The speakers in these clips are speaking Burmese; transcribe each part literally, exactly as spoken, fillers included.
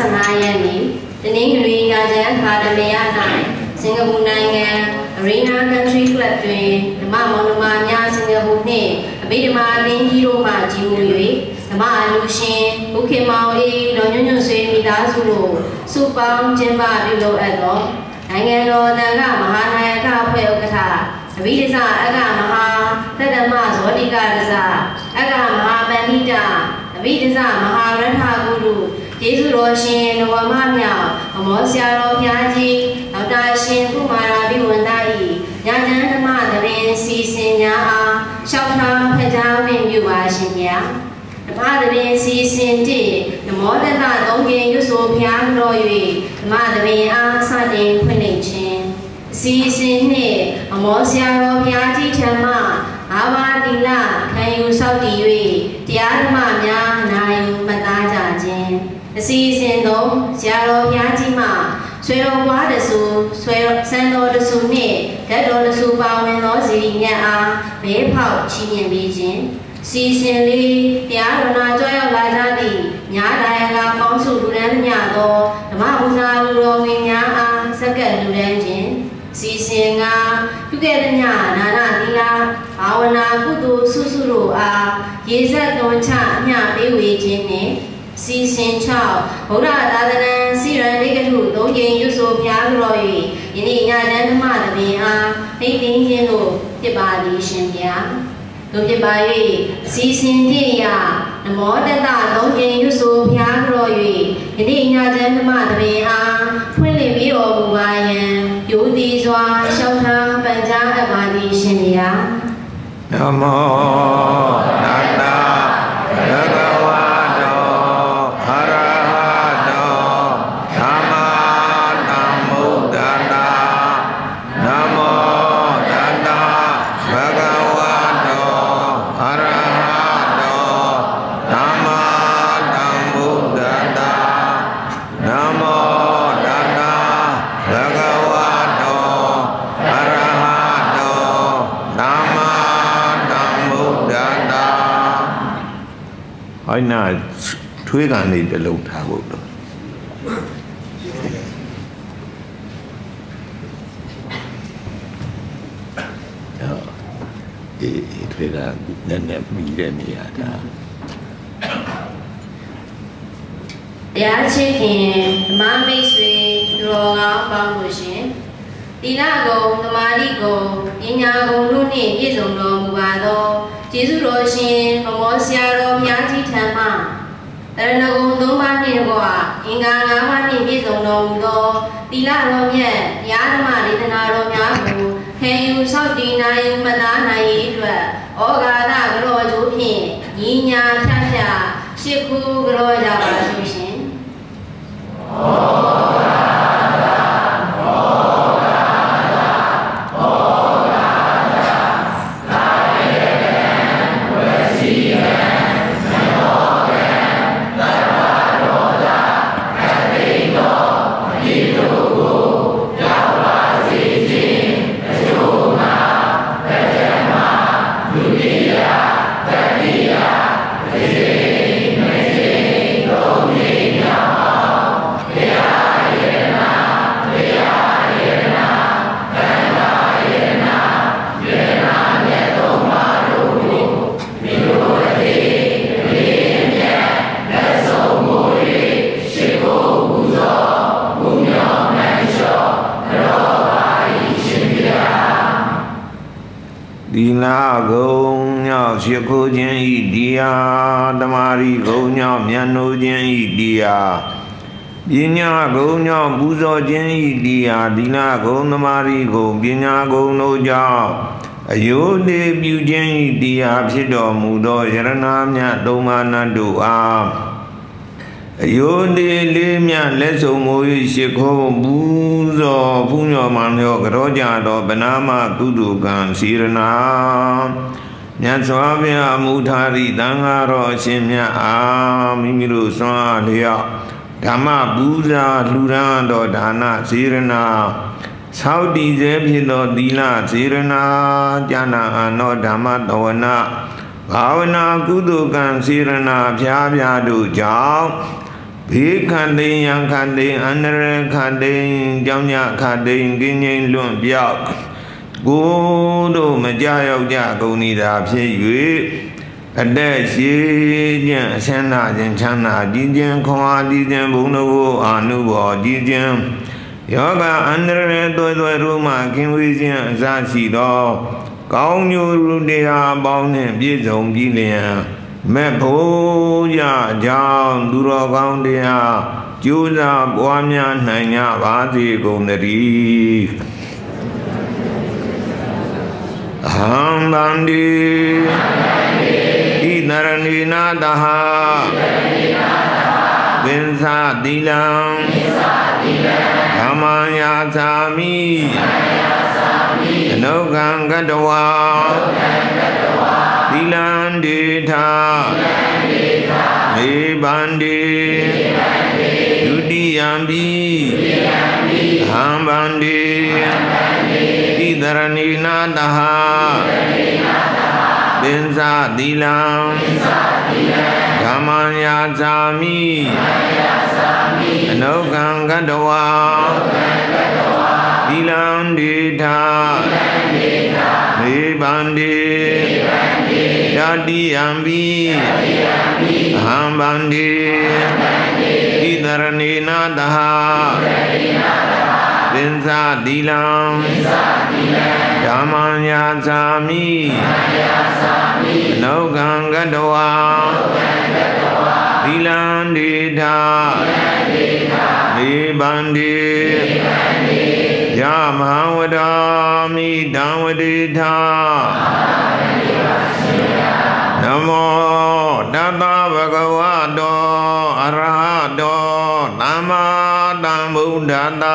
Sanayani, the name Rina Academy, Singapore Nanga, Arena Country Club, the Mamma Singapore, a bit of my Lindy Roma, Jimmy, the Ma Lucien, Uke Maui, Donyon Sui Midazulu, Supam, Jemba, Bilo Edo, Angelo, Naga, Mahana, Puelkata, Vidisa, Aga Maha, Tadamas, Odigaza, Aga Maha Benita, Vidisa, Maha Guru, Jesu Roshin, Wamamia, Amosia Piaji, Audashin, Kumara, Biwandai, Yajan, Madarin, Sisinya, Shauta, Pajam, you are Shinya. The Madarin Sisin D, the more than that, don't get you so piano, the Madarin Ansadi, Punichin. Sisin, Amosia Piaji Tama, Avadila, can you Saudi, the Adamania, Nayu, Madaja Jin. The season though, Siaro Piatima, Swero Wadasu, Swero Sando the Sunni, Dedo the Suba and Ozinia, Bay Pau, Chin Beijing. Season Lee, the Aruna Joy of Lazadi, Yada, Monsu Yado, the Mahuza Rowinia, Second Engine. Season together Nana Dila, Awana Kudu Susuru, Yeza Doncha, Nya Bewi Jinny. Season Chow, Hoda Dadanan, Sierra Negatu, Dogen Yuso Piagroi, Inia Madamia, Making Yellow, the body Shinya. Dogebai, Season Dia, the more than that, Dogen Yuso Piagroi, Inia Madamia, Twilly Vio Mayan, Yudi Zwa, Shelter, Banja, Badi Shinya. Namo Nana. I know twig I need a little towel. It will not be any other. They are checking Mammy Sweet, Droga, Bambushin. Dinago, the Marigo, Inago, Luni, Isono, Mubado, Jesu Roshin, Momosia, Piati Tama. There no Domani Goa, Ingana, Mani, Isono, Dila Romia, Yadama, Litanaro, Yaku, Can you Saudina, Banana, Ogada, Gro, Jupi, Yinya, Tasha, Shiku, Groja, Bashin. Dina go now, Shiko Jen Idia, Damari go now, Miano Jen Idia. Dina go now, Buzo Jen Idia, Dina go Namari go, Bina go no job. Ayo de Bujen Idia, Pido Mudo, Yaranamia, Domana do ah. Ayo de Lemia, Leso Moy, Shiko, Buzo, Puno Manio, Roja, Banama, Kudukan, Sirana, Nanswavia, Mutari, Dangaro, Shimia, Ah, Mimiru, Swalia, Dama, Buza, Lurando, Dana, Sirana, Saudi Zebino, Dina, Sirana, Jana, Ano, Dama, Doana, Bhavana, Kudukan, Sirana, Pia, Du, Jao. ဘေးခန္တိယံခန္တိအန္တရခန္တိကြောင့်ညခန္တိကင်းငြိမ်လွန့်ပြောက်ကိုယ်တို့မကြရောက်ကြကုန်နေတာဖြစ်၍အသက်ရှိခြင်းအဆင်းနာခြင်းချမ်းသာကြည်ခြင်းခွန်အားကြည်ခြင်းဘုံတော်အာနုဘောကြည်ခြင်းယောဂအန္တရသွဲသွဲတို့မှကင်းဝေးခြင်းအစရှိသောကောင်းကျိုးတရားပေါင်းနှင့်ပြည့်စုံပြီးလျင်မဲ့ဖို့ရကြောင်းသူတော်ကောင်းတရားကျိုးစားပွားများနိုင်ကြပါစေကုန်သတည်းအဟံဗန္တိဣတရဏိနာတဟပင်္စသီလံဓမ္မယာသာမိအနုကံကတဝါသီလံဒေထာမေဗန္တိဒုတိယံပိအဟံဗန္တိဣတရဏိနာတဟပင်္စသီလံဓမ္မယာသာမိအနုကံကတဝါသီလံဒေထာမေဗန္တိတတိယံပိအဟံဗန္တိဣတရဏိနာတဟပင်္စသီလံဓမ္မယာသာမိအနုကံကတဝါသီလံဒေထာမေဗန္တိယမဟာဝဒာမိတံဝတိထာနမောတတဗဂဝတောအရဟတောသမ္မာသမ္ဗုဒ္ဓတ္တ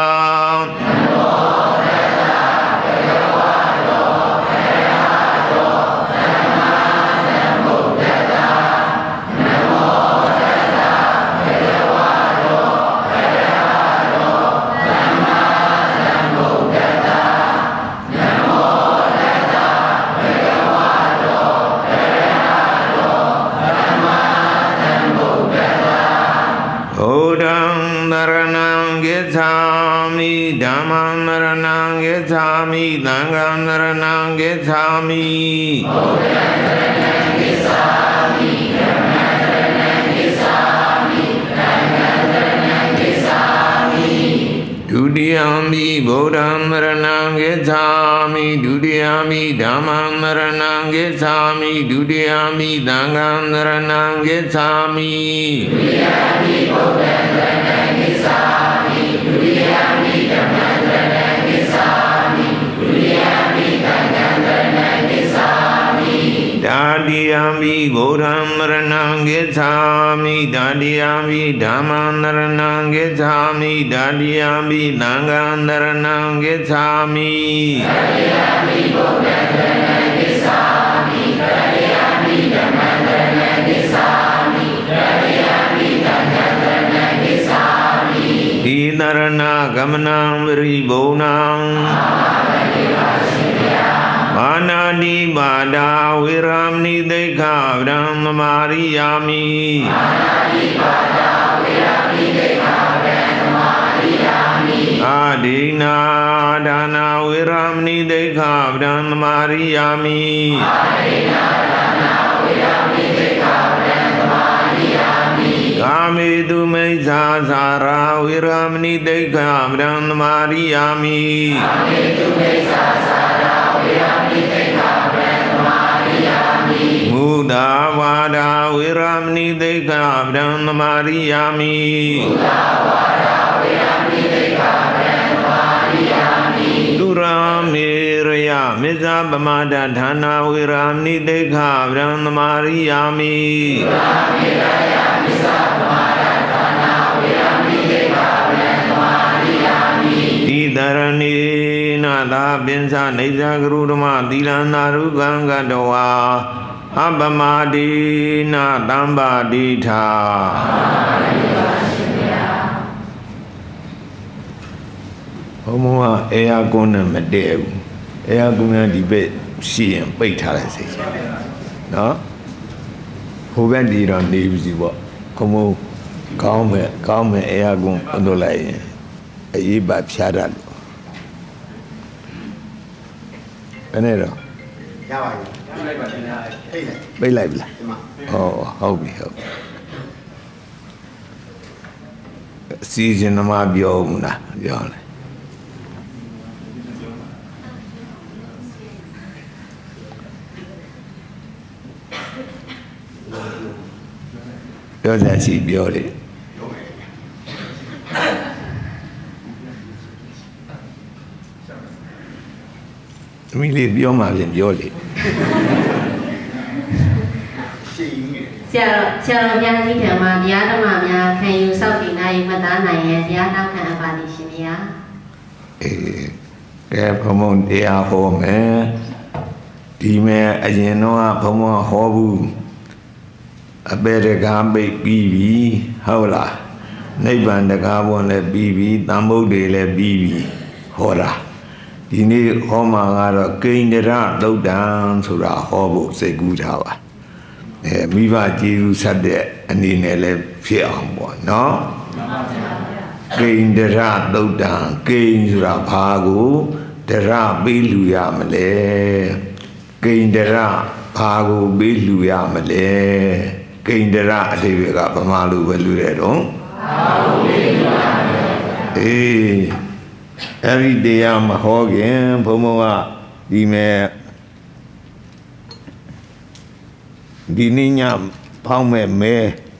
ဓမ္မံနရဏံဂစ္ဆာမိသံဃံနရဏံဂစ္ဆာမိဘုရားနရဏံဂစ္ဆာမိဓမ္မံနရဏံဂစ္ဆာမိသံဃံနရဏံဂစ္ဆာမိဒုတိယံမိဗုဒ္ဓံနရဏံဂစ္ဆာမိဒုတိယံမိဓမ္မံနရဏံဂစ္ဆာမိဒုတိယံမိသံဃံနရဏံဂစ္ဆာမိဒုတိယံမိဗုဒ္ဓံနရဏံဂစ္ဆာမိဒုတိယံမိဓမ္မံနရဏံဂစ္ဆာမိဒုတိယံမိသံဃံနရဏံဂစ္ဆာမိတတိယံမိဗုဒ္ဓံနရဏံဂစ္ဆာမိတတိယံမိဓမ္မံနရဏံဂစ္ဆာမိတတိယံမိသံဃံနရဏံဂစ္ဆာမိတတိယံမိဗုဒ္ဓံနရဏံဂစ္ဆာမိတတိယံမိဓမ္မံနရဏံဂစ္ဆာမိတတိယံမိသံဃံနရဏံဂစ္ဆာမိဣတရဏဂမနံဝရိဘုံနံမာနာတိပါဒာဝေရမဏိသိက္ခာဗြဟ္မမာရိယာမိမာနာတိပါဒာဝေရမဏိသိက္ခာဗြဟ္မမာရိယာမိအာဒိနာဒါနာဝေရမဏိသိက္ခာဗြဟ္မမာရိယာမိအာဒိနာဒါနာဝေရမဏိသိက္ခာဗြဟ္မမာရိယာမိကာမေတုမိစ္ဆာသာရာဝေရမဏိသိက္ခာဗြဟ္မမာရိယာမိကာမေတုမိစ္ဆာသာရာဝေရမဏိသိက္ခာဗြဟ္မမာရိယာမိမုဒ္ဒဝါဒာဝေရမဏိသိက္ခာဗြဟ္မမာရိယာမိမုဒ္ဒဝါဒာဝေရမဏိသိက္ခာဗြဟ္မမာရိယာမိတုရာမေရယမေဇာပမဒဌာနာဝေရမဏိသိက္ခာဗြဟ္မမာရိယာမိတုရာမေရယမေဇာပမဒဌာနာဝေရမဏိသိက္ခာဗြဟ္မမာရိယာမိဣတရဏိနာသာပင်္စနေဇာဂရုဓမ္မသီလနာရုကံကတဝါအပမတိနာတမ္ပါတိထာဘုံဘုံကအေယာကွန်းနဲ့မတည့်ဘူးအေယာကွန်းကဒီဘက်ရှိရင်ပိတ်ထားလိုက်စိတ်နော်ဟိုဘက်ဒီတော့နေပြီစီပေါ့ခုံမကောင်းမဲ့ကောင်းမဲ့အရာကုန်လုပ်လိုက်ရင်အရေးပါဖြားတတ်လို့ဘယ်နဲ့တော့ရပါပြီပြလိုက်ပါခင်ဗျာဖိတ်လိုက်ပိတ်လိုက်ပြီလားဟောဟုတ်ပြီဟုတ်အစီအစဉ်သမားပြောဦးလားပြောတယ်ပြောကြစီပြောတယ်မီလေးပြောမှပြန်ပြောလေဆရာတော်ဆရာတော်ဘုရားကြီးကမှာတရားဓမ္မများခံယူစောင့်တည်နိုင်မှတ်သားနိုင်ရင်တရားနောက်ခံအပ်ပါလိမ့်ရှင်ဗျာအေးကဲဘုံဘုံတရားဟောမယ်ဒီမဲ့အရင်တော့ဘုံဘုံဟောဘူးအပေတကားပိတ်ပြီးပြီဟုတ်လားနိဗ္ဗာန်တကားဘုံလည်းပြီးပြီတန်ဖို့တွေလည်းပြီးပြီဟောတာဒီနေ့ဟောမှာကတော့ကိန္ဒရသုတ်တံဆိုတာဟောဖို့စိတ်ကူးထားပါအဲမိဘကျေးဇူးဆက်တဲ့အနေနဲ့လည်းဖြစ်အောင်ပေါ့နော်ကိန္ဒရသုတ်တံကိဉ္ဆိုတာဘာကိုဒရပေးလူရမလဲကိန္ဒရဘာကိုပေးလူရမလဲကိန္ဒရအတိပ္ပယ်ကဗမာလိုပဲလူတယ်တော့ဘာကိုပေးလူရမလဲအေးအဲ့ဒီတရားမဟောခင်ဘုံဘုံကဒီမဲ့ဒီနေ့ညဖောင်းမဲ့မဲ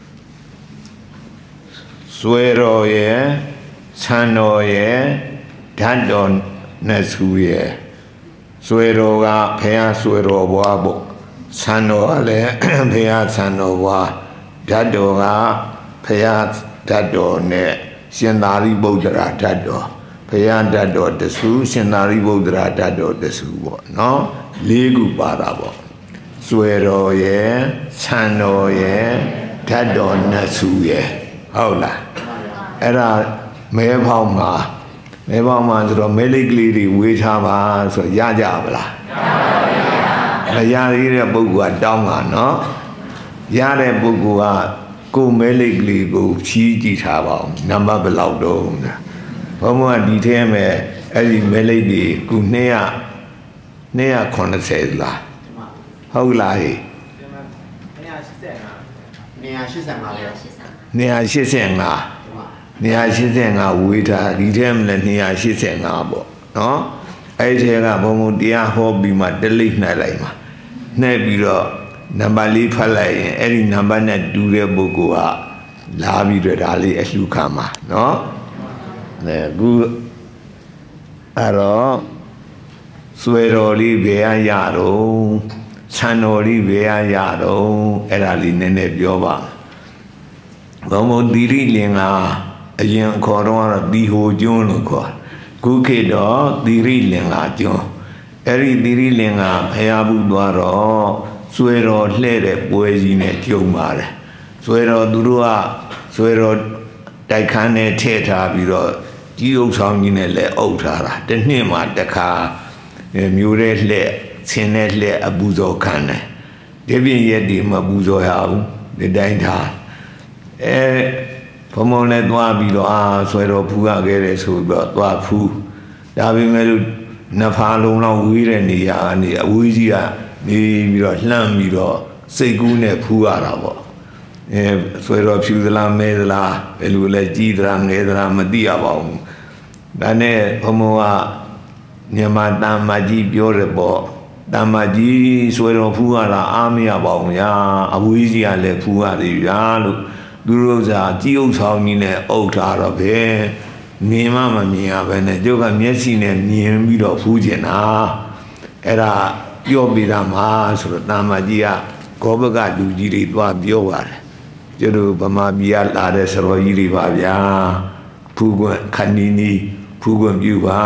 ဆွဲတော်ရဲ့ဆန်တော်ရဲ့ဓာတ်တော်နဲ့ဆူရဲ့ဆွဲတော်ကဖះဆွဲတော်ဘွားပေါ့ဆန်တော်ကလည်းဖះဆန်တော်ဘွားဓာတ်တော်ကဖះဓာတ်တော်နဲ့ရှင်သာရိပုတ္တရာဓာတ်တော်ဘုရားဓာတ်တော်တဆူရှင်သာရိပုတ္တရာဓာတ်တော်တဆူပေါ့နော်လေးခုပါတာပေါ့စွဲတော်ရဲ့ဆန်တော်ရဲ့ဓာတ်တော်နတ်ဆူရဲ့ဟုတ်လားအဲ့ဒါမဲဖောက်မှာမဲဖောက်မှာဆိုတော့မဲလိတ်ကလေးတွေဝေးထားပါဆိုရကြပါလားမရသေးတဲ့ပုဂ္ဂိုလ်ကတောင်းပါနော်ရတဲ့ပုဂ္ဂိုလ်ကကိုမဲလိတ်ကလေးကိုဖြီးကြည့်ထားပါဦးနံပါတ်ဘယ်လောက်တော့ဘုံဘုံကဒီထဲမှာအဲ့ဒီမဲလိတ်ဒီခုနှစ်ရနှစ်ရခုနှစ်ဆယ်လားဟုတ်လားဟေးနှစ်ရရှစ်ဆယ်ငါနှစ်ရရှစ်ဆယ်ငါလေနှစ်ရရှစ်ဆယ်ငါနှစ်ရရှစ်ဆယ်ငါဝေးထားဒီထဲမှာလည်းနှစ်ရရှစ်ဆယ်ငါပေါ့နော်အဲ့ဒီထဲကဘုံဘုံတရားဟောပြီးမှတလိမ့်နှိုက်လိုက်မှာနှိုက်ပြီးတော့နံပါတ်လေးဖတ်လိုက်ရင်အဲ့ဒီနံပါတ်နဲ့တူတဲ့ပုဂ္ဂိုလ်ကလာပြီးတော့ဒါလေးအလှခံမှာနော်အဲကူအဲ့တော့ဆွေတော်လေးဘယ်ရရတော့ဆန်တော်လေးဘယ်ရရတော့အဲ့ဒါလေးနည်းနည်းပြောပါဘုံဘုံတိရိလင်္ကာအရင်ခေါ်တော့ကတော့တီဟိုကျွန်းလို့ခေါ်ခုခေတ်တော့တိရိလင်္ကာကျွန်းအဲ့ဒီတိရိလင်္ကာဖျားဘူးသွားတော့ဆွေတော်လှဲ့တဲ့ပွဲကြီးနဲ့ကြုံပါတယ်ဆွေတော်သူတို့ကဆွေတော်တိုက်ခန်းနဲ့ထည့်ထားပြီးတော့ကြီးအုပ်ဆောင်ကြီးနဲ့လည်းအုပ်ထားတာတစ်နှစ်မှတစ်ခါမျိုးတဲ့လှဲ့ဆင်းတဲ့လှဲ့အပူဇော်ခံတယ်ဒီပြင်ရက်ဒီမပူဇော်ရဘူးဒီတိုင်းထားအဲဘုံဘုံလည်းသွားပြီးတော့အာဆွဲတော်ဖူးရခဲ့တယ်ဆိုပြီးတော့သွားဖူးဒါပေမဲ့လို့နှစ်ဖာလုံးလောက်ဝေးတဲ့နေရာကနေအဝေးကြီးကနေပြီးတော့လှမ်းပြီးတော့စိတ်ကူးနဲ့ဖူးရတာပေါ့အဲဆွဲတော်ဖြူသလားမဲသလားဘယ်လိုလဲကြီးသလားငဲသလားမသိရပါဘူးဒါနဲ့ဘုံဘုံကမြန်မာတန်မကြီးပြောတယ်ပေါ့တန်မကြီးဆွဲတော်ဖူးရတာအားမရပါဘူးညာအဝေးကြီးကလည်းဖူးရတယ်ဗျာလို့သူတို့ကကြီးအုပ်ဆောင်ကြီးနဲ့အုပ်ထားတော့ပဲမြင်မှမမြင်ရပဲနဲ့ကျုပ်ကမျက်စိနဲ့မြင်ပြီးတော့ဖူးကျင်တာအဲ့ဒါပြောပြတာမှာဆိုတော့တန်မကြီးကဂောဘကလူကြီးတွေသွားပြောပါတယ်ကျတို့ဗမာပြည်ကလာတဲ့ဆရာကြီးတွေပါဗျာဖူးကွန်းခဏီနီဖူးကွန်းပြူပါ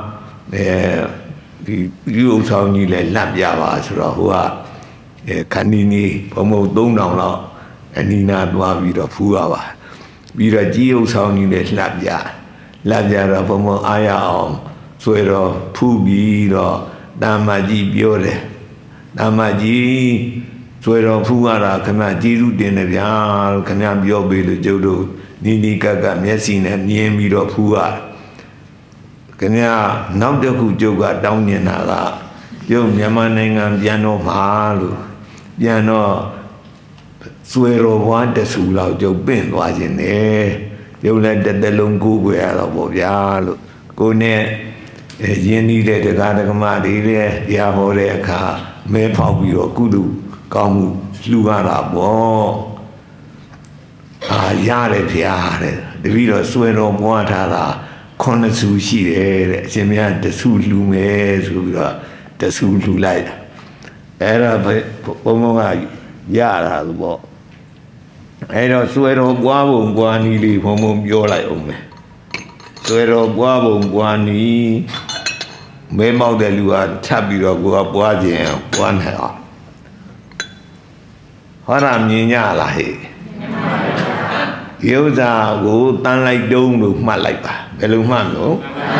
အဲဒီပြူအုပ်ဆောင်ကြီးလည်းလက်ပြပါဆိုတော့ဟိုကအဲခဏီနီဘုံဘုံသုံးတောင်လောက်အနီနာသွားပြီးတော့ဖူးရပါပြီးတော့ကြီးအုပ်ဆောင်ကြီးလည်းလက်ပြလက်ပြတော့ဘုံဘုံအားရအောင်ဆွဲတော့ဖူးပြီးတော့တမ္မကြီးပြောတယ်တမ္မကြီးဆွဲတော်ဖူးရတာခဏကျေးဇူးတင်တယ်ဗျာခဏပြောပေးလို့ကျုပ်တို့နီနီကကမျက်စိနဲ့မြင်ပြီးတော့ဖူးရခဏနောက်တစ်ခုကျုပ်ကတောင်းနေတာကကျုပ်မြန်မာနိုင်ငံပြန်တော့မှာလို့ပြန်တော့ဆွဲတော်ဘွားတဆူလောက်ကျုပ်ပင့်သွားခြင်းနဲ့ကျုပ်လည်းတစ်သက်လုံးကိုးကွယ်ရတော့ပေါ့ဗျာလို့ကိုနဲ့ရင်းနှီးတဲ့တရားဓမ္မတွေလည်းတရားဟောတဲ့အခါမဲဖောက်ပြီးတော့ကုသိုလ်ကောင်းမှုလှူရတာပေါ့အာရတယ်ဗျာတဲ့တပည့်တော်ဆွဲတော်ဘွားထားတာခုနှစ်ဆူရှိတယ်တဲ့အရှင်မြတ်တဆူလှူမယ်ဆိုပြီးတော့တဆူလှူလိုက်တာအဲ့ဒါဘုံဘုံကရတာလို့ပေါ့အဲ့တော့ဆွဲတော်ပွားပုံပွားနီးလေးဘုံဘုံပြောလိုက်အောင်မယ်ဆွဲတော်ပွားပုံပွားနီးမဲမောက်တဲ့လူကထပ်ပြီးတော့ကိုကပွားခြင်းပွားနေအောင်ဟောတာမြင်ကြလားဟဲ့ဒီဥစ္စာကိုတန်းလိုက်တုံးလို့မှတ်လိုက်ပါဘယ်လိုမှတ်လို့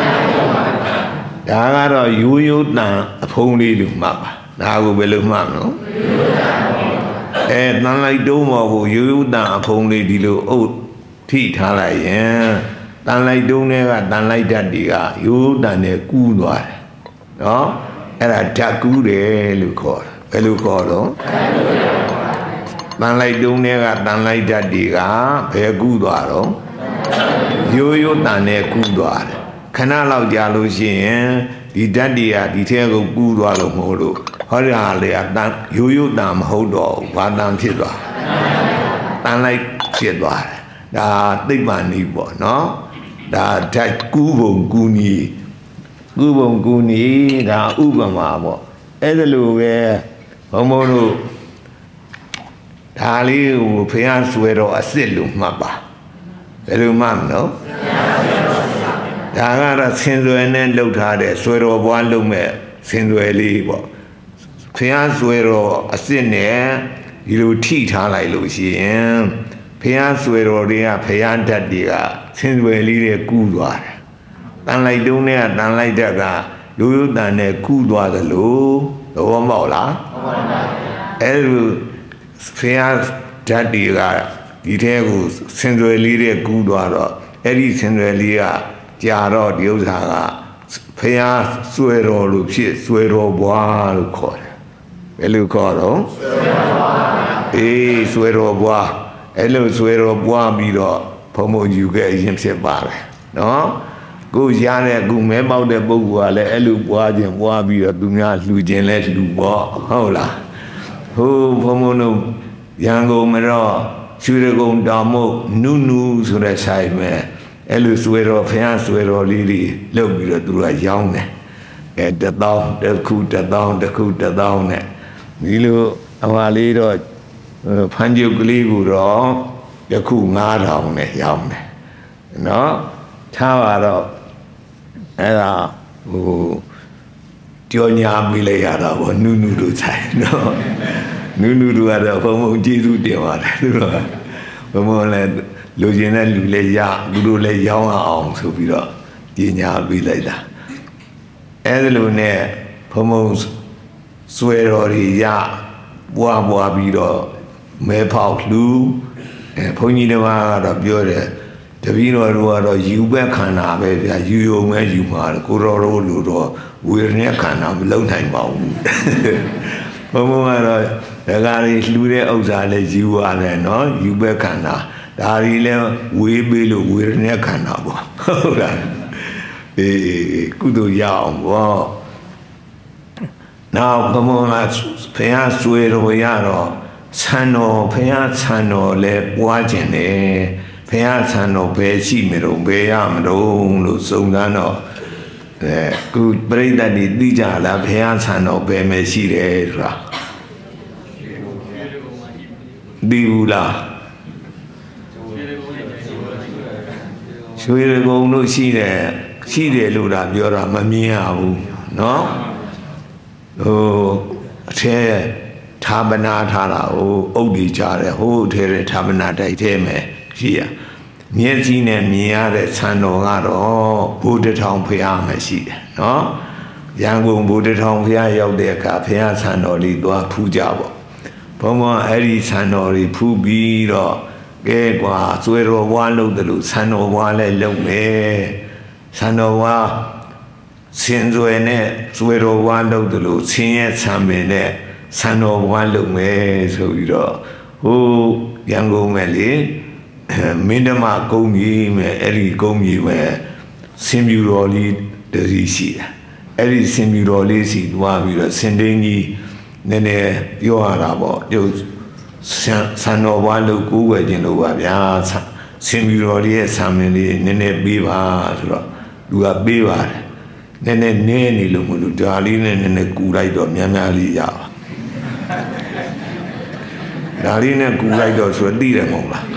ဒါကတော့ရိုးရိုးတန်အဖုံးလေးလို့မှတ်ပါဒါကိုဘယ်လိုမှတ်လို့အဲတန်လိုက်တုံးပေါ်ကိုရိုးရိုးတန်အဖုံးလေးဒီလိုအုပ်ထိထားလိုက်ရင်တန်လိုက်တုံးတွေကတန်လိုက်ဓာတ်တွေကရိုးရိုးတန်နဲ့ကူးသွားတယ်နော်အဲ့ဒါဓာတ်ကူးတယ်လို့ခေါ်တယ်ဘယ်လိုခေါ်တော့တန်လိုက်တုံးတွေကတန်လိုက်ဓာတ်တွေကဘယ်ကူးသွားတော့ရိုးရိုးတန်နဲ့ကူးသွားတယ်ခဏလောက်ကြာလို့ရှိရင်ဒီဓာတ်တွေကဒီထဲကိုကူးသွားလို့မဟုတ်လို့ဟောဒီဟာလေအတန်ရိုးရိုးတန်မဟုတ်တော့ဘာတန်ဖြစ်သွားတန်လိုက်ဖြစ်သွားတယ်ဒါသိပ္ပံနည်းပေါ့နော်ဒါဓာတ်ကူးပုံကူးနည်းကူးပုံကူးနည်းဒါဥပမာပေါ့အဲ့ဒါလိုပဲဘုံဘုံတို့ဒါလေးကိုဖះဆွဲတော့အစ်စ်လို့မှတ်ပါဘယ်လိုမှတ်မလို့ဒါကတော့ဆင်ဆွဲနဲ့လှုပ်ထားတဲ့ဆွဲတော်ဘွားလုံးမဲ့ဆင်ဆွဲလေးပေါ့ဖះဆွဲတော်အစ်စ်နဲ့ဒီလိုထိထားလိုက်လို့ရှိရင်ဖះဆွဲတော်တွေကဖះဓာတ်တွေကဆင်ဆွဲလေးတွေကူးသွားတယ်တန်လိုက်တုံးနဲ့တန်လိုက်ဓာတ်ကရိုးရိုးတန်နဲ့ကူးသွားသလိုသဘောမဟုတ်လားမှန်ပါပါအဲ့လိုဖះဓာတ်တွေကဒီထဲကိုဆင်ဆွဲလေးတွေကူးသွားတော့အဲ့ဒီဆင်ဆွဲလေးကကြာတော့ဒီဥစ္စာကဖះဆွဲတော်လို့ဖြစ်ဆွဲတော်ဘွားလို့ခေါ်တယ်ဘယ်လိုခေါ်တော့ဆွဲတော်ဘွားအေးဆွဲတော်ဘွားအဲ့လိုဆွဲတော်ဘွားပြီးတော့ဘုံဘုံယူခဲ့ရင်ဖြစ်ပါတယ်နော်ကိုရတဲ့အခုမဲပေါက်တဲ့ပုဂ္ဂိုလ်ကလည်းအဲ့လိုဘွားခြင်းဘွားပြီးတော့သူများလှူခြင်းလဲလှူပေါ့ဟုတ်လားဟိုဘုံဘုံတို့ရန်ကုန်မတော့ရွှေရကုံတောင်မုတ်နုနုဆိုတဲ့ဆိုင်မဲ့အဲ့လိုဆွဲတော်ဖះဆွဲတော်လေးတွေလုပ်ပြီးတော့သူကရောင်းတယ်အဲတသောင်းတစ်ခုတသောင်းတစ်ခုတသောင်းနဲ့ဒီလိုအမလေးတော့ဖန်ကျုပ်ကလေးကိုတော့တစ်ခုငါးထောင်နဲ့ရောင်းတယ်နော်ထားပါတော့အဲ့ဒါဟိုကြော်ညာမိလိုက်ရတာပေါ့နုနုတို့ဆိုင်နော်နုနုတို့ကတော့ဘုံဘုံကျေးဇူးတင်ပါတယ်သူတို့ဘုံဘုံလည်းလူချင်းနဲ့လူလည်းရလူတို့လည်းရောင်းအောင်ဆိုပြီးတော့ပညာပေးလိုက်တာအဲ့ဒါလိုနဲ့ဘုံဘုံဆွဲတော်တွေရပွားပွားပြီးတော့မဲဖောက်လူအဲဘုန်းကြီးတစ်ပါးကတော့ပြောတယ်တပည့်တော်တို့ကတော့ယူဘက်ခန္ဓာပဲဗျာယူယုံမဲ့ယူမှာကိုတော်တို့လူတော့ဝေရณะခန္ဓာမလုံနိုင်ပါဘူးဘုံဘုံကတော့ဒါကလေးလှူတဲ့ဥစ္စာလည်းယူရတယ်နော်ယူဘက်ခန္ဓာဒါတွေလည်းဝေးပေးလို့ဝေရณะခန္ဓာပေါ့ဟုတ်လားအေးကုသိုလ်ရအောင်ပေါ့နောက်ဘုံဘုံကဖះဆွေတော်ရတော့ဆန်တော်ဖះဆန်တော်လည်းပွားခြင်းတယ်ဖះဆန်တော်ဘယ်ရှိမလို့ဘယ်ရမလို့လို့စုံစမ်းတော့အဲခုပြိဿတ်ဒီသိကြလားဖះဆန်တော်ဘယ်မှာရှိတယ်ဆိုတာဒီဘူးလားရွှေရကုံတို့ရှိတယ်ရှိတယ်လို့ဒါပြောတာမမြင်ရဘူးနော်ဟိုအထဲဌာပနာထားတာဟိုအုတ်ဒီကြတယ်ဟိုအထဲဌာပနာတိုက်ထဲမှာရှိရမျက်စိနဲ့မြင်ရတဲ့ဆန်တော်ကတော့ဘုဒ္ဓထောင်ဖះမှာရှိတယ်နော်ရန်ကုန်ဘုဒ္ဓထောင်ဖះရောက်တဲ့အခါဖះဆန်တော်လေးသွားဖူးကြပေါ့ဖဘုံဘအဲ့ဒီဆန်တော်တွေဖူးပြီးတော့ကဲကွာစွဲတော်ဘွားလုပ်တယ်လို့ဆန်တော်ဘွားလည်းလုပ်မယ်ဆန်တော်ဘွားဆင်းစွဲနဲ့စွဲတော်ဘွားလုပ်တယ်လို့ဆင်းရဲဆံပင်နဲ့ဆန်တော်ဘွားလုပ်မယ်ဆိုပြီးတော့ဟိုရန်ကုန်မဲ့လေမင်းဓမ္မကုန်းကြီးမဲ့အဲ့ဒီကုန်းကြီးမဲ့ဆင်ပြူတော်လေးတည်းရှိတာအဲ့ဒီဆင်ပြူတော်လေးစီသွားပြီးတော့စင်တင်းကြီးနည်းနည်းပြောရတာပေါ့ကျုပ်ဆန်တော်ဘွားလို့ကိုးွယ်ခြင်းလို့ပါဗျာဆင်ပြူတော်လေးရဲ့ဆံမင်းလေးနည်းနည်းပေးပါဆိုတော့သူကပေးပါတယ်နည်းနည်းနည်းနေလို့မလို့ဒါလေးနဲ့နည်းနည်းကူလိုက်တော့များများလေးရပါဒါလေးနဲ့ကူလိုက်တော့ဆိုသိတယ်မဟုတ်လား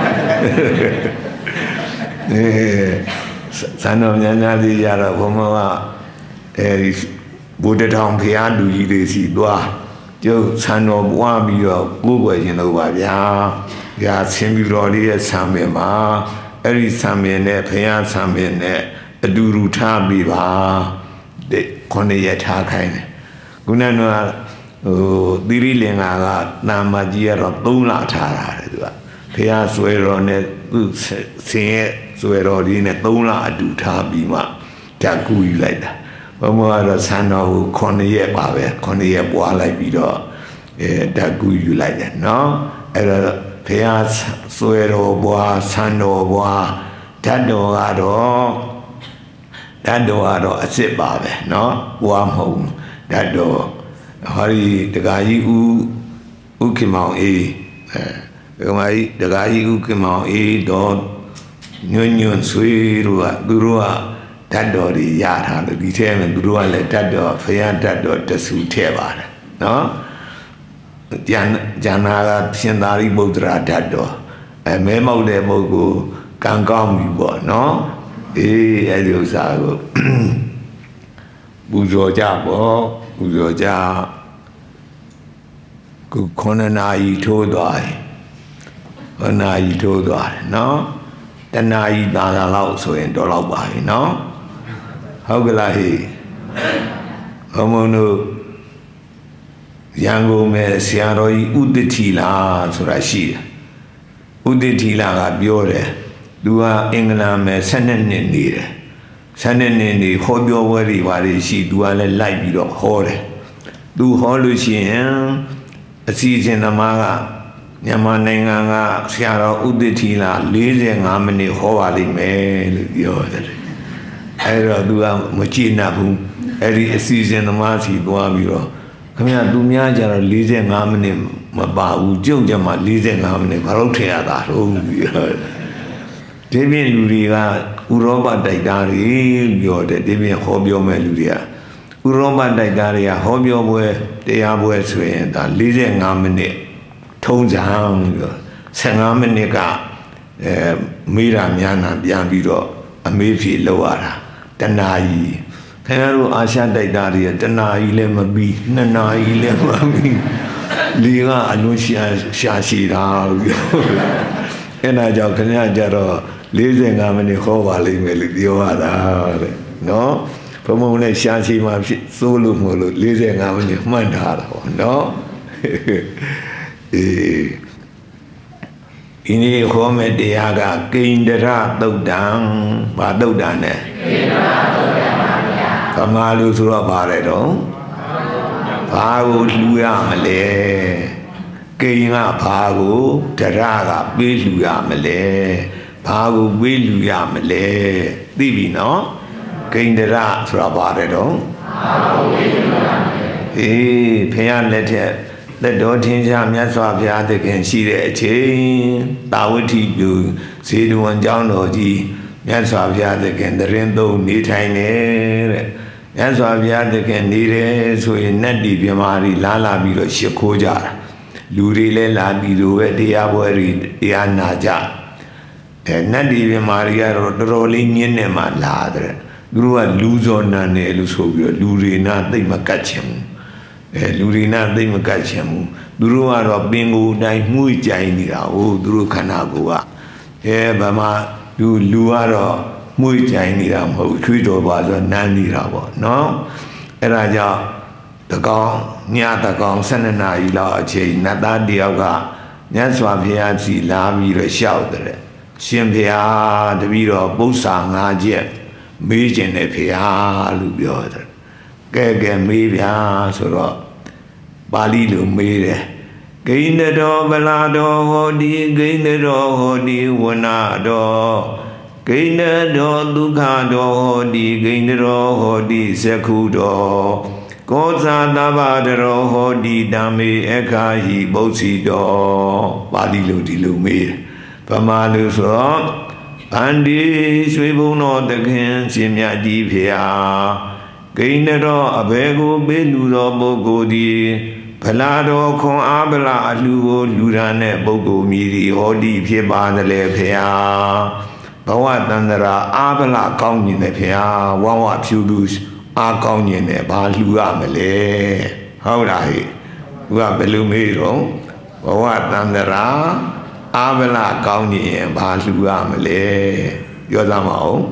အဲဆန်တော်များများလေးရတော့ဘုံမကအဲဒီဘုဒ္ဓထောင်ဖရာလူကြီးတွေစီသွားကျုပ်ဆန်တော်ပွားပြီးတော့ကိုးကွယ်ခြင်းလို့ပါဗျာ။ဒါဆင်ပြူတော်လေးရဲ့ဆံပင်မှာအဲ့ဒီဆံပင်နဲ့ဖရာဆံပင်နဲ့အတူတူထားပြီးပါတဲ့ခொနည်းရထားခိုင်းတယ်။ခုနကဟိုသီရိလင်္ကာကနာမကြီးကတော့သုံးလထားတာတဲ့သူကဖရာဆွဲတော်နဲ့သူဆင်းရဲ့ဆွဲတော်လေးနဲ့သုံးလအတူထားပြီးမှဓာတ်ကူယူလိုက်တာဘုံကတော့ဆန်တော်ကိုခொနည်းရပါပဲခொနည်းရပွားလိုက်ပြီးတော့အဲဓာတ်ကူယူလိုက်တယ်နော်အဲ့တော့ဖရာဆွဲတော်ဘွားဆန်တော်ဘွားဓာတ်တော်ကတော့ဓာတ်တော်ကတော့အစ်စ်ပါပဲနော်ဘွားမဟုတ်ဓာတ်တော်ဟောဒီတက္ကကြီးဦးဥက္ကမောင်အေးအဲဒကာကြီးတက္ကကြီးဥက္ကမောင်အေးတော့ညွန့်ညွန့်ဆွေးတို့ကသူတို့ကဓာတ်တော်တွေရထားတယ်ဒီထဲမှာသူတို့ကလည်းဓာတ်တော်ဖယားဓာတ်တော်တဆူထည့်ပါတယ်နော်ကျန်ကျန်နာကရှင်သာရိပုတ္တရာဓာတ်တော်အဲမဲမောက်တဲ့ပုဂ္ဂိုလ်ကံကောင်းပြီပေါ့နော်အေးအဲ့ဒီဥစ္စာကိုပူဇော်ကြပေါ့ပူဇော်ကြခုခொနနာကြီးထိုးသွားတယ်ခொနနာကြီးထိုးသွားတယ်နော်တနာကြီးသာသာလောက်ဆိုရင်တော့လောက်ပါပြီနော်ဟုတ်ကလားဟိဘုံဘုံတို့ရန်ကုန်မဲ့ဆရာတော်ကြီးဥဒ္ဒတိလာဆိုတာရှိတယ်ဥဒ္ဒတိလာကပြောတယ်သူကအင်္ဂလန်မဲ့ဆယ်နှစ်နှစ်နေတယ်ဆယ်နှစ်နှစ်နေဟောပြောပွဲတွေပါလေရှိသူကလည်းလိုက်ပြီးတော့ဟောတယ်သူဟောလို့ရှိရင်အစီအစဉ်သမားကမြန်မာနိုင်ငံကဆရာတော်ဥဒ္ဒတိလာ၄၅မိနစ်ဟောပါလိမ့်မယ်လို့ပြောတယ်အဲ့တော့သူကမကြည့်နိုင်ဘူးအဲ့ဒီအစီအစဉ်သမားစီသွားပြီးတော့ခင်ဗျာသူများကြတော့၄၅မိနစ်မပါဘူးကြုံကြမှာ၄၅မိနစ်ဘာလို့ထင်ရတာတော့ဒီပြင်လူတွေကဥရောပတိုက်သားတွေပြောတယ်ဒီပြင်ဟောပြောမဲ့လူတွေကဥရောပတိုက်သားတွေကဟောပြောပွဲတရားပွဲဆိုရင်ဒါ၄၅မိနစ်ထုံးစံပြော၁၅မိနစ်ကအဲမေးတာများနာပြန်ပြီးတော့အမေးဖြေလောက်ရတာတနာကြီးခင်ဗျားတို့အာရှတိုက်သားတွေတနာကြီးလည်းမပြီးနှစ်နာကြီးလည်းမပြီးလေကအလွန်ရှာရှာရှိတာပြောအဲ့ဒါကြောင့်ခင်ဗျားကြတော့၄၅မိနစ်ခေါ်ပါလိမ့်မယ်လို့ပြောရတာတဲ့နော်ဘုံဘုံနဲ့ရှာရှိမှဖြစ်စိုးလို့မလို့၄၅မိနစ်မှတ်ထားတာပေါ့နော်အေးဒီနေ့ခေါ်မဲ့တရားကကိန္ဒရသုတ်တံဘာသုတ်တံနဲ့ကိန္ဒရသုတ်တံပါဗျာဗမာလူဆိုတော့ပါတယ်တော့ဘာကိုလှူရမလဲကိန်းကဘာကိုဒရကပေးလှူရမလဲဘာကိုပေးလှူရမလဲသိပြီနော်ကိန္ဒရဆိုတာပါတယ်တော့ဘာကိုပေးလှူရမလဲအေးဖခင်လက်ထက်သက်တော်ထင်ရှားမြတ်စွာဘုရားသခင်ရှိတဲ့အချိန်တာဝတိပြုဇေဒဝန်ကျောင်းတော်ကြီးမြတ်စွာဘုရားသခင်တရင်သုံးနေထိုင်နေတဲ့မြတ်စွာဘုရားသခင်နေတယ်ဆိုရင်နတ်တီပြမာတွေလာလာပြီးတော့ရှ िख ိုးကြတာလူတွေလည်းလာပြီးတော့ပဲတရားပွဲတွေတရားနာကြအဲနတ်တီပြမာတွေကတော့တော်တော်လေးညင်းနေမှလာတဲ့သူတို့ကလူဇော်နန်တယ်လို့ဆိုပြီးတော့လူတွေနာသိမ့်မကတ်ချင်ဘူးအဲလူရိနာသိမကတ်ချင်ဘူးသူတို့ကတော့ပင်ကိုယ်တိုင်းမှုကြိုင်နေတာဟိုသူတို့ခန္ဓာကိုယ်ကအဲဗမာလူလူကတော့မှုကြိုင်နေတာမဟုတ်ချွေးတော်ပါဆိုနန်းနေတာပေါ့နော်အဲ့ဒါကြောင့်တတကောင်ညတကောင်ဆယ်နှစ်နာရီလောက်အချိန်နတ်သားတယောက်ကမြတ်စွာဘုရားစီလာပြီးတော့ရှောက်တယ်ရှင်ဘုရားတပည့်တော်ပု္ပ္ပာငါးချက်မေးခြင်းနဲ့ဘုရားလို့ပြောတယ်ကဲကဲမေးဗျာဆိုတော့ပါဠိလိုမေးတယ်ဂိန္ဒရောဗလာတော်ဟောတိဂိန္ဒရောဟောတိဝနာတော်ဂိန္ဒရောဒုက္ခတော်ဟောတိဂိန္ဒရောဟောတိသက္ခုတော်ကောဇာတဗ္ဗတရောဟောတိဓမ္မေအခါဟိပု္ပ္စီတော်ပါဠိလိုဒီလိုမေးတယ်ဗမာလူဆိုတော့ဗန္ဒီရွှေဘုံတော်သခင်ရှင်မြတ်ကြီးဖေဟာဂိန္ဒရောအဘေကိုပေးလူတော်ပုဂ္ဂိုလ်သည်ဗလာတော်ခွန်အားဗလာအလှကိုလူရန်တဲ့ပုဂ္ဂိုလ်မြည်သည်ဟောတိဖြစ်ပါသလဲဖေဟာဘဝတန္တရာအားဗလာကောင်းခြင်းနဲ့ဖေဟာဝဝဖြူလူအားကောင်းခြင်းနဲ့ဘာလှူရမလဲဟုတ်လားဟဲ့သူကဘယ်လိုမေးတော့ဘဝတန္တရာအားဗလာကောင်းခြင်းရင်ဘာလှူရမလဲပြောစမ်းပါဦး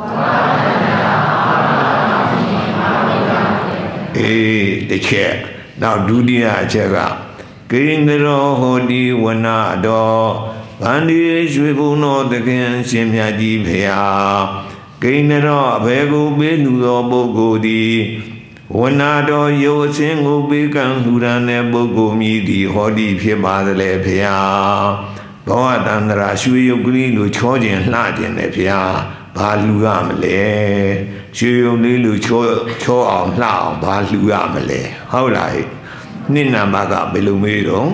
အေးတစ်ချက်နောက်ဒုတိယအချက်ကဂိန္ဒရောဟောတိဝနာတော်ဗန္ဒီရွှေဘုံတော်သခင်ရှင်မြတ်ကြီးဖေဟာဂိန္ဒရောအဘေကိုပေးလူသောပုဂ္ဂိုလ်သည်ဝနာတော်ယုတ်အစင်းကိုပေးကံလူရန်တဲ့ပုဂ္ဂိုလ်မြည်သည်ဟောတိဖြစ်ပါသလဲဖေဟာဘဝတန္တရာရွှေယုတ်ကလေးလိုချောခြင်းလှခြင်းနဲ့ဖေဟာဘာလှူရမလဲရွှေယုတ်လေးလိုချောချောအောင်လှအောင်ဘာလှူရမလဲဟုတ်လားနှစ်နံပါတ်ကဘယ်လိုမေးတော့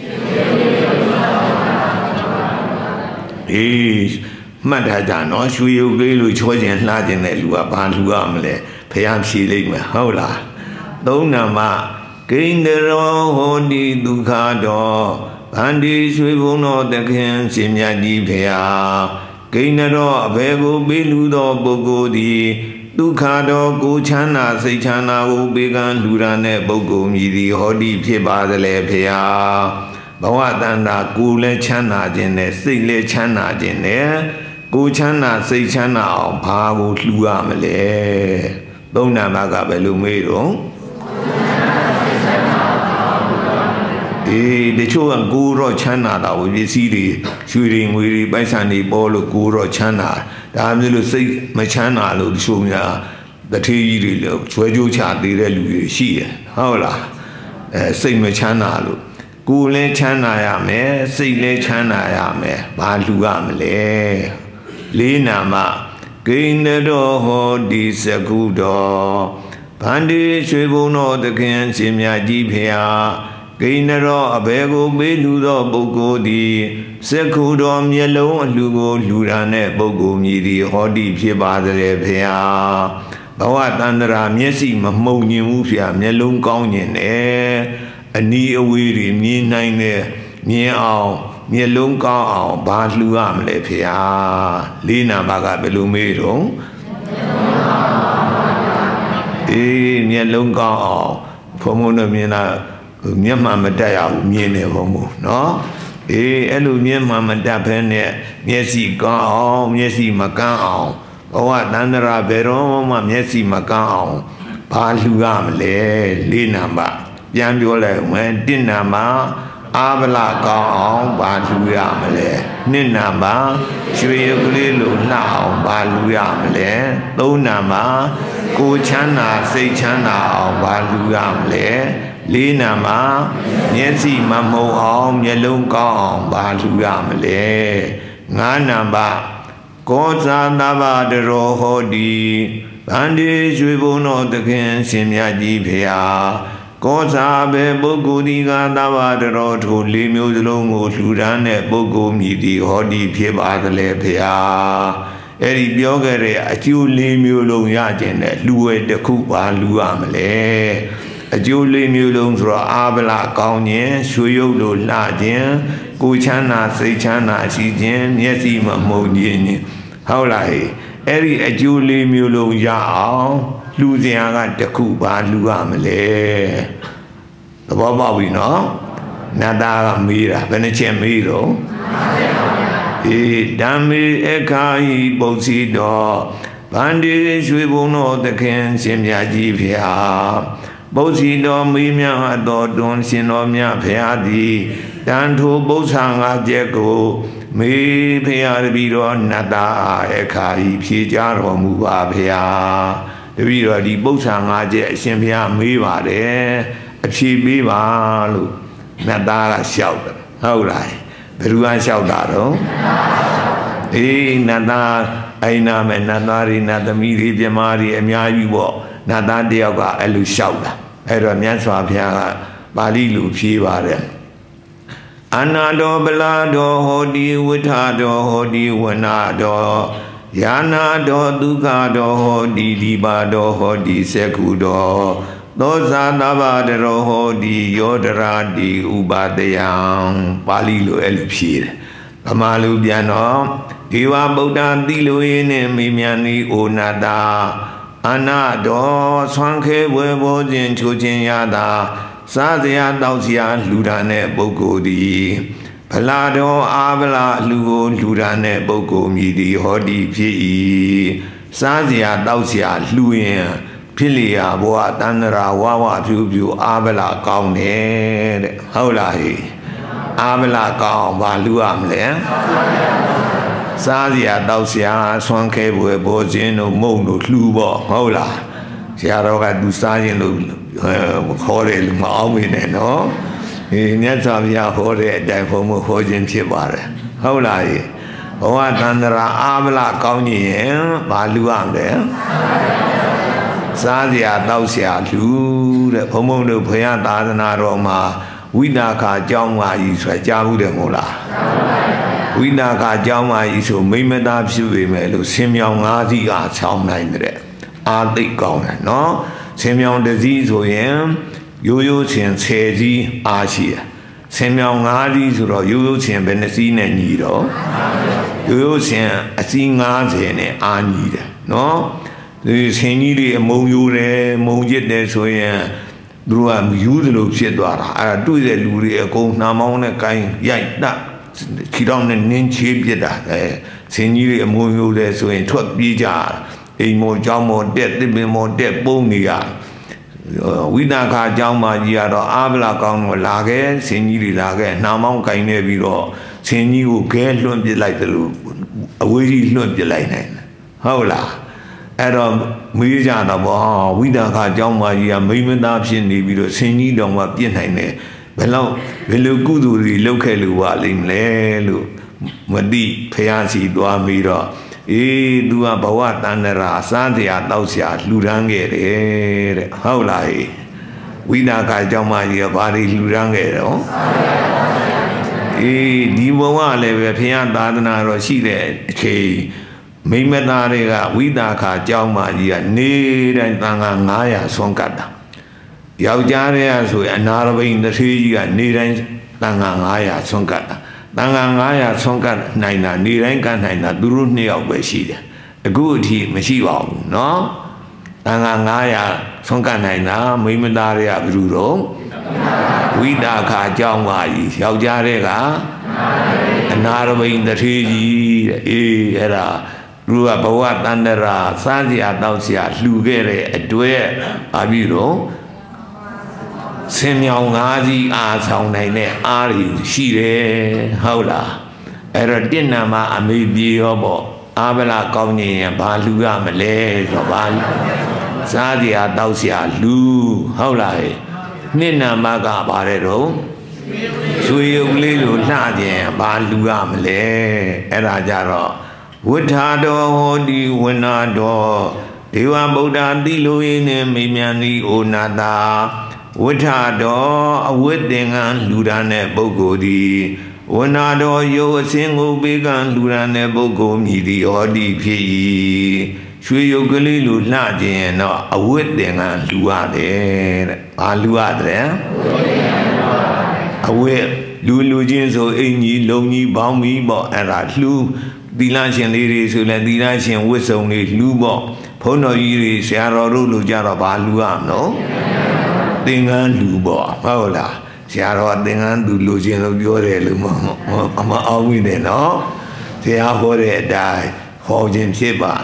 အေးမှတ်ထားကြနော်ရွှေယုတ်လေးလိုချောခြင်းလှခြင်းနဲ့လူကဘာလှူရမလဲဖျားဖြေလိုက်မယ်ဟုတ်လားသုံးနံပါတ်ဂိန္ဒရောဟောတိဒုက္ခတော်ဗန္ဒီရွှေဘုံတော်သခင်ရှင်မြတ်ကြီးဖေဟာဂိန္ဒရောအဘေကိုပေးလူသောပုဂ္ဂိုလ်သည်ဒုက္ခတော်ကိုချမ်းသာစိတ်ချမ်းသာကိုပေးကမ်းလူရန်တဲ့ပုဂ္ဂိုလ်မြည်သည်ဟောတိဖြစ်ပါသလဲဖေဟာဘဝတန္တာကိုယ်လည်းချမ်းသာခြင်းနဲ့စိတ်လည်းချမ်းသာခြင်းနဲ့ကိုယ်ချမ်းသာစိတ်ချမ်းသာအောင်ဘာကိုလှူရမလဲသုံးနံပါတ်ကဘယ်လိုမေးတော့အေးတချို့ကကိုယ်တော့ချမ်းသာတာဝိပစ္စည်းတွေရွှေတွေငွေတွေပိုက်ဆံတွေပေါ်လို့ကိုယ်တော့ချမ်းသာဒါမျိုးလို့စိတ်မချမ်းသာလို့တချို့များတထေးကြီးတွေလို့ဆွဲကြိုးချသေးတဲ့လူတွေရှိတယ်ဟုတ်လားအဲစိတ်မချမ်းသာလို့ကိုယ်လည်းချမ်းသာရမယ်စိတ်လည်းချမ်းသာရမယ်ဘာလှူရမလဲလေးနာမဂိန္ဒရောဟောတိသက္ခုတော်ဗန္ဒီရွှေဘုံတော်သခင်ရှင်မြတ်ကြီးဖေဟာဂိန္ဒရောအဘေကိုပေးလူသောပုဂ္ဂိုလ်သည်သက္ခုတော်မျက်လုံးအလှကိုလှူရန်တဲ့ပုဂ္ဂိုလ်မြည်သည်ဟောတိဖြစ်ပါသလဲဖေဟာဘဝတန္တရာမျက်စိမမှုံညင်ဘူးဖေဟာမျက်လုံးကောင်းညင်တယ်အနီးအဝေးတွေမြင်နိုင်တယ်မြင်အောင်မျက်လုံးကောင်းအောင်ဘာလှူရမလဲဖေဟာလေးနာပါကဘယ်လိုမေးတော့အေးမျက်လုံးကောင်းအောင်ဘုံဘုံတို့မြင်တာမျက်မှန်မတက်ရဘူးမြင်တယ်ဘုံဘုံနော်အေးအဲ့လိုမျက်မှန်မတက်ဖဲနဲ့မျက်စိကောင်းအောင်မျက်စိမကန်းအောင်ဘဝတန္တရာဘယ်တော့မှမျက်စိမကန်းအောင်ဘာလှူရမလဲလေးနာပါပြန်ပြောလိုက်မယ်တစ်နာပါအာဗလာကောင်းအောင်ဘာလှူရမလဲနှစ်နာပါရွှေရုပ်ကလေးလိုလှအောင်ဘာလှူရမလဲသုံးနာပါကိုချမ်းသာစိတ်ချမ်းသာအောင်ဘာလှူရမလဲလေးနာမှာမျက်စိမမှုံအောင်မျက်လုံးကောင်းအောင်ဘာလှူရမလဲငါးနာပါကောဇာတဗ္ဗတရောဟောတိဗန္ဒီရွှေဘုံတော်သခင်ရှင်မြတ်ကြီးဖေဟာကောဇာဘေပုဂ္ဂိုလ်ဒီကသဗ္ဗတရောထိုလေးမျိုးစလုံးကိုလှူဒန်းတဲ့ပုဂ္ဂိုလ်မြည်သည်ဟောတိဖြစ်ပါသလဲဖေဟာအဲ့ဒီပြောခဲ့တဲ့အကျိုးလေးမျိုးလုံးရခြင်းနဲ့လှူဝဲတစ်ခုပါလှူရမလဲအကျိုးလေးမျိုးလုံးဆိုတော့အာဗလာကောင်းခြင်းရွှေရုပ်လိုလှခြင်းကိုချမ်းသာစိတ်ချမ်းသာရှိခြင်းမျက်စိမမှုန်ခြင်းဟုတ်လားအဲ့ဒီအကျိုးလေးမျိုးလုံးရအောင်လှူစရာကတစ်ခုပါလှူရမလဲသဘောပေါက်ပြီနော်နတ်သားကမေးတာဘယ်နှချက်မေးတော့အေးဓမ္မေအခါဟိပု္ပ္စီတော်ဗန္ဒီရွှေဘုံတော်သခင်ရှင်မြတ်ကြီးဖေဟာပုဇ္ဇီတော်မေးမြန်းအပ်သောတွင်ရှင်တော်မြတ်ဖရာသည်တန်ထိုပု္ပ္ပာငါးချက်ကိုမေဖရာတပည့်တော်နတ်သားအခါဤဖြေကြတော်မူပါဖရာတပည့်တော်ဒီပု္ပ္ပာငါးချက်အရှင်ဖရာမေးပါတယ်အဖြေပေးပါလို့နတ်သားကလျှောက်တယ်ဟုတ်လားဘယ်သူကလျှောက်တာတော့အေးနတ်သားအိနာမဲ့နတ်သားတွေနတ်သမီးတွေပြမတွေအများကြီးပေါ့နတ်သားတယောက်ကအဲ့လိုလျှောက်တာအဲ့တော့မြတ်စွာဘုရားကပါဠိလိုဖြေပါတယ်အနာတော်ပလာတော်ဟောတိဝိထာတော်ဟောတိဝနာတော်ယာနာတော်ဒုက္ခတော်ဟောတိဒီပါတော်ဟောတိစက္ခုတော်သောဇာတဘာတရောဟောတိယောဒရာတိဥပါတယံပါဠိလိုအဲ့လိုဖြေတယ်ဗမာလူပြန်တော့ဒေဝဗုဒ္ဓတိလိုရင်းနဲ့မိမြန်ဤဩနာတာအနာတော်ဆွမ်းခဲဝဲဘောခြင်းချိုးခြင်းရတာစားစရာတောက်စရာလူဒါနဲ့ပုဂ္ဂိုလ်သည်ဗလာတော်အာဗလာလူကိုလူဒါနဲ့ပုဂ္ဂိုလ်မြည်သည်ဟောတိဖြစ်၏စားစရာတောက်စရာလူရင်ဖြစ်လျာဘဝတန္တရာဝဝဖြူဖြူအာဗလာကောင်းတယ်တဲ့ဟုတ်လားဟိအာဗလာကောင်းဘာလူရမလဲစားစရာတောက်စရာဆွမ်းခဲပွဲဘောခြင်းတို့မုံတို့လှူပေါ့ဟုတ်လားဆရာတော်ကသူစားခြင်းလို့ခေါ်တယ်လို့မအောင်မနဲ့နော်ဒီမြတ်စွာဘုရားဟောတဲ့အတိုင်းဘုံမဟောခြင်းဖြစ်ပါတယ်ဟုတ်လားဘဝတန္တရာအာဗလာကောင်းရင်ဘာလူရမလဲစားစရာတောက်စရာလူတဲ့ဘုံဘုံတို့ဘုရားသာသနာတော်မှာဝိနာခအကြောင်းပါကြီးဆိုကြားဘူးတယ်မို့လားဝိနာခအကြောင်းပါကြီးဆိုမိမသားဖြစ်ပေမဲ့လို့ဆင်မြောင်၅စီးကချောင်းနိုင်တဲ့အာသိကောင်းတယ်နော်ဆင်မြောင်တစ်စီးဆိုရင်ရိုးရိုးချင်းဆယ်စီးအားရှိတယ်ဆင်မြောင်၅စီးဆိုတော့ရိုးရိုးချင်းဘယ်နှစီးနဲ့ညီတော့ရိုးရိုးချင်းအစီး၅၀နဲ့အားညီတယ်နော်ဒီဆင်ကြီးတွေအမုံယိုးတယ်မုံကျစ်တယ်ဆိုရင်သူတို့ကယူသလိုဖြစ်သွားတာအဲ့ဒါတွေ့တဲ့လူတွေအကုန်နှာမောင်းနဲ့ကိုင်းရိုက်တခီတောင်းနဲ့နင်းချေးပြစ်တာအဲဆင်ကြီးတွေအမုံယိုးတယ်ဆိုရင်ထွက်ပြေးကြအိမ်မော်ကျောင်းမော်တက်တစ်ပင်မော်တက်ပုံနေရဝိနာခအကြောင်းမှကြီးကတော့အာဗလာကောင်းတော့လာခဲ့ဆင်ကြီးတွေလာခဲ့နှာမောင်းကိုင်းနေပြီးတော့ဆင်ကြီးကိုခဲလွှင့်ပစ်လိုက်တယ်လို့အဝေးကြီးလွှင့်ပစ်လိုက်နိုင်တယ်ဟုတ်လားအဲ့တော့မေးကြတော့ဗောဝိဒါခအကြောင်းမကြီးကမိမသားဖြစ်နေပြီးတော့ဆင်ကြီးတော်မှာပြစ်နိုင်တယ်ဘယ်လောက်ဘယ်လိုကုသိုလ်တွေလုပ်ခဲ့လို့ပါလိမ့်မလဲလို့မသိဖះစီသွားပြီးတော့အေး तू ကဘဝတန္တရာစားစရာတောက်စရာလှူဒန်းခဲ့တယ်တဲ့ဟုတ်လားဝိဒါခအကြောင်းမကြီးကဘာတွေလှူဒန်းခဲ့တော့အေးဒီဘဝလည်းပဲဖះသာသနာတော်ရှိတဲ့အချိန်မိမသားတွေကဝိဒါခအကြောင်းမကြီးကနေတိုင်းတန်ခါ၅ရာဆွမ်းကတ်တာယောက်ျားတွေကဆိုရင်အနာရဘိန်တစ်သေးကြီးကနေတိုင်းတန်ခါ၅ရာဆွမ်းကတ်တာတန်ခါ၅ရာဆွမ်းကတ်နိုင်တာနေတိုင်းကတ်နိုင်တာသူတို့နှစ်ယောက်ပဲရှိတယ်အခုအထိမရှိပါဘူးเนาะတန်ခါ၅ရာဆွမ်းကတ်နိုင်တာမိမသားတွေကဘယ်လိုတော့ဝိဒါခအကြောင်းမကြီးယောက်ျားတွေကအနာရဘိန်တစ်သေးကြီးတဲ့အေးအဲ့ဒါလူကဘဝတန္တရာစားစရာတောက်စရာလှူခဲ့တဲ့အတွက်ဘာပြီးတော့ဆင်မြောင်၅စီးအားဆောင်နိုင်တဲ့အားတွေရှိတယ်ဟုတ်လားအဲ့တော့တင့်နာမှာအမေပြေရောပေါ့အာဗလာကောင်းရင်ဘာလှူရမလဲဆိုတော့ဘာစားစရာတောက်စရာလှူဟုတ်လားနှစ်နာမှာကပါတယ်တော့ရွှေရုပ်လေးလိုလှခြင်းဘာလှူရမလဲအဲ့ဒါကြတော့ဝဋ္ဌာတော်ဟောတိဝနာတော်ဒေဝဗုဒ္ဓတိလိုရင်းနဲ့မိမြန်ဤဩနာတာဝဋ္ဌာတော်အဝိသင်္ကန်းလူဒါနဲ့ပုဂ္ဂိုလ်သည်ဝနာတော်ယုတ်အစင်ကိုပေးကံလူဒါနဲ့ပုဂ္ဂိုလ်မြည်သည်ဟောတိဖြစ်၏ရွှေရုပ်ကလေးလိုလှခြင်းတော့အဝိသင်္ကန်းလူရတယ်တဲ့ဘာလူရတယ်အဝိလူလူချင်းဆိုအင်ကြီးလုံကြီးဘောင်းကြီးပေါ့အဲ့ဒါလှူသီလရှင်လေးတွေဆိုလဲသီလရှင်ဝတ်စုံလေးလှူပေါ့ဘုန်းတော်ကြီးတွေဆရာတော်တို့လိုကြတော့ဘာလှူရမလို့သင်္ကန်းလှူပေါ့ဟုတ်လားဆရာတော်သင်္ကန်းသူလှူခြင်းလို့ပြောတယ်လို့မမအောင်ဝင်တယ်နော်ဆရာဟောတဲ့အတိုင်းဟောခြင်းဖြစ်ပါ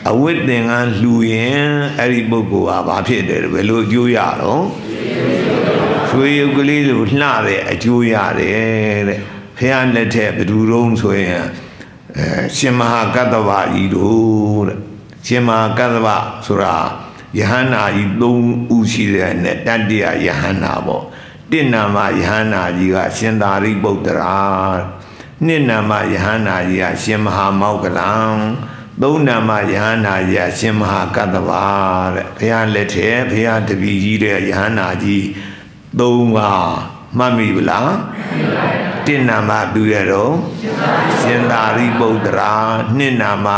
အဝိတ္တင်ကလှူရင်အဲ့ဒီပုဂ္ဂိုလ်ဟာဘာဖြစ်တယ်ဘယ်လိုအကျိုးရတော့ရွှေရုပ်ကလေးလိုလှတဲ့အကျိုးရတယ်တဲ့ဖះလက်ထက်ဘယ်သူတုံးဆိုရင်အဲရှင်မဟာကတ္တဗကြီးတို့တဲ့ရှင်မဟာကတ္တဗဆိုတာယဟန္တာကြီးသုံးဦးရှိတဲ့နဲ့တတ္တယယဟန္တာပေါ့တစ်နာမယဟန္တာကြီးကရှင်သာရိပုတ္တရာနှစ်နာမယဟန္တာကြီးကရှင်မဟာမောက္ကလံသုံးနာမယဟန္တာကြီးကရှင်မဟာကတ္တဗတဲ့ဘုရားလက်ထက်ဘုရားတပည့်ကြီးတဲ့ယဟန္တာကြီးသုံးပါမှတ်မိဗလားတစ်နာမသူရတော့ရှင်သာရိပုတ္တရာနှစ်နာမ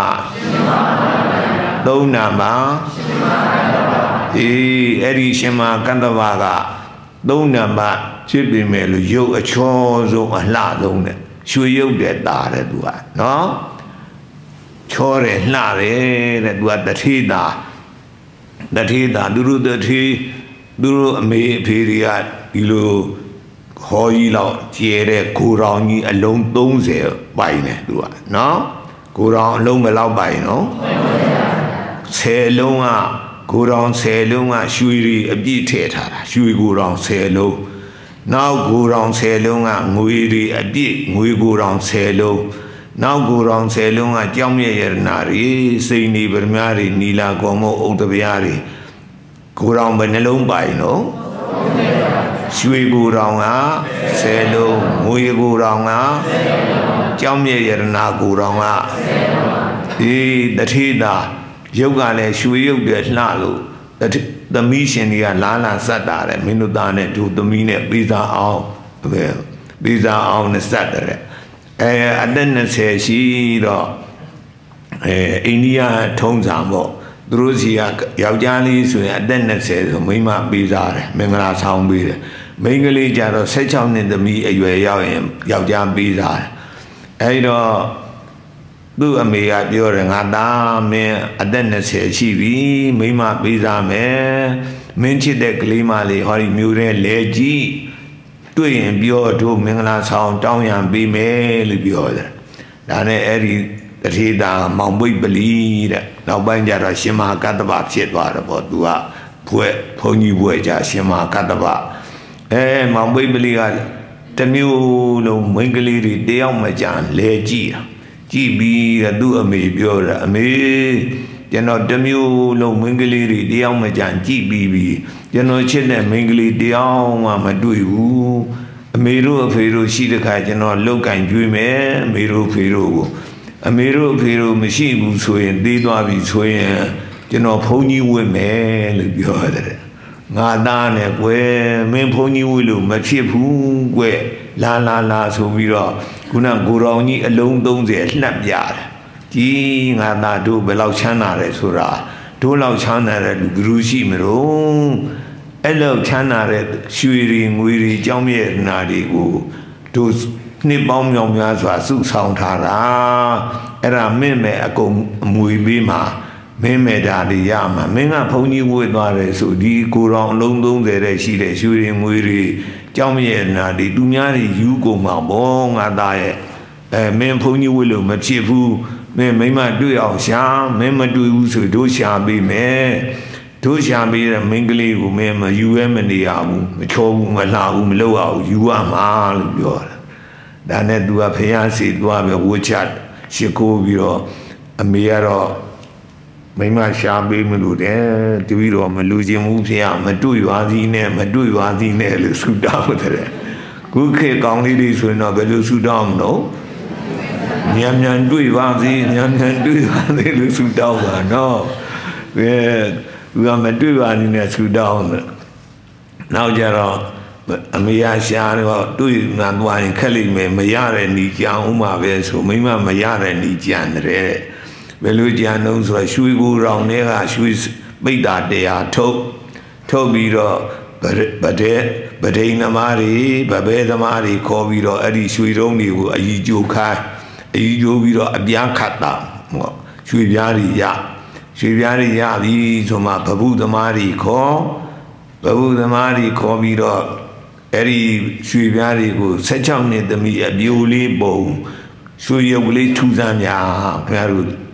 သုံးနာမအေးအဲ့ဒီရှင်မဟာကတ္တဗကသုံးနာမဖြစ်ပြီမဲ့လို့ရုပ်အချောဆုံးအလှဆုံးတဲ့ရွှေရုပ်တဲ့တာတဲ့သူကနော်ချောတယ်လှတယ်တဲ့သူကတထေတာတထေတာသူတို့တထေသူတို့အမေအဖေတွေကဒီလိုခေါ်ကြီးလောက်ကျဲတဲ့ကိုရောင်ကြီးအလုံးသုံးဆယ်ပိုင်တယ်သူကနော်ကိုရောင်အလုံးဘယ်လောက်ပိုင်နော်ဆယ်လုံးကကိုရောင်ဆယ်လုံးကရွှေတွေအပြည့်ထည့်ထားတာရွှေကိုရောင်ဆယ်လုံးနောက်ကိုရောင်ဆယ်လုံးကငွေတွေအပြည့်ငွေကိုရောင်ဆယ်လုံးနောက်ကိုရောင်ဆယ်လုံးကကြောင်းမြဲရတနာတွေစိန်နေဗရမတွေနီလာကောမောဥဒ္ဒဗျာတွေကိုရောင်ဘယ်နှလုံးပိုင်နော်ရွှေကိုရောင်ကဆယ်လုံးငွေကိုရောင်ကကြောင်းမြဲရတနာကိုရောင်ကဒီတထေတာရုပ်ကလည်းရွှေရုပ်တွေလှလို့သမီးရှင်တွေကလာလာစတ်တာတဲ့မင်းတို့သားနဲ့သူသမီးနဲ့ပေးစားအောင်ပဲပေးစားအောင်နဲ့စတ်တယ်အဲအသက်နှစ်ဆယ်ရှိတော့အဲအိန္ဒိယထုံးစံပေါ့သူတို့စီကယောက်ျားလေးဆိုရင်အသက်နှစ်ဆယ်ဆိုမိန်းမပေးစားတယ်မင်္ဂလာဆောင်ပေးတယ်မိန်းကလေးကြတော့၁၆နှစ်သမီးအရွယ်ရောက်ရင်ယောက်ျားပေးစားတယ်အဲဒီတော့သူ့အမေကပြောတယ်ငါသားမင်းအသက်နှစ်ဆယ်ရှိပြီမိန်းမပေးစားမယ်မင်းချစ်တဲ့ကလေးမလေးဟောဒီမျိုးတဲ့လဲကြီးတွေ့ရင်ပြောတို့မင်္ဂလာဆောင်တောင်းရန်ပေးမယ်လို့ပြောတယ်ဒါနဲ့အဲ့ဒီတထေတာမောင်ပိတ်ပလီတဲ့နောက်ပိုင်းကျတော့ရှင်မဟာကတ္တဗဖြစ်သွားတယ်ပေါ့သူကဘွဲ့ဘုန်းကြီးဘွဲ့ကြရှင်မဟာကတ္တဗအဲမောင်ပိတ်ပလီကတမျိုးလုံးမိန်းကလေးတွေတယောက်မကြံလဲကြည့်တာကြည့်ပြီးတော့သူ့အမေပြောတယ်အမေကျွန်တော်တမျိုးလုံးမိန်းကလေးတွေတယောက်မကြံကြည့်ပြီးပြီးကျွန်တော်ချစ်တဲ့မိန်းကလေးတယောက်မှမတွေ့ဘူးအမေတို့အဖေတို့ရှိတဲ့ခါကျွန်တော်လောက်ကင်ကျွေးမယ်အမေတို့အဖေတို့ကိုအမေတို့အဖေတို့မရှိဘူးဆိုရင်သေးသွားပြီဆိုရင်ကျွန်တော်ဘုန်းကြီးဝတ်မယ်လို့ပြောတယ်ငါသားနဲ့ကွယ်မင်းဘုန်းကြီးဝတ်လို့မဖြစ်ဘူးကွယ်လာလာလာဆိုပြီးတော့ခုနကိုရောင်ကြီးအလုံးသုံးဆယ်လှက်ပြတယ်ကြီးငါသားတို့ဘယ်လောက်ချမ်းသာတယ်ဆိုတာတို့လောက်ချမ်းသာတဲ့လူဘယ်သူရှိမလို့အဲ့လောက်ချမ်းသာတဲ့ရွှေတွေငွေတွေကြောင်းမြဲနာတွေကိုတို့နှစ်ပေါင်းမြောင်များစွာစုဆောင်ထားတာအဲ့ဒါမင်းမဲ့အကုန်အမွေပေးမှာမင်းမဲ့ဓာတွေရမှာမင်းကဘုန်းကြီးဝတ်သွားတယ်ဆိုဒီကိုရောင်အလုံးသုံးဆယ်တဲ့ရှိတဲ့ရွှေတွေငွေတွေကြောင်းမြဲနာတွေသူများတွေယူကုန်မှာဘောငါသားရဲ့အဲမင်းဘုန်းကြီးဝတ်လို့မဖြစ်ဘူးမင်းမိမတွေ့အောင်ရှာမင်းမတွေ့ဘူးဆိုတို့ရှာပေးမယ်တို့ရှာပေးတဲ့မင်းကလေးကိုမင်းမယူရဲမနေရဘူးမချောဘူးမလှဘူးမလုပ်ရဘူးယူရမှာလို့ပြောတယ်ဒါနဲ့သူကဖះစီသွားပဲဝှချရှ िख ိုးပြီးတော့အမေကတော့မိမရှာပေးမလို့တဲ့တပည့်တော်မလူချင်းဘူးဖះမတွေ့ပါသည်နဲ့မတွေ့ပါသည်နဲ့လို့ဆူတောင်းတယ်ခုခေတ်ကောင်းလေးတွေဆိုရင်တော့ဘယ်လိုဆူတောင်းမလို့မြန်မြန်တွေ့ပါစေမြန်မြန်တွေ့ပါစေလို့ဆူတောင်းတာနော်အဲသူကမတွေ့ပါဘူးနဲ့ဆူတောင်းတယ်နောက်ကြတော့အမေရရှာတော့တွေ့မှန်သွားရင်ခက်လိမ့်မယ်မရတဲ့ညီကြံဥမှာပဲဆိုမိမမရတဲ့ညီကြံတဲ့ဘယ်လိုကြံတော့ဆိုတော့ရွှေကိုရောင်တွေကရွှေပိတ်တာတရားထုတ်ထုတ်ပြီးတော့ဗတဲ့ဗဒိန်သမားတွေဗဘဲသမားတွေခေါ်ပြီးတော့အဲ့ဒီရွှေတုံးတွေကိုအကြီးကျိုးခိုင်းအကြီးကျိုးပြီးတော့အပြားခတ်တာဟောရွှေပြားတွေရရွှေပြားတွေရပြီဆိုမှဗဗုသမားတွေခေါ်ဗဗုသမားတွေခေါ်ပြီးတော့အဲ့ဒီရွှေပြားတွေကို၁၆နှစ်သမီးအပြိုလေးပုံရွှေရုပ်လေးထူဆန်းများခင်ဗျားတို့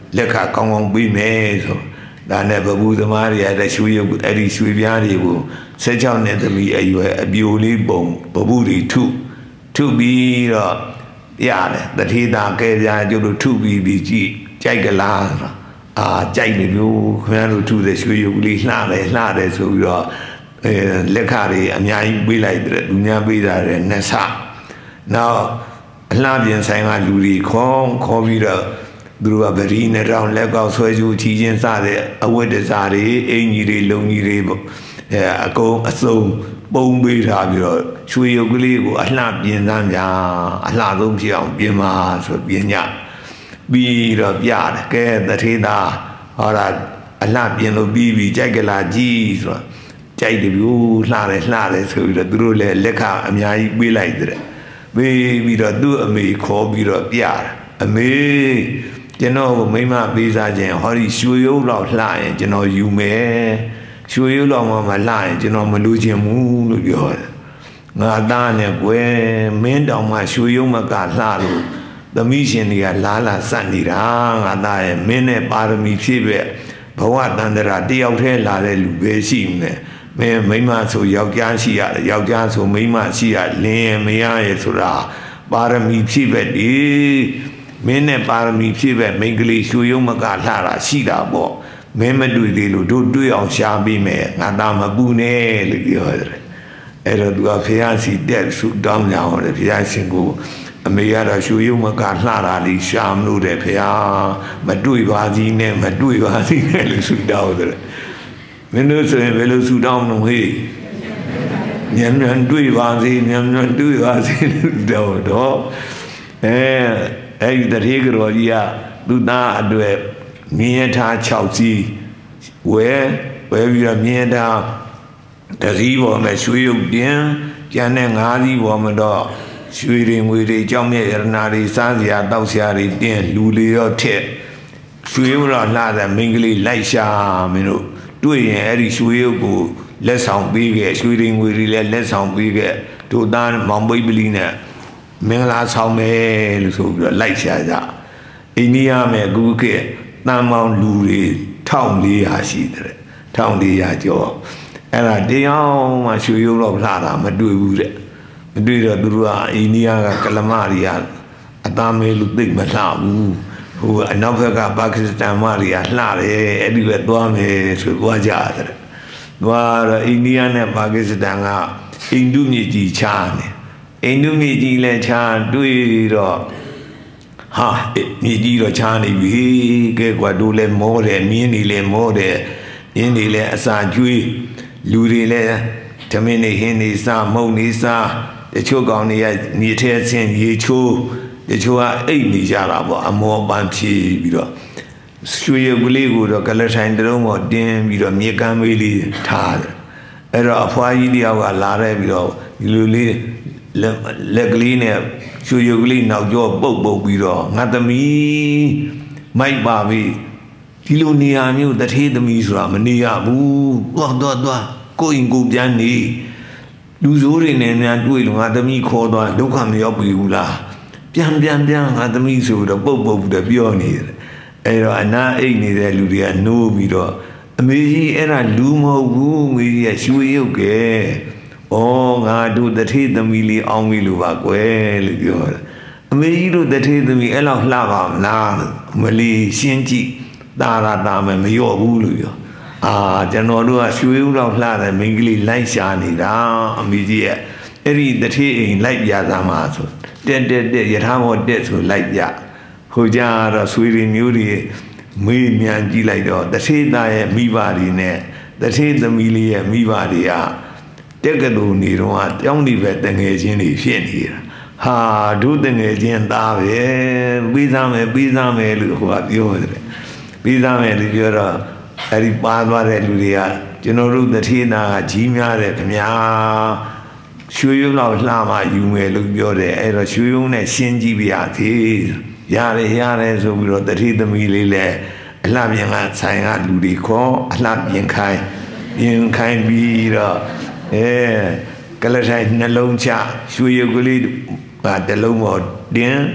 လက်ခကောင်းကောင်းပြီးမယ်ဆိုဒါနဲ့ဘဘူးသမားတွေရတဲ့ရွှေရုပ်အဲ့ဒီရွှေပြားတွေကို၁၆နှစ်သမီးအရွယ်အပြိုလေးပုံဘဘူးတွေထုထုပြီးတော့ရတယ်တတိတာကဲပြားကျတို့ထုပြီးပြီးကြည့်ကြိုက်ကလားအာကြိုက်နေလို့ခင်ဗျားတို့ထုတဲ့ရွှေရုပ်လေးလှတယ်လှတယ်ဆိုပြီးတော့အဲလက်ခတွေအများကြီးပေးလိုက်တဲ့လူများပေးတာတဲ့နှစ်ဆနောက်အလှပြင်ဆိုင်ကလူတွေခေါ်ခေါ်ပြီးတော့သူတို့ကဗရီနဲ့တောင်လက်ကောက်ဆွဲကြိုးချီချင်းစတဲ့အဝတ်တစားတွေအင်ကြီးတွေလုံကြီးတွေပေါ့အဲအကုန်အစုံပုံပေးထားပြီးတော့ရွှေရုပ်ကလေးကိုအလှပြင်စမ်းကြအလှဆုံးဖြစ်အောင်ပြင်ပါဆိုပြင်ညပြီးတော့ပြတယ်ကဲတထေးသားဟောတာအလှပြင်လို့ပြီးပြီးကြိုက်ကလာကြီးဆိုတော့ကြိုက်တယ်ဗျလှတယ်လှတယ်ဆိုပြီးတော့သူတို့လည်းလက်ခအများကြီးပေးလိုက်တဲ့ပေးပြီးတော့သူ့အမေခေါ်ပြီးတော့ပြတယ်အမေကျွန်တော်ကိုမိမပေးစားခြင်းဟောဒီရွှေရုပ်လောက်လှရင်ကျွန်တော်ယူမယ်ရွှေရုပ်လောက်မှမလှရင်ကျွန်တော်မလူချင်ဘူးလို့ပြောတယ်ငါသားနဲ့ကွယ်မင်းတောင်မှရွှေရုပ်မကလှလို့သမီးရှင်တွေကလားလာစက်နေတာငါသားရဲ့မင်းနဲ့ပါရမီဖြည့်ပဲဘဝတန်တရာတယောက်တည်းလာတဲ့လူပဲရှိနေမင်းမိမဆိုယောက်ျားရှိရတယ်ယောက်ျားဆိုမိမရှိရလင်းမရရဲ့ဆိုတာပါရမီဖြည့်ပဲဒီမင်းနဲ့ပါရမီဖြည့်ပဲမိန်းကလေးရွှေရုံမကလှတာရှိတာပေါ့မင်းမတွေ့သေးလို့တို့တွေ့အောင်ရှားပြီးမယ်ငါသားမပူနဲ့လို့ပြောတယ်အဲ့တော့သူကဖះစီတက်ဆူတောင်းကြအောင်လေဖះရှင်ကိုအမေကတော့ရွှေရုံမကလှတာလေးရှားမလို့တဲ့ဖះမတွေ့ပါသေးနဲ့မတွေ့ပါသေးနဲ့လို့ဆူတောင်းတယ်မင်းတို့ဆိုရင်ဘယ်လိုဆူတောင်းလို့ဟေးညံ့ညံ့တွေ့ပါစေညံ့ညံ့တွေ့ပါစေတော့တော့အဲအဲ့ဒီတထေးကြော်ကြီးကသူသားအတွက်မြင်းထား၆စီးဝဲဝဲပြီးတော့မြင်းထားတစီးပေါ်မှာရွှေရုပ်တင်ကျန်တဲ့၅စီးပေါ်မှာတော့ရွှေတွေငွေတွေကြောင်းမြဲရတနာတွေစားစရာတောက်စရာတွေတင်လူလေးရောထက်ရွှေရုပ်တော့လှတဲ့မိန်းကလေးလိုက်ရှာမင်းတို့တွေ့ရင်အဲ့ဒီရွှေရုပ်ကိုလက်ဆောင်ပေးခဲ့ရွှေတွေငွေတွေလည်းလက်ဆောင်ပေးခဲ့တို့သားမောင်ပိပလီနဲ့မင်္ဂလာဆောင်မယ်လို့ဆိုပြီးတော့လိုက်ရှာကြအိန္ဒိယမဲ့အခုခေတ်တန်မောင်လူတွေ၁၄၀၀ရှိတယ်၁၄၀၀ကျော်အဲ့ဒါတရားမှရွှေရုပ်တော့လှတာမတွေ့ဘူးတဲ့မတွေ့တော့သူတို့ကအိန္ဒိယကကလမတွေကအသားမဲလူသိမ့်မလှဘူးဟိုအနောက်ဘက်ကပါကစ္စတန်မတွေကလှတယ်အဲ့ဒီပဲသွားမယ်ဆိုသွားကြတယ်သွားတော့အိန္ဒိယနဲ့ပါကစ္စတန်ကအိန္ဒုမြေကြီးချားနေအိန္ဒုမြေကြီးလည်းချားတွေ့တော့ဟာမြေကြီးတော့ချားနေပြီကဲကွာတို့လည်းမောတယ်မြင်းတွေလည်းမောတယ်မြင်းတွေလည်းအစာကျွေးလူတွေလည်းဓမင်းတွေဟင်းတွေစားမုံတွေစားတချို့ကောင်တွေကမြေထဲဆင်းရေချိုးတချို့ကအိတ်နေကြတာပေါ့အမောပန်းဖြီးပြီးတော့ရွှေရုပ်ကလေးကိုတော့ကလထိုင်တလုံးပေါ်တင်းပြီးတော့မြေကမ်းမေးလေးထားတယ်အဲ့တော့အဖွားကြီးတယောက်ကလာတဲ့ပြီးတော့ဒီလိုလေးလက်ကလေးနဲ့ရွှေရုပ်ကလေးနောက်ကျောပုတ်ပုတ်ပြီးတော့ငါသမီးမိုက်ပါပြီဒီလိုနေရာမျိုးတထေးသမီးဆိုတာမနေရဘူးသွားသွားသွားကိုရင်ကိုပြန်နေလူစိုးတွေနဲ့များတွေ့လို့ငါသမီးခေါ်သွားဒုက္ခမရောက်ပြီဘူးလားပြန်ပြန်ပြန်ငါသမီးဆိုတော့ပုတ်ပုတ်ပြီးတော့ပြောနေတယ်အဲ့တော့အနာအိတ်နေတဲ့လူတွေကနိုးပြီးတော့အမေကြီးအဲ့ဒါလူမဟုတ်ဘူးမေကြီးကရွှေရုပ်ကဲဩငါတို့တထေးသမီးလေးအောင်းပြီလို့ပါကွယ်လို့ပြောတယ်အမေကြီးတို့တထေးသမီးအဲ့လောက်လှပါမလားမလီရှင်းကြည့်တာရာတာမယ်မလျော့ဘူးလို့ပြောအာကျွန်တော်တို့ကရွှေဦးလောက်လှတဲ့မိန်းကလေးလိုက်ရှာနေတာအမေကြီးရဲ့အဲ့ဒီတထေးအိမ်လိုက်ပြသားမှာဆိုတက်တက်တက်ရထားမောတက်ဆိုလိုက်ပြဟိုကြတော့ဆွေတွေမျိုးတွေမေးမြန်ကြည့်လိုက်တော့တထေးသားရဲ့မိဘတွေနဲ့တထေးသမီးလေးရဲ့မိဘတွေကတက်ကလူနေတော့တောင်းဒီပဲတငယ်ချင်းတွေဖြစ်နေတာဟာတို့တငယ်ချင်းသားပဲပြီးသားမယ်ပြီးသားမယ်လို့ဟိုကပြောတယ်ပြီးသားမယ်လို့ပြောတော့အဲ့ဒီပါသွားတဲ့လူတွေကကျွန်တော်တို့တထေးသားကကြီးများတယ်ခင်ဗျာရွှေရုံလောက်လှမှယူမယ်လို့ပြောတယ်အဲ့တော့ရွှေရုံနဲ့ရှင်းကြည့်ပြရသေးရတယ်ရတယ်ဆိုပြီးတော့တထေးသမီးလေးလည်းအလှပြင်ကဆိုင်ကလူတွေခေါ်အလှပြင်ခိုင်းပြင်ခိုင်းပြီးတော့အဲကလထိုင်နှလုံးချရွှေရုပ်ကလေးကတလုံးပေါ်တင်း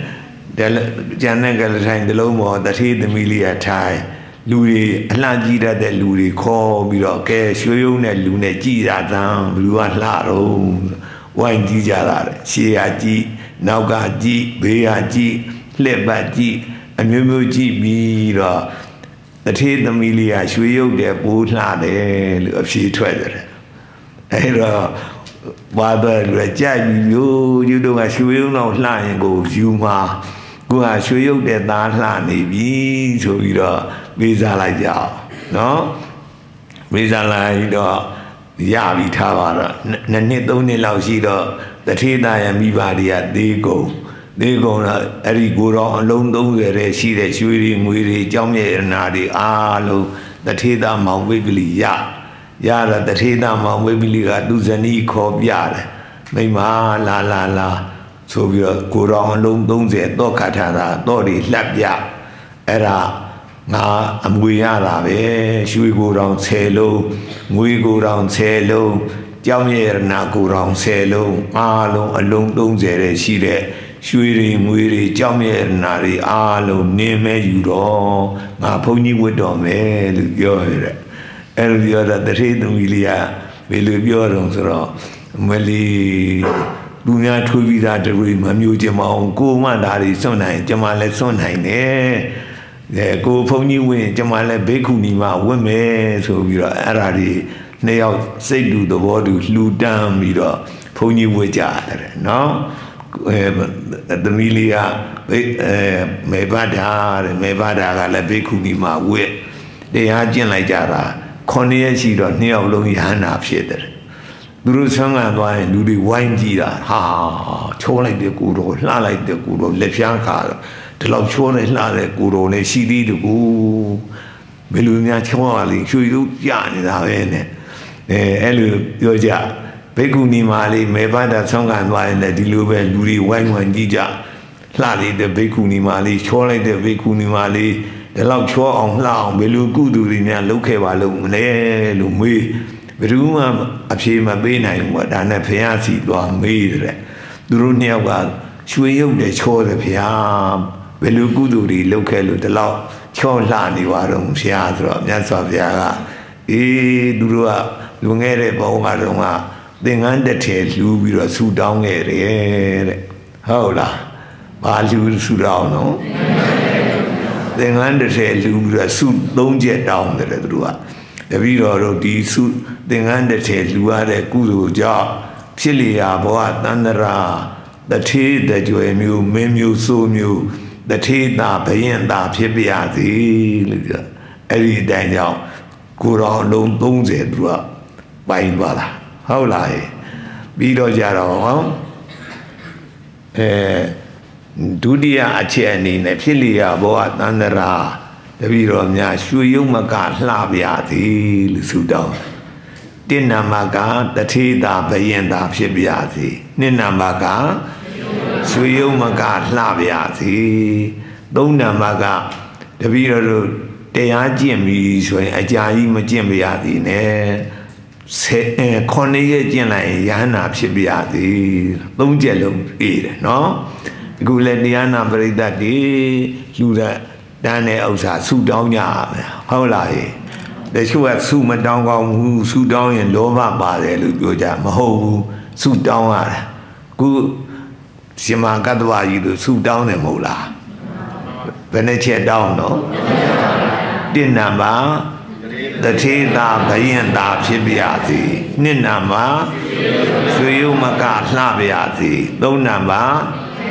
ကျန်တဲ့ကလေးတိုင်းတလုံးပေါ်တထေးသမီးလေးကထိုင်လူတွေအလှကြည့်တတ်တဲ့လူတွေခေါ်ပြီးတော့ကဲရွှေရုံနဲ့လူနဲ့ကြည်တာတန်းဘလူကလှတော့ဝိုင်းကြည့်ကြတာရှေ့ကကြည့်နောက်ကကြည့်ဘေးကကြည့်လှက်ပတ်ကြည့်အမျိုးမျိုးကြည့်ပြီးတော့တထေးသမီးလေးကရွှေရုပ်တဲ့ပိုးလှတယ်လို့အဖြေထွက်တယ်အဲတော့ဘာတော့လူကြိုက်ပြီးမျိုးယူတော့ကရွှေရုံတော့လှရင်ကိုယူမှာကိုကရွှေရုပ်တဲ့သားလှနေပြီဆိုပြီးတော့ပေးစားလိုက်ကြအောင်နော်ပေးစားလိုက်တော့ရပြီထားပါတော့နှစ်နှစ်သုံးနှစ်လောက်ရှိတော့တထေးသားရမိဘတွေကသေးကုန်သေးကုန်တော့အဲ့ဒီကိုတော့အလုံးသုံးဆယ်တဲ့ရှိတဲ့ရွှေတွေငွေတွေကြောင်းမြဲရနာတွေအားလုံးတထေးသားမောင်ဝိပ္ပလီရရတော့တထေးသားမောင်ဝိပ္ပလီကသူဇနီးခေါ်ပြတယ်မိမလာလာလာဆိုပြီးတော့ကိုတော်အလုံးသုံးဆယ်တော့ခတ်ထားတာတော့တွေလှက်ပြအဲ့ဒါငါအမွေရတာပဲရွှေကိုတော်ဆယ်လုံးငွေကိုတော်ဆယ်လုံးကြောင်းရရနာကိုတော်ဆယ်လုံးအားလုံးအလုံးသုံးဆယ်တဲ့ရှိတဲ့ရွှေတွေငွေတွေကြောင်းရရနာတွေအားလုံးနင်းမဲယူတော့ငါဘုန်းကြီးဝတ်တော်မယ်လို့ပြောရတယ်အဲ့လိုပြောတော့တထေးသမီးလေးကဘယ်လိုပြောတော့ဆိုတော့မလီလူများထွေးပြီးသားတွေမမျိုးချင်မအောင်ကိုမှဒါတွေစွန့်နိုင်ကျမလည်းစွန့်နိုင်တယ်အဲကိုဘုန်းကြီးဝင်ကျမလည်းဘေခုနီမှာဝင်မယ်ဆိုပြီးတော့အဲ့ဒါတွေနှစ်ယောက်စိတ်တူသဘောတူလှူဒန်းပြီးတော့ဘုန်းကြီးဝတ်ကြတယ်နော်အဲသမီးလေးကအဲမေဘဒါတဲ့မေဘဒါကလည်းဘေခုနီမှာဝတ်တရားကျင့်လိုက်ကြတာခုနှစ်ရက်ရှိတော့နှစ်ယောက်လုံးရဟန္တာဖြစ်တယ်သူတို့ဆန်းကန်သွားရင်လူတွေဝိုင်းကြည့်တာဟာချိုးလိုက်တဲ့ကိုတော်လှလိုက်တဲ့ကိုတော်လက်ဖြန်းခါတော့ဒီလောက်ချိုးနေလှတဲ့ကိုတော်လည်းရှိသေးတကူဘယ်လိုများချိုးရလဲရွှေရုပ်ကြနေတာပဲနဲ့အဲအဲ့လိုပြောကြဘိက္ခုနီမာလေးမေဘတာဆန်းကန်သွားရင်လည်းဒီလိုပဲလူတွေဝိုင်းဝန်းကြည့်ကြလှလေးတဲ့ဘိက္ခုနီမာလေးချိုးလိုက်တဲ့ဘိက္ခုနီမာလေးဒီလောက်ချိုးအောင်လှအောင်ဘယ်လိုကုသူတွေများလုပ်ခဲ့ပါလို့မလဲလို့မေးဘယ်သူမှအဖြေမပေးနိုင်ဘူးဒါနဲ့ဖះစီသွားမေးတယ်သူတို့နှစ်ယောက်ကရွှေရုပ်နဲ့ချောတယ်ဖះဘယ်လိုကုသိုလ်တွေလုပ်ခဲ့လို့ဒီလောက်ချောလှနေပါတော့ဖះဆိုတော့မြတ်စွာဘုရားကအေးသူတို့ကလွန်ခဲ့တဲ့ဘဝကတော့ကသင်္ကန်းတစ်ထည်လှူပြီးတော့ဆူတောင်းခဲ့တယ်တဲ့ဟုတ်လားဘာလှူဆူတောင်းနော်သင်္ကန်းတစ်ထည်လှူပြီးတော့ဆူသုံးချက်တောင်းတယ်သူတို့ကတပည့်တော်တို့ဒီစုသင်္ကန်းတစ်ထည်လှူရတဲ့ကုသိုလ်ကြောင့်ဖြစ်လျာဘဝတန္တရာတထေးတကြွယ်မျိုးမင်းမျိုးစိုးမျိုးတထေးသာဘယင်သာဖြစ်ပြရစီလို့ပြောအဲ့ဒီအတိုင်းကြောင့်ကိုတော်လုံးသုံးဆယ်သူကပိုင်သွားတာဟုတ်လားပြီးတော့ကြတော့ဟောအဲဒုတိယအချက်အနေနဲ့ဖြစ်လျာဘဝတန္တရာတပည့်တော်များရွှေရုံမကလှပြသည်လို့ဆုတောင်းတိဏမကတထေးသာဘယင်သာဖြစ်ပြစီနှစ်နမကရွှေရုံမကလှပြစီသုံးနမကတပည့်တော်တို့တရားကျင့်ပြီးဆိုရင်အကြာကြီးမကျင့်ပြရသည်နဲ့ဆယ်ခုနှစ်ရက်ကျင့်လိုက်ရင်ယဟနာဖြစ်ပြသည်သုံးချက်လုံးအေးတယ်နော်အခုလည်းတရားနာပရိသတ်တွေလူတဲ့တန်းတဲ့ဥစ္စာဆူတောင်းကြမယ်ဟုတ်လားဟဲ့တချို့ကဆူမတောင်းကောင်းဘူးဆူတောင်းရင်လောဘပါတယ်လို့ပြောကြမဟုတ်ဘူးဆူတောင်းရတယ်ခုရှင်မကတ္တဝကြီးတို့ဆူတောင်းတယ်မဟုတ်လားဘယ်နဲ့ချက်တောင်းတော့တစ်နံပါတ်တထေးသာဘယင်သာဖြစ်ပြစီနှစ်နံပါတ်ရွှေရုံမကလှပြစီသုံးနံပါတ်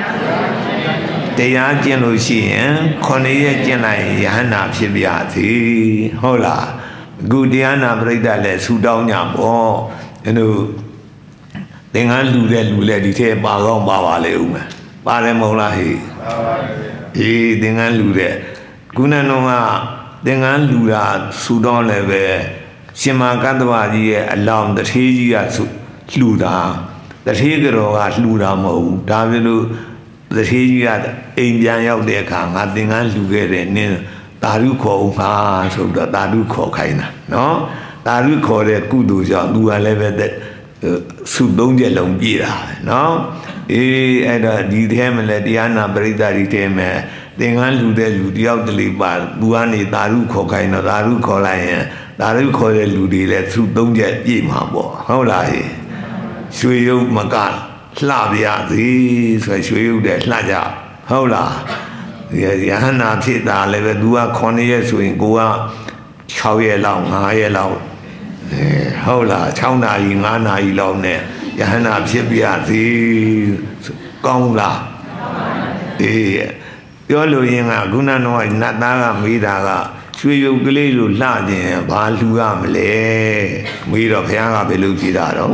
တရားကျင့်လို့ရှိရင်ခုနှစ်ရက်ကျင့်လိုက်ယဟနာဖြစ်ပြသည်ဟုတ်လားအခုတရားနာပရိသတ်လည်းဆူတောင်းကြပေါ့အဲလိုသင်္ကန်းလူတဲ့လူလည်းဒီထဲပါကောင်းပါပါလေဦးမယ်ပါတယ်မဟုတ်လားဟေးပါပါတယ်အေးသင်္ကန်းလူတဲ့ခုနကတော့ကသင်္ကန်းလူတာဆူတောင်းလည်းပဲရှင်မကတ္တဝကြီးရဲ့အလောင်းတထေးကြီးကလှူတာတထေးကြောကလှူတာမဟုတ်ဘူးဒါပြလို့တထေးကြီးကအိမ်ပြန်ရောက်တဲ့အခါငါသင်္ကန်းလှူခဲ့တယ်နင်းတာရုခေါ်ဦးမှာဆိုတော့တာရုခေါ်ခိုင်းတာနော်တာရုခေါ်တဲ့ကုသိုလ်ကြောင့်သူကလည်းပဲစုသုံးချက်လုံးပြည့်တာနော်အေးအဲ့တော့ဒီထဲမှာလည်းတရားနာပရိသတ်ဒီထဲမှာသင်္ကန်းလူတဲ့လူတယောက်တလေပါသူကနေသာရုခေါ်ခိုင်းတော့သာရုခေါ်လိုက်ရင်သာရုခေါ်တဲ့လူတွေလည်းသူသုံးချက်ပြည့်မှာပေါ့ဟုတ်လားရွှေရုပ်မကလှပြသည်ဆိုရွှေရုပ်တဲ့လှကြဟုတ်လားယဟနာဖြစ်တာလည်းပဲသူကခုနှစ်ရက်ဆိုရင်ကိုက၆ရက်လောက်၅ရက်လောက်ဟုတ်လား၆နာရီ၅နာရီလောက်နဲ့ယဟနာဖြစ်ပြသည်ကောင်းလားအေးပြောလို့ရင်ကခုနကတော့နတ်သားကမေးတာကရွှေရုပ်ကလေးလိုလှခြင်းဘာလှူရမလဲမေးတော့ဘုရားကဘယ်လိုဖြေတာတော့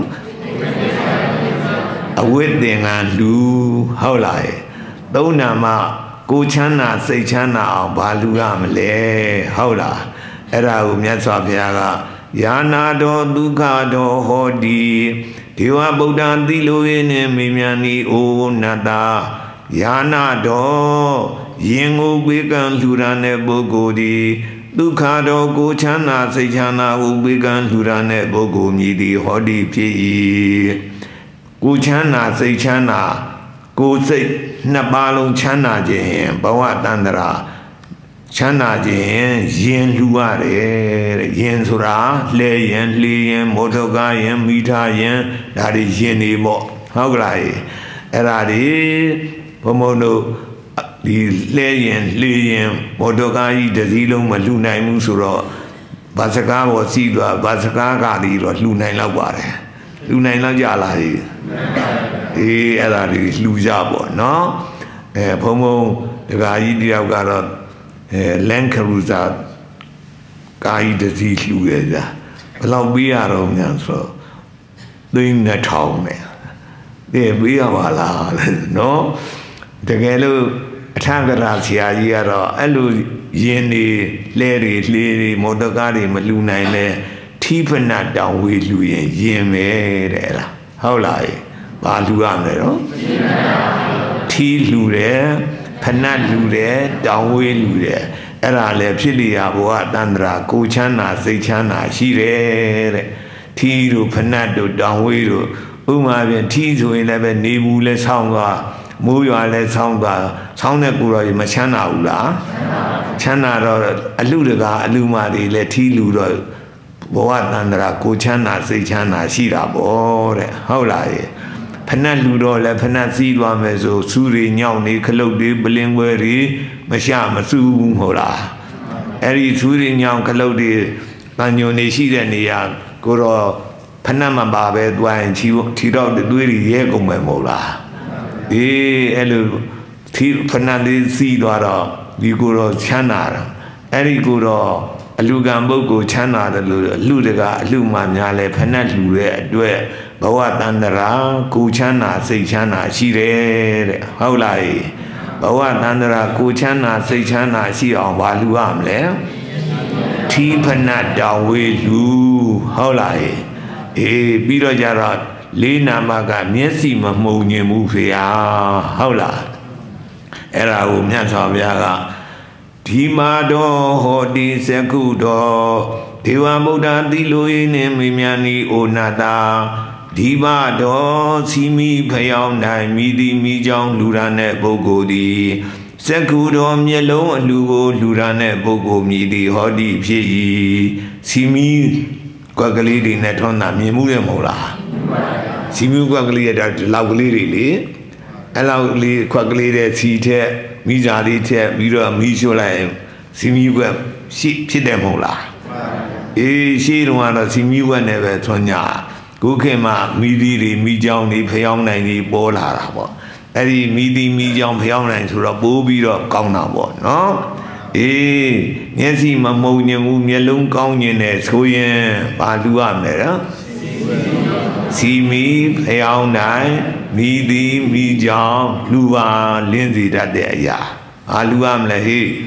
အဝိသင်္ကန်းလူဟုတ်လားသုံးနာမကိုချမ်းသာစိတ်ချမ်းသာအောင်ဘာလူရမလဲဟုတ်လားအဲ့ဒါကိုမြတ်စွာဘုရားကယာနာတော်ဒုက္ခတော်ဟောတိဒေဝဗုဒ္ဓသီလိုရင်းနဲ့မေမြန်းဤအိုနတ္တာယာနာတော်ယင်ကိုဘေကံလှူရတဲ့ပုဂ္ဂိုလ်ဒီဒုက္ခတော်ကိုချမ်းသာစိတ်ချမ်းသာကိုဘေကံလှူရတဲ့ပုဂ္ဂိုလ်မြည်သည်ဟောတိဖြစ်၏ကိုချမ်းသာစိတ်ချမ်းသာကိုစိတ်နှစ်ပါးလုံးချမ်းသာခြင်းဘဝတန္တရာချမ်းသာခြင်းရင်လှူရတယ်တဲ့ရင်ဆိုတာလဲရင်လှေရင်မောထကားရင်မိထားရင်ဒါတွေရင်နေပေါ့ဟုတ်ကလားအဲ့ဒါတွေဘုံဘုံတို့ဒီလဲရင်လှေရင်မောထကားကြီးတစ်စီးလုံးမလှူနိုင်ဘူးဆိုတော့ဘာစကားပေါ်စီးသွားဘာစကားကတည်းတော့လှူနိုင်လောက်ပါတယ်လှူနိုင်လောက်ကြလားဒီအေးအဲ့ဒါတွေလှူကြပေါ့နော်အဲဘုံဘုံဒကာကြီးတယောက်ကတော့အဲလန်ခရူဇာကာကြီးတစ်စီးလှူရကြဘယ်လောက်ပေးရတော့များဆိုသိန်းနှစ်ထောင်နဲ့ဒီပေးရပါလားနော်တကယ်လို့အထကရာဆရာကြီးကတော့အဲ့လိုယင်းနေလဲတွေလှေတွေမော်တော်ကားတွေမလှူနိုင်လဲထီးဖနတ်တောင်ဝေးလှူရင်ယင်းပဲတဲ့လားဟုတ်လားဘာလှူရမလဲတော့ထီးလှူတယ်ဖနတ်လှူတယ်တောင်ဝေးလှူတယ်အဲ့ဒါလည်းဖြစ်လျာဘဝတန္တရာကိုချမ်းသာစိတ်ချမ်းသာရှိတယ်တဲ့ထီးတို့ဖနတ်တို့တောင်ဝေးတို့ဥမာပြန်ထီးဆိုရင်လည်းပဲနေဘူးလဲဆောင်းသွားမိုးရွာလဲဆောင်းသွားဆောင်းတဲ့ကိုယ်တော်မချမ်းသာဘူးလားချမ်းသာတော့အလူတကာအလူမာတွေလည်းထီးလူတော့ဘဝတန္တရာကိုချမ်းသာစိတ်ချမ်းသာရှိတာပေါ့တဲ့ဟုတ်လားဖနက်လူတော့လည်းဖနက်စီးသွားမယ်ဆိုစူးတွေညောင်းနေခလုတ်တွေပလင်ခွဲတွေမရှမစူးဘူးဟုတ်လားအဲ့ဒီစူးတွေညောင်းခလုတ်တွေတန်ညုံနေရှိတဲ့နေရာကိုတော့ဖနက်မပါပဲသွားရင်ချီချီတော့တွေးတွေရဲကုန်မယ်မဟုတ်လားအေးအဲ့လိုထီဖနက်လေးစီးသွားတော့ဒီကိုတော့ချမ်းသာတာအဲ့ဒီကိုတော့အလူကံပုဂ္ဂိုလ်ချမ်းသာတယ်လို့အလူတကအလူမှများလဲဖနက်လူတဲ့အတွက်ဘဝတန္တရာကိုချမ်းသာစိတ်ချမ်းသာရှိတယ်တဲ့ဟုတ်လားဘဝတန္တရာကိုချမ်းသာစိတ်ချမ်းသာရှိအောင်ဘာလူရမလဲထီးဖနတ်တောင်ဝေးလူဟုတ်လားအေးပြီးတော့ကြတော့လေးနာမကမျက်စိမမှုံညင်ဘူးဖေဟာဟုတ်လားအဲ့ဒါကိုမြတ်စွာဘုရားကဒီမာတော်ဟောတိသကုတော်ဒေဝဗုဒ္ဓသီလိုရင်းနှင့်မိမြန်းဤအိုနာတာဒီမာတော်စီမီဖျောင်းနိုင်မိသည်မိကြောင်းလူရတဲ့ပုဂ္ဂိုလ်သည်သကုတော်မျက်လုံးအလှကိုလူရတဲ့ပုဂ္ဂိုလ်မြည်သည်ဟောတိဖြစ်၏စီမီကွက်ကလေးတွေနဲ့ထွန်းတာမြင်မှုရမဟုတ်လားစီမီကွက်ကလေးရတဲ့လောက်ကလေးတွေလေအဲ့လောက်ကလေးခွက်ကလေးတဲ့စီထက်မိသားလေးထက်ပြီးတော့မိရှို့လိုက်စီမီကွက်ရှိဖြစ်တယ်မဟုတ်လားအေးရှိတော့ကတော့စီမီကွက်နဲ့ပဲထွန်းညာခုခေတ်မှာမိသီးတွေမိကြောင်းတွေဖျောင်းနိုင်တွေပေါ်လာတာပေါ့အဲ့ဒီမိသီးမိကြောင်းဖျောင်းနိုင်ဆိုတော့ပိုးပြီးတော့ကောင်းတာပေါ့နော်အေးမျက်စိမမုံညင်ဘူးမျက်လုံးကောင်းညင်တယ်ဆိုရင်ဘာလူရမလဲနော်စီမီဖျောင်းနိုင်မိသီးမိကြောင်းလူပါလင်းစီတတ်တဲ့အရာဘာလူရမလဲဟေး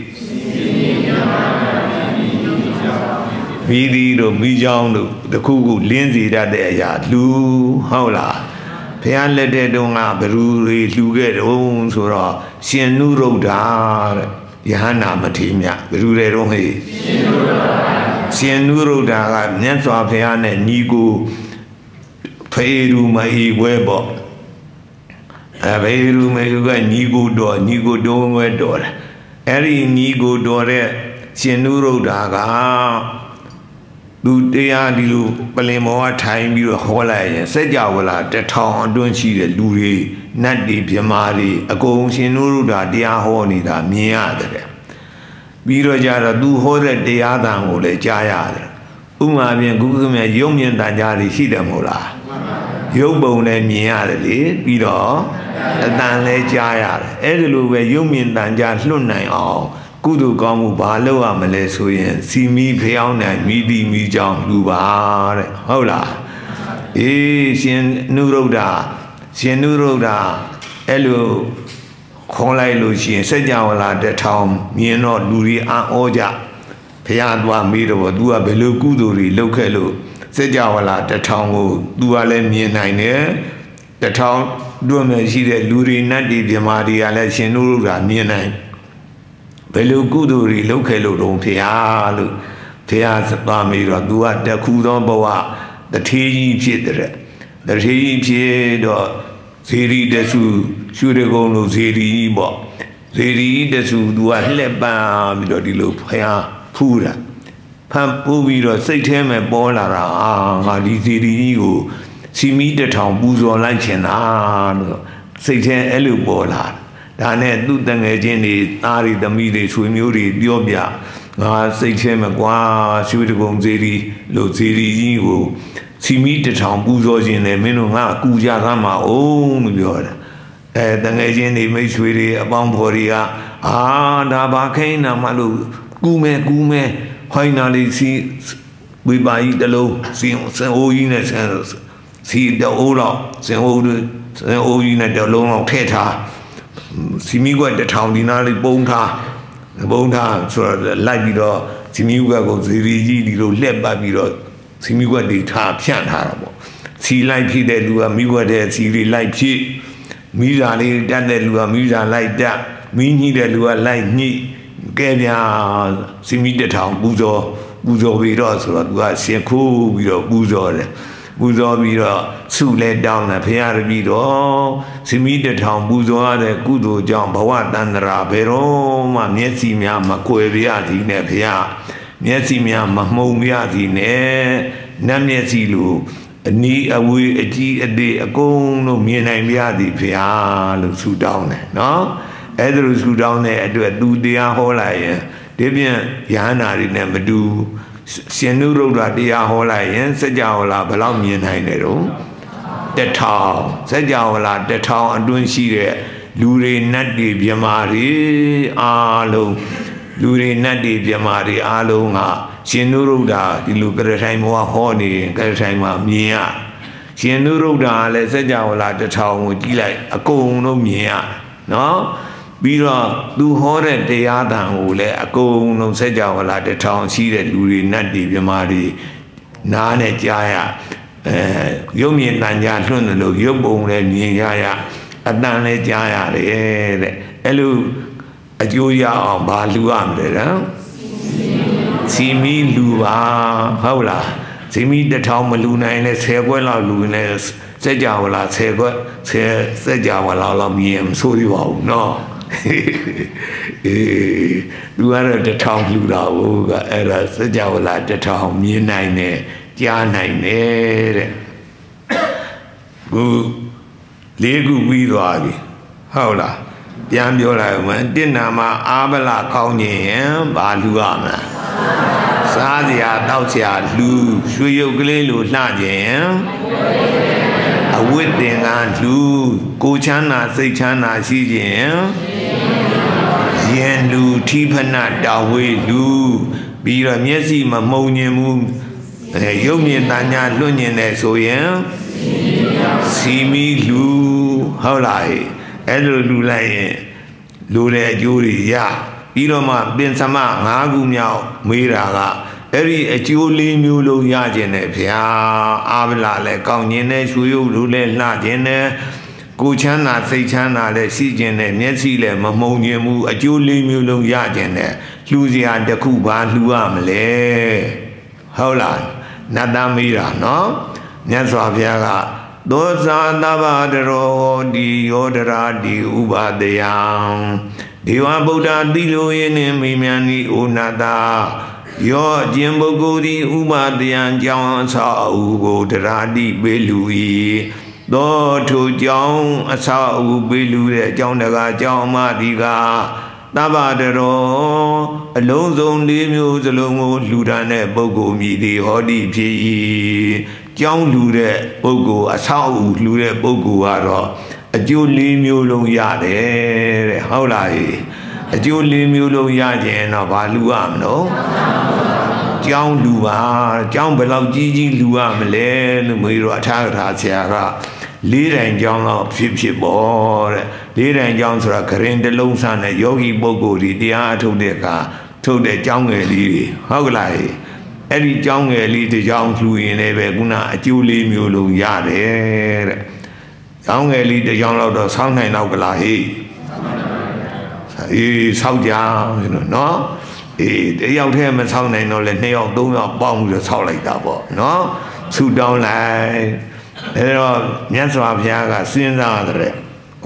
မိသီးတို့မိကြောင်းတို့တခုခုလင်းစီတတ်တဲ့အရာလူဟုတ်လားဘုရားလက်တဲ့တုန်းကဘယ်သူတွေလှူခဲ့တုံးဆိုတော့ရှင်နုရုဒ္ဓတဲ့ယဟနာမထေရမြဘယ်သူတွေတုံးဟေးရှင်နုရုဒ္ဓကမြတ်စွာဘုရားနဲ့ညီကိုဖေရူမဟီဝဲပေါ့အဲဘေရုမေယုကညီကိုတော်ညီကိုတော်ငွဲတော်တယ်အဲ့ဒီညီကိုတော်တဲ့ရှင်နုရုဒ္ဓကသူတရားဒီလိုပလင်မောကထိုင်ပြီးတော့ဟောလိုက်ရင်စัจ java လာတထောင်အတွင်းရှိတဲ့လူတွေနတ်တွေမြမာတွေအကုန်ရှင်နုရုဒ္ဓတရားဟောနေတာမြင်ရတယ်ပြီးတော့ကြတော့သူဟောတဲ့တရားသံကိုလည်းကြားရတယ်ဥမာဖြင့်ခုခုမြရုပ်မြင်တန်ကြားတွေရှိတယ်မဟုတ်လားရုပ်ပုံလည်းမြင်ရတယ်လေပြီးတော့အတန်လည်းကြားရတယ်အဲ့ဒီလိုပဲရုပ်မြင်တန်ကြားလွတ်နိုင်အောင်ကုသိုလ်ကောင်းမှုဘာလုပ်ရမလဲဆိုရင်စီမီဖျောင်းနိုင်မိတိမိကြောင်းလူပါတဲ့ဟုတ်လားအေးရှင်နုရုဒ္ဓရှင်နုရုဒ္ဓအဲ့လိုခေါ်လိုက်လို့ရှိရင်စัจ java လာတထောင်မြင်တော့လူတွေအာဩကြဘုရားသွားမေးတော့ तू ကဘယ်လိုကုသိုလ်တွေလုပ်ခဲ့လို့စัจ java လာတထောင်ကို तू ကလည်းမြင်နိုင်တယ်တထောင်တို့မှရှိတဲ့လူတွေနတ်တွေမြမာတွေကလည်းရှင်နုရုဒ္ဓမြင်နိုင်ဘယ်လိုကုသိုလ်တွေလုပ်ခဲ့လို့တော့ဖျားလို့ဖျားသွားမေးတော့ तू ကတခုသောဘဝတထေးကြီးဖြစ်တဲ့တထေးကြီးဖြစ်တော့ဇေရီတဆုရှုရကုံလို့ဇေရီကြီးပေါ့ဇေရီတဆု तू ကလှက်ပန်းပြီးတော့ဒီလိုဖျားဖူးတာဖမ်းပူးပြီးတော့စိတ်ထဲမှာပေါ်လာတာအာငါဒီဇေရီကြီးကိုစီမီတထောင်ပူဇော်လိုက်ချင်တာလို့စိတ်ထဲအဲ့လိုပေါ်လာဒါနဲ့သူ့တငယ်ချင်းတွေသားတွေသမီးတွေဆွေမျိုးတွေပြောပြငါစိတ်ထဲမှာကွာရှုတကုံဇေရီလို့ဇေရီကြီးကိုစီမီတထောင်ပူဇော်ခြင်းနဲ့မင်းတို့ငါကူကြကားမှာအောင်လို့ပြောတယ်အဲတငယ်ချင်းတွေမိတ်ဆွေတွေအပေါင်းဖော်တွေကအာဒါဘာခိန်းနာမလို့ကူမဲကူမဲခိုင်းနာလေးစီဝိပါကြီးတလုံးစင်စင်အိုးကြီးနဲ့ဆန်စီတိုးတော့စင်အိုးစင်အိုးကြီးနဲ့တလုံးတော့ထည့်ထားစီမီကွက်တထောင်ဒီနာလေးပုံထားပုံထားဆိုတော့လိုက်ပြီးတော့စီမီကွက်ကိုဇီရီကြီးဒီလိုလှက်ပတ်ပြီးတော့စီမီကွက်တွေထားဖြန့်ထားတာပေါ့စီလိုက်ဖြစ်တဲ့လူကမိကွက်တဲ့စီတွေလိုက်ဖြစ်မိဓာလေးတက်တဲ့လူကမိဓာလိုက်တက်မိညှိတဲ့လူကလိုက်ညှိကဲဗျာစီမီတထောင်ပူဇော်ပူဇော်ပြီးတော့ဆိုတော့သူကရှင်ခိုးပြီးတော့ပူဇော်တယ်ပူဇော်ပြီးတော့ဆုလဲတောင်းတယ်ဖရာတပည့်တော်စီမီတထောင်ပူဇော်ရတဲ့ကုသိုလ်ကြောင့်ဘဝတန္တရာဘယ်တော့မှမျက်စိများမကွယ်ပြရသည်နဲ့ဖရာမျက်စိများမမှုံပြရသည်နဲ့နတ်မျက်စိလိုအနီးအဝေးအကြီးအသေးအကုန်လုံးမြင်နိုင်ပြရသည်ဖရာလို့ဆုတောင်းတယ်နော်အဲ့ဒါလိုဆုတောင်းတဲ့အတွက်သူတရားဟောလိုက်ရင်ဒီပြန်ယဟနာတွေနဲ့မတူရှင်နုရုဒ္ဓတရားဟောလိုက်ရင်စัจ java လာဘယ်လောက်မြင်နိုင်တယ်တော့တထောင်စัจ java လာတထောင်အတွင်းရှိတဲ့လူတွေနတ်တွေမြမာတွေအားလုံးလူတွေနတ်တွေမြမာတွေအားလုံးကရှင်နုရုဒ္ဓဒီလိုကရထိုင်ဘဝဟောနေရင်ကရထိုင်မှာမြင်ရရှင်နုရုဒ္ဓလည်းစัจ java လာတထောင်ကိုကြည့်လိုက်အကုန်လုံးမြင်ရနော်ပြီးတော့သူဟောတဲ့တရားသံကိုလည်းအကုန်လုံးစัจ java လာတထောင်ရှိတဲ့လူတွေနတ်တွေမြမာတွေနားနဲ့ကြားရအဲရုပ်မြင်တန်ကြားလွှင့်တယ်လို့ရုပ်ပုံလည်းမြင်ရရအတန်လည်းကြားရတယ်တဲ့အဲ့လိုအကျိုးရအောင်ဘာလူရမလဲနော်စီမီလူပါဟုတ်လားစီမီတထောင်မလူနိုင်လဲဆယ်ခွက်လောက်လူနေစัจ java လာဆယ်ခွက်ဆယ်စัจ java လာလောက်မြင်မဆိုးရပါဘူးနော်အေးသူကတော့တထောင်လူတာဟုတ်ကအဲ့ဒါစัจ java လာတထောင်မြင်နိုင်တယ်ကြားနိုင်တယ်တဲ့ခုလေးခုပြီးသွားပြီဟုတ်လားပြန်ပြောလိုက်မှတင့်နာမှာအာဗလကောင်းခြင်းရင်ဘာလူရမလားစားစရာတောက်စရာလူရွှေရုပ်ကလေးလိုလှခြင်းအဝိတ္တင်ကလူကိုချမ်းသာစိတ်ချမ်းသာရှိခြင်းယင်လူထိဖဏတာဝေလူပြီးတော့မျက်စိမမှုံညင်ဘူးအဲရုပ်မြင်တန်ညာလွတ်ညင်တယ်ဆိုရင်စီမီလူဟုတ်လားအဲ့လိုလူလိုက်ရင်လူတဲ့အကျိုးတွေရပြီးတော့မှပင်စမငါးခုမြောက်မေးတာကအဲ့ဒီအကျိုးလေးမျိုးလုံးရခြင်းနဲ့ဗျာအာဗလာလည်းကောင်းခြင်းနဲ့ရွှေရုပ်လူလည်းလှခြင်းနဲ့ကိုချမ်းသာစိတ်ချမ်းသာလည်းရှိခြင်းနဲ့မျက်စိလည်းမမှုံခြင်းဘူးအကျိုးလေးမျိုးလုံးရခြင်းနဲ့လှူစရာတစ်ခုဘာလှူရမလဲဟုတ်လားနတ်သားမေးတာနော်မြတ်စွာဘုရားကသောဇာတဗ္ဗတရောဒီယောဒရာဒီဥပဒယံဒေဝဗုဒ္ဓတိလိုယင်းနှင့်မိမြန်ဤဩနာတာယောအကျင့်ပုဂ္ဂိုလ်သည်ဥပဒယံကြောင့်အဆောက်အဦကိုဒရာတိပေးလူ၏သောထိုကြောင့်အဆောက်အဦပေးလူတဲ့အကြောင်းတကားကြောင့်အမဒီကသဗ္ဗတရောအလုံးစုံလေးမျိုးစလုံးကိုလူတာတဲ့ပုဂ္ဂိုလ်မြည်သည်ဟောတိဖြစ်၏ကြောင်းလူတဲ့ပုဂ္ဂိုလ်အဆောက်အဦလူတဲ့ပုဂ္ဂိုလ်ကတော့အကျိုးလေးမျိုးလုံးရတယ်တဲ့ဟုတ်လားအကျိုးလေးမျိုးလုံးရခြင်းတော့ဘာလူရမလို့ကြောင်းလူပါကြောင်းဘယ်လောက်ကြီးကြီးလူရမလဲလို့မေးတော့အထာကထာဆရာကလေးတိုင်ကြောင်းတော့ဖြစ်ဖြစ်ပေါ့တဲ့လေးတိုင်ကြောင်းဆိုတာဂရင်တလုံးစနဲ့ယောဂီပုဂ္ဂိုလ်ဒီတရားထုတ်တဲ့အခါထုတ်တဲ့ကြောင်းငယ်လေးတွေဟုတ်ကလားအဲ့ဒီကြောင်းငယ်လေးတစ်ကြောင်းလှူရင်လည်းပဲခုနအကျိုးလေးမျိုးလုံးရတယ်တဲ့ကြောင်းငယ်လေးတစ်ကြောင်းတော့ဆောင်းနိုင်တော့ကလားဟေးအေးဆောက်ကြနော်အေးတယောက်တည်းမဆောက်နိုင်တော့လေနှစ်ယောက်သုံးယောက်ပေါင်းပြီးတော့ဆောက်လိုက်တာပေါ့နော်ဆူတောင်းလိုက်အဲတော့မြတ်စွာဘုရားကစဉ်းစားတဲ့ဩ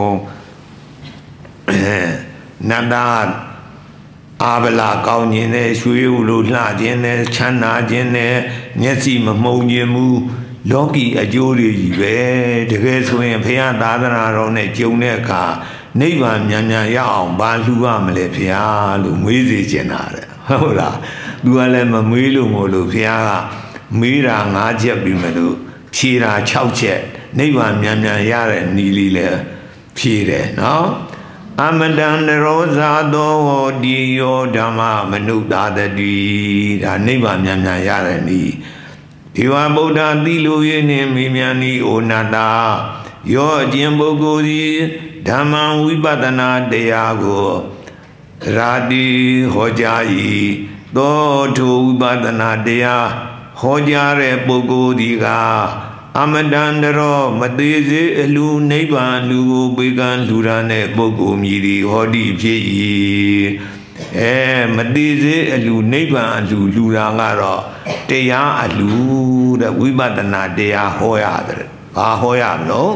နန္ဒာအာဗလာကောင်းခြင်းနဲ့ရွှေဥလိုလှခြင်းနဲ့ချမ်းသာခြင်းနဲ့မျက်စိမမှုံခြင်းမူလောကီအကျိုးတွေကြီးပဲတကယ်ဆိုရင်ဘုရားသာသနာတော်နဲ့ကြုံတဲ့အခါနိဗ္ဗာန်မြန်မြန်ရအောင်ဘာလှူရမလဲဘုရားလို့မေးစေချင်တာတဲ့ဟုတ်လားသူကလည်းမမေးလို့မို့လို့ဘုရားကမေးတာ၅ချက်ပြီးမလို့ဖြေတာ၆ချက်နိဗ္ဗာန်မြန်မြန်ရတဲ့နီလီလည်းဖြေတယ်နော်အမတန်ရောဇာသောဒီယောဓမ္မမနုဿာတတိဒါနိဗ္ဗာန်မြန်မြန်ရတဲ့နီဒေဝဗုဒ္ဓတိလိုရင်းနှင့်မိမြန်ဤဩနာတာယောအကျင့်ပုဂ္ဂိုလ်သည်ဓမ္မဝိပဿနာတရားကိုရာတိဟောကြား၏သောထိုဝိပဿနာတရားဟောကြားတဲ့ပုဂ္ဂိုလ်ဒီကအမတန်တရောမသေးစေအလူနိဗ္ဗာန်လူကိုပေကံလူရတဲ့ပုဂ္ဂိုလ်မြည်သည်ဟောတိဖြစ်၏အဲမသေးစေအလူနိဗ္ဗာန်အလူလူတာကတော့တရားအလူတဲ့ဝိပဿနာတရားဟောရတယ်ဘာဟောရမလို့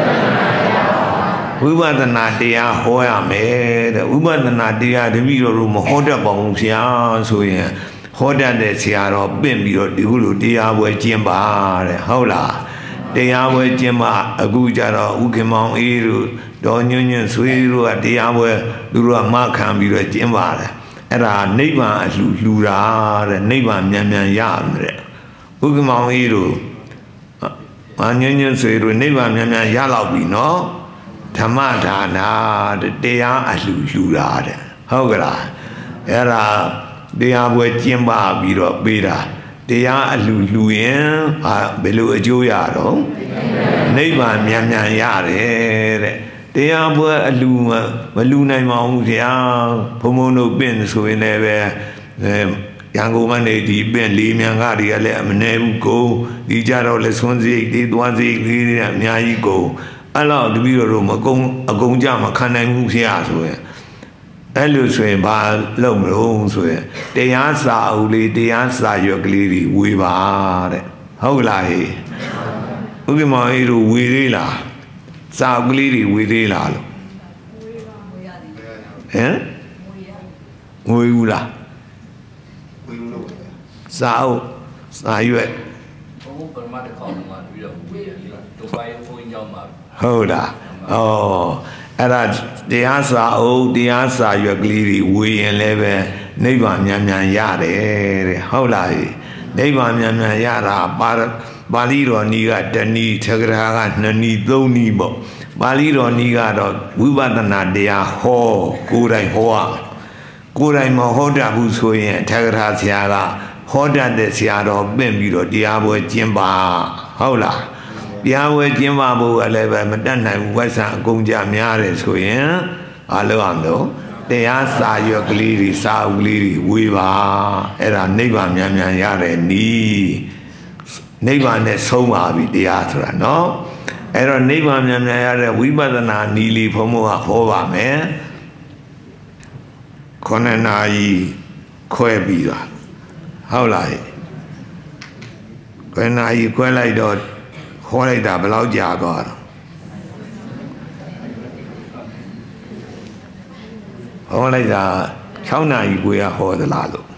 ဝိပဿနာတရားဟောရမယ်တဲ့ဝိပဿနာတရားတပည့်တော်တို့မဟောတတ်ပါဘူးဆရာဆိုရင်ဟောတတ်တဲ့ဆရာတော်ပင့်ပြီးတော့ဒီလိုတရားပွဲကျင်းပါတဲ့ဟုတ်လားတရားပွဲကျင်းပါအခုကြတော့ဥက္ကမောင်အေးတို့ဒေါ်ညွန့်ညွန့်ဆွေးတို့ကတရားပွဲသူတို့ကမခံပြီးတော့ကျင်းပါတယ်အဲ့ဒါနိဗ္ဗာန်အလှလှူတာတဲ့နိဗ္ဗာန်မြန်မြန်ရမယ်ဥက္ကမောင်အေးတို့အညွန့်ညွန့်ဆွေးတို့နိဗ္ဗာန်မြန်မြန်ရလောက်ပြီနော်ဓမ္မဒါနာတရားအလှလှူတာတဲ့ဟုတ်ကလားအဲ့ဒါတရားပွဲကျင်းပပြီးတော့ပေးတာတရားအလှလှူရင်ဘယ်လိုအကျိုးရတော့နိဗ္ဗာန်မြန်မြန်ရတယ်တဲ့တရားပွဲအလှမလှူနိုင်ပါဘူးခင်ဗျာဘုံဘုံတို့ပင့်ဆိုရင်လည်းပဲရန်ကုန်ကနေဒီပင့်လေးမြန်ကားတွေကလည်းအမနေဘူးကိုဒီကြတော့လက်ဆွန်းစိတ်ဒီသွားစိတ်လေးတွေအများကြီးကိုအဲ့တော့တပည့်တော်တို့မကုံအကုံကြမခံနိုင်ဘူးခင်ဗျာဆိုရင်အဲ့လိုဆိုရင်ဘာလုပ်မလို့ဆိုရင်တရားစာအုပ်လေးတရားစာရွက်ကလေးတွေဝေပါတဲ့ဟုတ်လားဟေးဥက္ကမောင်အေးတို့ဝေသေးလားစာအုပ်ကလေးတွေဝေသေးလားလို့ဟမ်ဝေဘူးလားဝေဘူးလို့စာအုပ်စာရွက်ဘုံပရမတ်ခေါင်းမှာပြီးတော့ဝေတယ်တို့ပိုင်းဖုန်းကြောင်းမှာဟုတ်လားဩအဲ့ဒါတရားစာအုပ်တရားစာရွက်ကလေးတွေဝေရင်လည်းပဲနိဗ္ဗာန်မြန်မြန်ရတယ်တဲ့ဟုတ်လားနိဗ္ဗာန်မြန်မြန်ရတာပါပါဠိတော်နီးကတဏီသက္ကရာကနှစ်နီးသုံးနီးပေါ့ပါဠိတော်နီးကတော့ဝိပဿနာတရားဟောကိုယ်တိုင်ဟောရကိုယ်တိုင်မဟောတတ်ဘူးဆိုရင်သက္ကရာဆရာကဟောတတ်တဲ့ဆရာတော်ပင့်ပြီးတော့တရားပွဲကျင်းပါဟုတ်လားတရားပွဲကျင်းပဖို့ကလည်းပဲမတတ်နိုင်ဘူးဝိဆံအကုန်ကြများတယ်ဆိုရင်ဘာလုပ်ရမလို့တရားစာရွက်ကလေးတွေစာအုပ်ကလေးတွေဝေပါအဲ့ဒါနိဗ္ဗာန်မြန်မြန်ရတဲ့နီးနိဗ္ဗာန်နဲ့ဆုံးပါပြီတရားဆိုတာနော်အဲ့တော့နိဗ္ဗာန်မြန်မြန်ရတဲ့ဝိပဿနာနီးလေးဘုံဘုံကဟောပါမယ်ခုနှစ်နာရီခွဲပြီးသွားဟုတ်လားခုနှစ်နာရီခွဲလိုက်တော့ဟခေါ်လိုက်တာဘယ်လောက်ကြာသွားတော့ဟောလိုက်တာ၆နာရီခွဲကဟောသလားလို့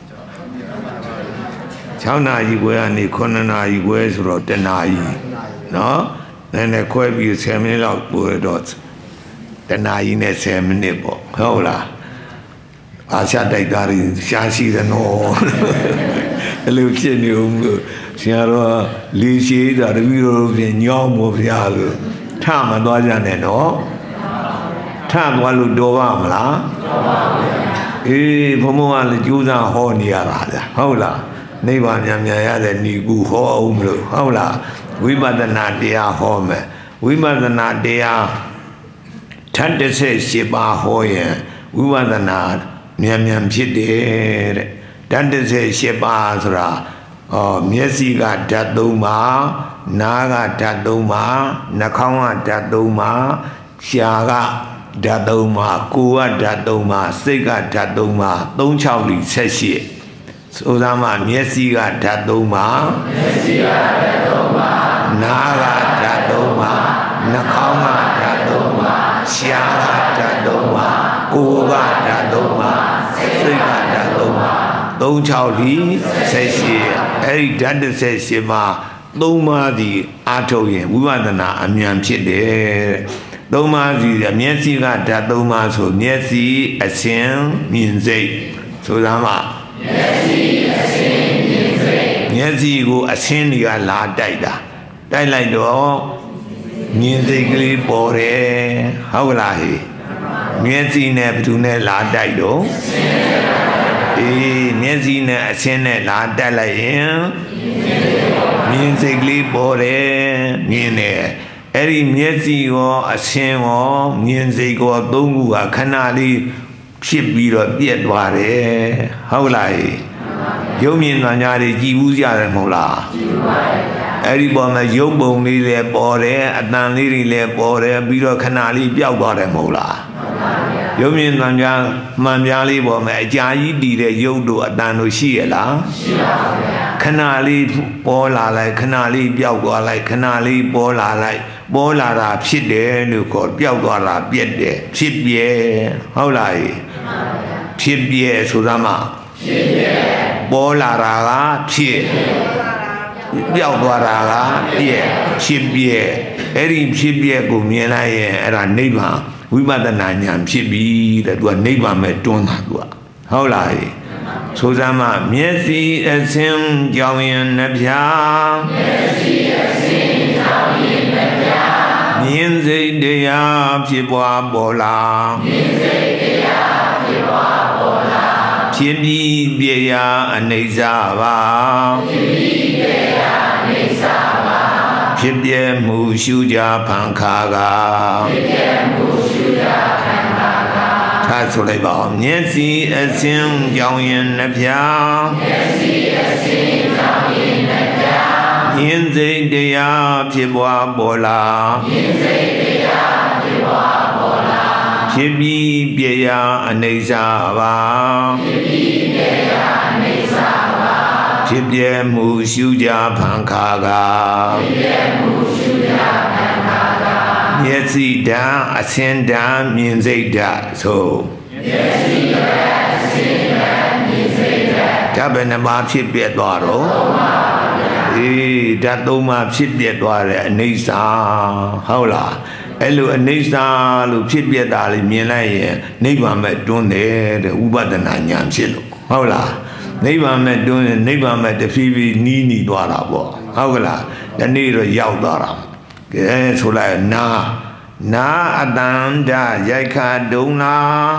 ၆နာရီခွဲကနေခုနှစ်နာရီခွဲဆိုတော့တနာရီနော်နည်းနည်းခွဲပြီးဆယ်မိနစ်လောက်ပို့တော့တနာရီနဲ့ဆယ်မိနစ်ပေါ့ဟုတ်လားအာရှတိုက်သားတွေရှားရှိတယ်နော်အဲ့လိုဖြစ်နေဦးလို့ဆရာတော်လေရှိတာတပည့်တော်ပြင်ညောင်းမို့ဗျာလို့ထမသွားကြနဲ့နော်ထသွားလို့တော်ပါမလားတော်ပါဘူးအေးဘုံဘုံကလည်းကြိုးစားဟောနေရတာလားဟုတ်လားနိဗ္ဗာန်မြန်မြန်ရတဲ့ဏီကူဟောအောင်မလို့ဟုတ်လားဝိပဿနာတရားဟောမယ်ဝိပဿနာတရားထပ်တစ်ဆက်ရှစ်ပါးဟောရင်ဝိပဿနာမြန်မြန်ဖြစ်တယ်တဲ့ဓာတ်တစ်ဆက်ရှစ်ပါးဆိုတာဩမျက်စိကဓာတ်သုံးပါးနားကဓာတ်သုံးပါးနှာခေါင်းကဓာတ်သုံးပါးရှားကဓာတ်သုံးပါးကိုယ်ကဓာတ်သုံးပါးစိတ်ကဓာတ်သုံးပါးသုံးချောက်လီဆက်ရှိဆိုသားမှာမျက်စိကဓာတ်သုံးပါးမျက်စိကဓာတ်သုံးပါးနားကဓာတ်သုံးပါးနှာခေါင်းကဓာတ်သုံးပါးရှားကဓာတ်သုံးပါးကိုယ်ကဓာတ်သုံးပါးစိတ်ကဓာတ်သုံးပါးသုံးချောက်လီဆက်ရှိအဲ့ဒီဓာတ်တစ်ဆက်ရှိမှာသုံးပါးဒီအားထုတ်ရင်ဝိပဿနာအမြန်ဖြစ်တယ်သုံးပါးစီမျက်စိကဓာတ်သုံးပါးဆိုမျက်စိအစဉ်မြင်စိတ်ဆိုသားမှာမျက်စိအစဉ်မြင်စိတ်မျက်စိကိုအစဉ်တွေကလာတိုက်တာတိုက်လိုက်တော့မြင်စိတ်ကလေးပေါ်တယ်ဟုတ်လားဟိမျက်စိနဲ့ဘယ်သူနဲ့လာတိုက်တော့အေးမျက်စိနဲ့အစဉ်နဲ့လာတိုက်လိုက်ရင်မြင်စိတ်ကလေးပေါ်တယ်မြင်တယ်အဲ့ဒီမျက်စိရောအစဉ်ရောမြင်စိတ်ရောသုံးခုကခဏလေးဖြစ်ပြီးတော့ပြက်သွားတယ်ဟုတ်လားရုပ်မြင်သံကြားတွေကြည်ဘူးကြတယ်မဟုတ်လားကြည်ပါရဲ့အဲ့ဒီပေါ်မှာရုပ်ပုံလေးလည်းပေါ်တယ်အတန်လေးတွေလည်းပေါ်တယ်ပြီးတော့ခဏလေးပျောက်သွားတယ်မဟုတ်လားရုပ်မြင်သံကြားမှန်ပြားလေးပေါ်မှာအကြာကြီးတည်တဲ့ရုပ်တို့အတန်တို့ရှိရလားရှိပါဗျာခဏလေးပေါ်လာလိုက်ခဏလေးပျောက်သွားလိုက်ခဏလေးပေါ်လာလိုက်ပေါ်လာတာဖြစ်တယ်လို့ခေါ်ပျောက်သွားတာပြက်တယ်ဖြစ်ပြဲဟုတ်လားဖြစ်ပြဲဆိုတာမှဖြစ်ပြဲပေါ်လာတာကဖြစ်ပျောက်သွားတာကပြက်ဖြစ်ပြဲအဲ့ဒီဖြစ်ပြဲကိုမြင်လိုက်ရင်အဲ့ဒါနိဗ္ဗာန်ဝိပဿနာဉာဏ်ဖြစ်ပြီတဲ့သူကနိဗ္ဗာန်မဲ့တွန်းတာသူကဟုတ်လားဆိုစမ်းမမျက်စိအစဉ်ကြောင်ရင်နှပြမျက်စိအစဉ်ကြောင်ရင်နှပြမြင်စိတ်တရားဖြစ်ပွားပေါ်လာမြင်စိတ်တရားဖြစ်ပွားပေါ်လာဖြစ်ပြီးပြရာအနိစ္စပါဖြစ်ပြီးပြရာအနိစ္စပါဖြစ်ပြမှုရှုကြဖန်ခါကဖြစ်ပြမှုရှုကြဖန်ခါကထားဆိုလိုက်ပါဦးမျက်စိအစဉ်ကြောင်ရင်နှပြမျက်စိအစဉ်ကြောင်ရင်နှပြမြင်စိတ်တရားဖြစ်ပွားပေါ်လာမြင်စိတ်တရားဖြစ်ပွားပေါ်လာဖြစ်ပြီးပြရာအနိစ္စပါဖြစ်ပြီးပြရာအနိစ္စပါဖြစ်ပြမှုရှုကြဖန်ခါကဖြစ်ပြမှုရှုကြဖန်ခါကမျက်စိဓာတ်အစဉ်ဓာတ်မြင်စိတ်ဓာတ်ဆိုမျက်စိဓာတ်အစဉ်ဓာတ်မြင်စိတ်ဓာတ်ဓာတ်ဘယ်နှပါဖြစ်ပြသွားတော့အေးဓာတ်သုံးပါးဖြစ်ပြသွားတယ်အနိစ္စဟုတ်လားအဲ့လိုအနိစ္စလို့ဖြစ်ပြတာလေးမြင်လိုက်ရင်နိဗ္ဗာန်မဲ့တွန်းတယ်တဲ့ဥပဒနာဉာဏ်ဖြစ်လို့ဟုတ်လားနိဗ္ဗာန်မဲ့တွန်းရင်နိဗ္ဗာန်မဲ့တဖြည်းဖြည်းနီးနီးသွားတာပေါ့ဟုတ်ကလားဒီနေ့တော့ရောက်သွားတာကဲဆိုလိုက်နာနာအတန္တရိုက်ခတ်ဒုံနာ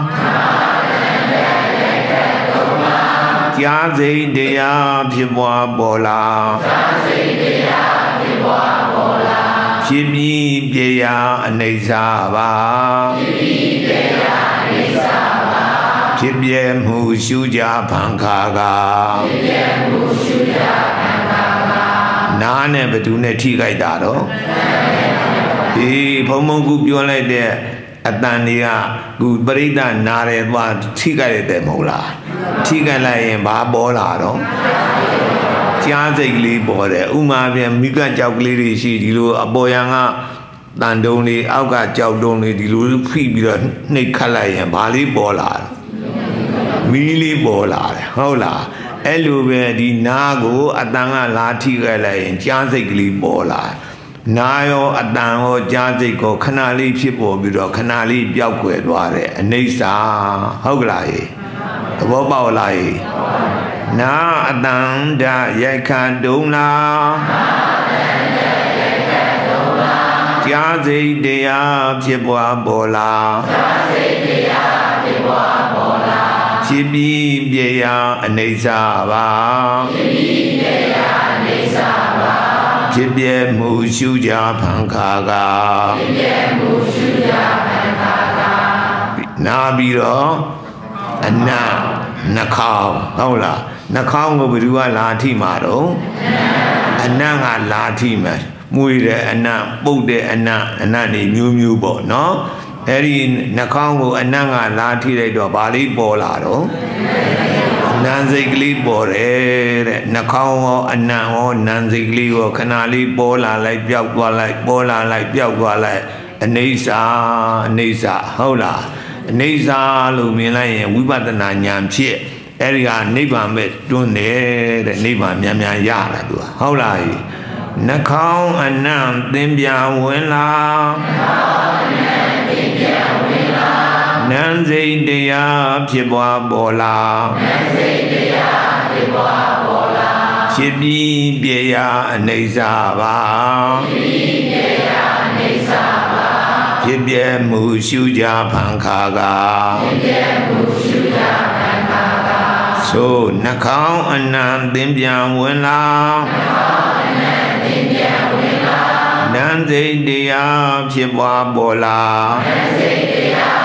ကြားစိတ်တရားဖြစ်ပွားပေါ်လာကြားစိတ်တရားဖြစ်ပွားပေါ်လာဖြစ်ပြီးပြရာအနိစ္စပါဖြစ်ပြီးပြရာအနိစ္စပါဖြစ်ပြမှုရှုကြဖန်ခါကဖြစ်ပြမှုရှုကြဖန်ခါကနားနဲ့ဘယ်သူနဲ့ထိခိုက်တာတော့ဒီဘုံဘုံကူပြောလိုက်တဲ့အတန်တွေကကူပရိသတ်နားတယ်သွားထိခိုက်တယ်မဟုတ်လားထိခိုက်လိုက်ရင်ဘာပေါ်လာတော့ကြားစိတ်ကလေးပေါ်တယ်ဥမာပြန်မိကကြောက်ကလေးတွေရှိဒီလိုအပေါ်ယံကတန်တုံးလေးအောက်ကကြောက်တုံးလေးဒီလိုဖိပြီးတော့နှိပ်ခတ်လိုက်ရင်ဘာလေးပေါ်လာတယ်မီးလေးပေါ်လာတယ်ဟုတ်လားအဲ့လိုပဲဒီနားကိုအတန်ကလာထိခဲ့လိုက်ရင်ကြားစိတ်ကလေးပေါ်လာနာရောအတန်ရောကြားစိတ်ကိုခဏလေးဖြစ်ပေါ်ပြီးတော့ခဏလေးပျောက်ကွယ်သွားတယ်အနိစ္စဟုတ်ကလားသဘောပေါက်လားနာအတန်ဓာရိုက်ခတ်တုံးလားကြားစိတ်တရားဖြစ်ပွားပေါ်လားကြားစိတ်တရားဖြစ်ပွားပေါ်လားဖြစ်ပြီးပြရာအနိစ္စပါဖြစ်ပြီးပြရာအနိစ္စပါဖြစ်ပြမှုရှုကြဖန်ခါကဖြစ်ပြမှုရှုကြဖန်ခါကနာပြီးတော့အနတ်နှာခေါင်းဟုတ်လားနှာခေါင်းကိုဘယ်သူကလာထိမှာတော့အနတ်ကလာထိမှာမွေတဲ့အနတ်ပုတ်တဲ့အနတ်အနတ်တွေမျိုးမျိုးပေါ့နော်အဲ့ဒီနှာခေါင်းကိုအနတ်ကလာထိလိုက်တော့ဗာလေးပေါ်လာတော့နန်းစိတ်ကလေးပေါ်တယ်တဲ့နှာခေါင်းရောအနံ့ရောနန်းစိတ်ကလေးရောခဏလေးပေါ်လာလိုက်ပျောက်သွားလိုက်ပေါ်လာလိုက်ပျောက်သွားလိုက်အနိစ္စအနိစ္စဟုတ်လားအနိစ္စလို့မြင်လိုက်ရင်ဝိပဿနာဉာဏ်ဖြစ်အဲ့ဒီဟာနိဗ္ဗာန်ပဲတွန်းတယ်တဲ့နိဗ္ဗာန်မြန်မြန်ရတာသူဟုတ်လားနှာခေါင်းအနံ့သင်ပြဝင်လားနန်းစိတ်တရားဖြစ်ပွားပေါ်လားနန်းစိတ်တရားဖြစ်ပွားပေါ်လားဖြစ်ပြီးပြရာအနိစ္စပါဖြစ်ပြီးပြရာအနိစ္စပါဖြစ်ပြမှုရှုကြဖန်ခါကဖြစ်ပြမှုရှုကြဖန်ခါကဆိုနှာခေါင်းအနံ့သင်ပြန်ဝင်လားနှာခေါင်းအနံ့သင်ပြန်ဝင်လားနန်းစိတ်တရားဖြစ်ပွားပေါ်လားနန်းစိတ်တရား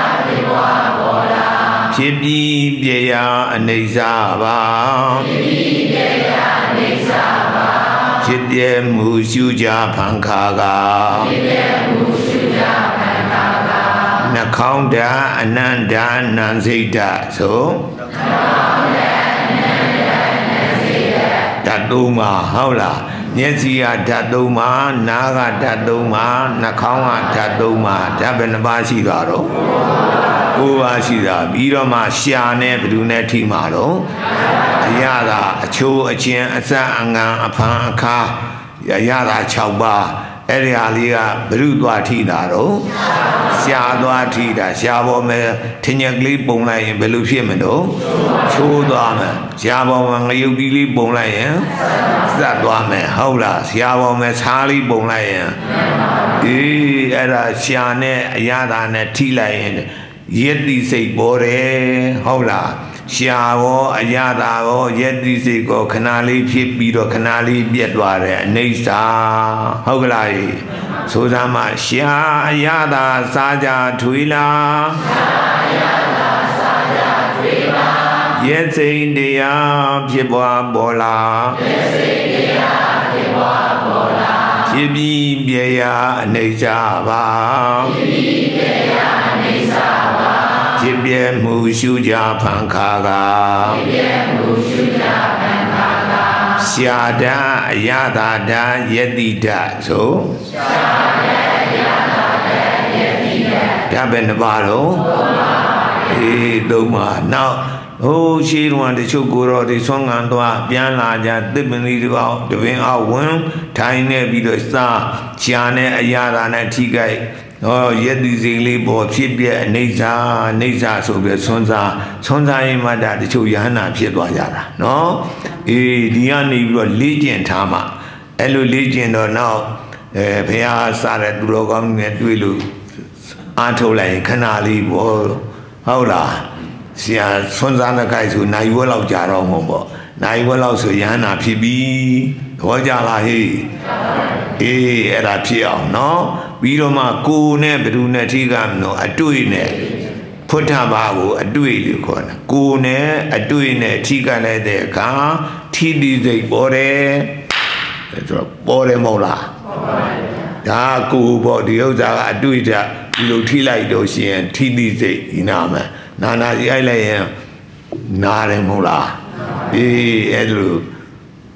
ဖြစ်ပြီးပြရာအနိစ္စပါဖြစ်ပြီးပြရာအနိစ္စပါဖြစ်ပြမှုရှုကြဖန်ခါကဖြစ်ပြမှုရှုကြဖန်ခါကနှာခေါင်းဓာအနန္တနံစိတ်ဓာဆိုနှာခေါင်းဓာအနန္တနံစိတ်ဓာဓာတ်သုံးပါဟုတ်လားမျက်စိကဓာတ်သုံးပါနားကဓာတ်သုံးပါနှာခေါင်းကဓာတ်သုံးပါဓာတ်ဘယ်နှပါးရှိသွားတော့ကိုယ်ပါရှိတာပြီးတော့မှရှာနဲ့ဘယ်သူနဲ့ထိမှာတော့အရသာအချိုးအချင်းအစအငံအဖန်အခါရရတာ၆ပါးအဲ့ဒီဟာလေးကဘယ်သူသွားထိတာတော့ရှာသွားထိတာရှာပေါ်မှာထင်ရကလေးပုံလိုက်ရင်ဘယ်လိုဖြစ်မလို့ချိုးသွားမယ်ရှာပေါ်မှာငရုတ်ကြီးလေးပုံလိုက်ရင်စက်သွားမယ်ဟုတ်လားရှာပေါ်မှာဆားလေးပုံလိုက်ရင်အေးအဲ့ဒါရှာနဲ့အရသာနဲ့ထိလိုက်ရင်ယက်တိစိတ်ပေါ်တယ်ဟုတ်လားရှာရောအရသာရောယက်တိစိတ်ကိုခဏလေးဖြစ်ပြီးတော့ခဏလေးပြတ်သွားတယ်အနိစ္စဟုတ်ကလားဆိုစမ်းမှရှာအရသာစားကြထွေးလားရှာအရသာစားကြထွေးလားယက်စိတ်တရားဖြစ်ပွားပေါ်လားယက်စိတ်တရားဖြစ်ပွားပေါ်လားဖြစ်ပြီးပြရာအနိစ္စပါဖြစ်ပြီးပြရာအနိစ္စပါဖြစ်ပြမှုရှုကြဖန်ခါကဖြစ်ပြမှုရှုကြဖန်ခါကရှာဒအယတာဒယတိဒဆိုရှာဒအယတာဒယတိဒဒါပဲနှစ်ပါးတော့အေးသုံးပါနောက်ဟိုးရှိတော်တချို့ကိုတော်ဒီဆွမ်းငံသွားပြန်လာကြသစ်ပင်လေးတော့တပင်အောင်ဝင်ထိုင်နေပြီးတော့စားရှာနဲ့အယတာနဲ့ထိကြိုက်ဟောယက်တိစိတ်လေးပေါ်ဖြစ်ပြအနိစ္စအနိစ္စဆိုပြီးဆွမ်းစားဆွမ်းစားရင်မှဒါတချို့ယဟနာဖြစ်သွားကြတာနော်အေးဒီကနေပြီးတော့လေ့ကျင့်ထားမှအဲ့လိုလေ့ကျင့်တော့နောက်အဲဘုရားစားတဲ့သူတော်ကောင်းတွေတွေ့လို့အားထုတ်လိုက်ရင်ခဏလေးပေါ့ဟုတ်လားဆရာဆွမ်းစားတဲ့ခိုက်ဆိုနိုင်ဝက်လောက်ကြာတော့မဟုတ်ပေါ့နိုင်ဝက်လောက်ဆိုယဟနာဖြစ်ပြီသဘောကျလားဟေးအေးအဲ့ဒါဖြစ်အောင်နော်ပြီးတော့မှကိုယ်နဲ့ဘယ်သူနဲ့ထိကမလို့အတွေ့နဲ့ဖွတ်ထဘာကိုအတွေ့လို့ခေါ်တာကိုယ်နဲ့အတွေ့နဲ့ထိကလိုက်တဲ့အခါထိတိစိတ်ပေါ်တယ်အဲ့တော့ပေါ်တယ်မဟုတ်လားပေါ်ပါဒါကိုယ်ပေါ့ဒီဥစ္စာကအတွေ့ကြဒီလိုထိလိုက်တော့ရှင်ထိတိစိတ်ဒီနာမှာနာနာကြီးအိုက်လိုက်ရင်နားတယ်မဟုတ်လားအေးအဲ့လို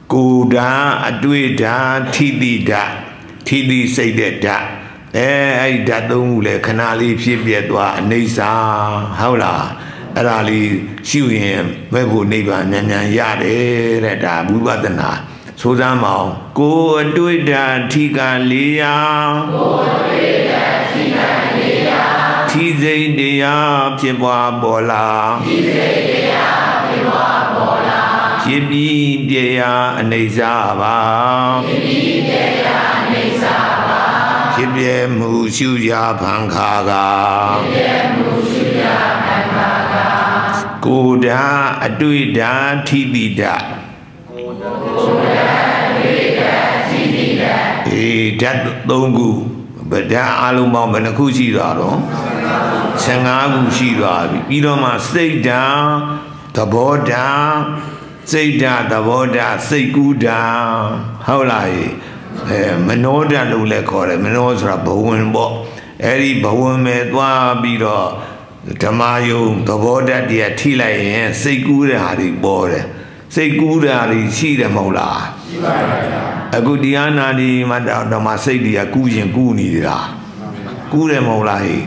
ကိုဓာအတွေ့ဓာထိတိဓာထိတိစိတ်တဲ့ဓာအဲအဲ့ဓာသုံးခုလဲခဏလေးဖြစ်ပြသွားအနိစ္စဟုတ်လားအဲ့ဒါလေးရှုရင်မဲ့ဖို့နိဗ္ဗာန်ဉာဏ်ဉာဏ်ရတယ်တဲ့ဒါဝိပဿနာဆိုစမ်းမအောင်ကိုအတွေ့ဓာထိကလေးရာကိုအတွေ့ဓာထိကလေးရာထိစိတ်တရားဖြစ်ပွားပေါ်လာထိစိတ်တရားဖြစ်ပွားပေါ်လာဖြစ်ပြီးပြရာအနိစ္စပါဖြစ်ပြီးပြရာအနိစ္စပါဖြစ်ပြမှုရှုရာဖန်ခါကဖြစ်ပြမှုရှုရာဖန်ခါကကိုဓာအတွေ့ဓာထိတိဓာကိုဓာအတွေ့ဓာထိတိဓာအေးဓာတ်သုံးခုဗဒ္ဓအလုံးပေါင်းဘယ်နှခုရှိတာတော့ဆယ်ငါးခုရှိသွားပြီပြီးတော့မှစိတ်ဓာသဘောဓာစိတ်ဓာသဘောဓာစိတ်ကူးဓာဟုတ်လားအဲမနောဓာလို့လည်းခေါ်တယ်မနောဆိုတာဘဝင်ပေါ့အဲ့ဒီဘဝင်မဲ့သွားပြီးတော့ဓမ္မယုံသဘောဓာတ်တရားထိလိုက်ရင်စိတ်ကူးတဲ့ဟာတွေပေါ်တယ်စိတ်ကူးတဲ့ဟာတွေရှိတယ်မဟုတ်လားရှိပါပါဗျာအခုတရားနာဒီမှာဓမ္မစိတ်တွေကကူးရင်ကူးနေကြတာကူးတယ်မဟုတ်လားဟဲ့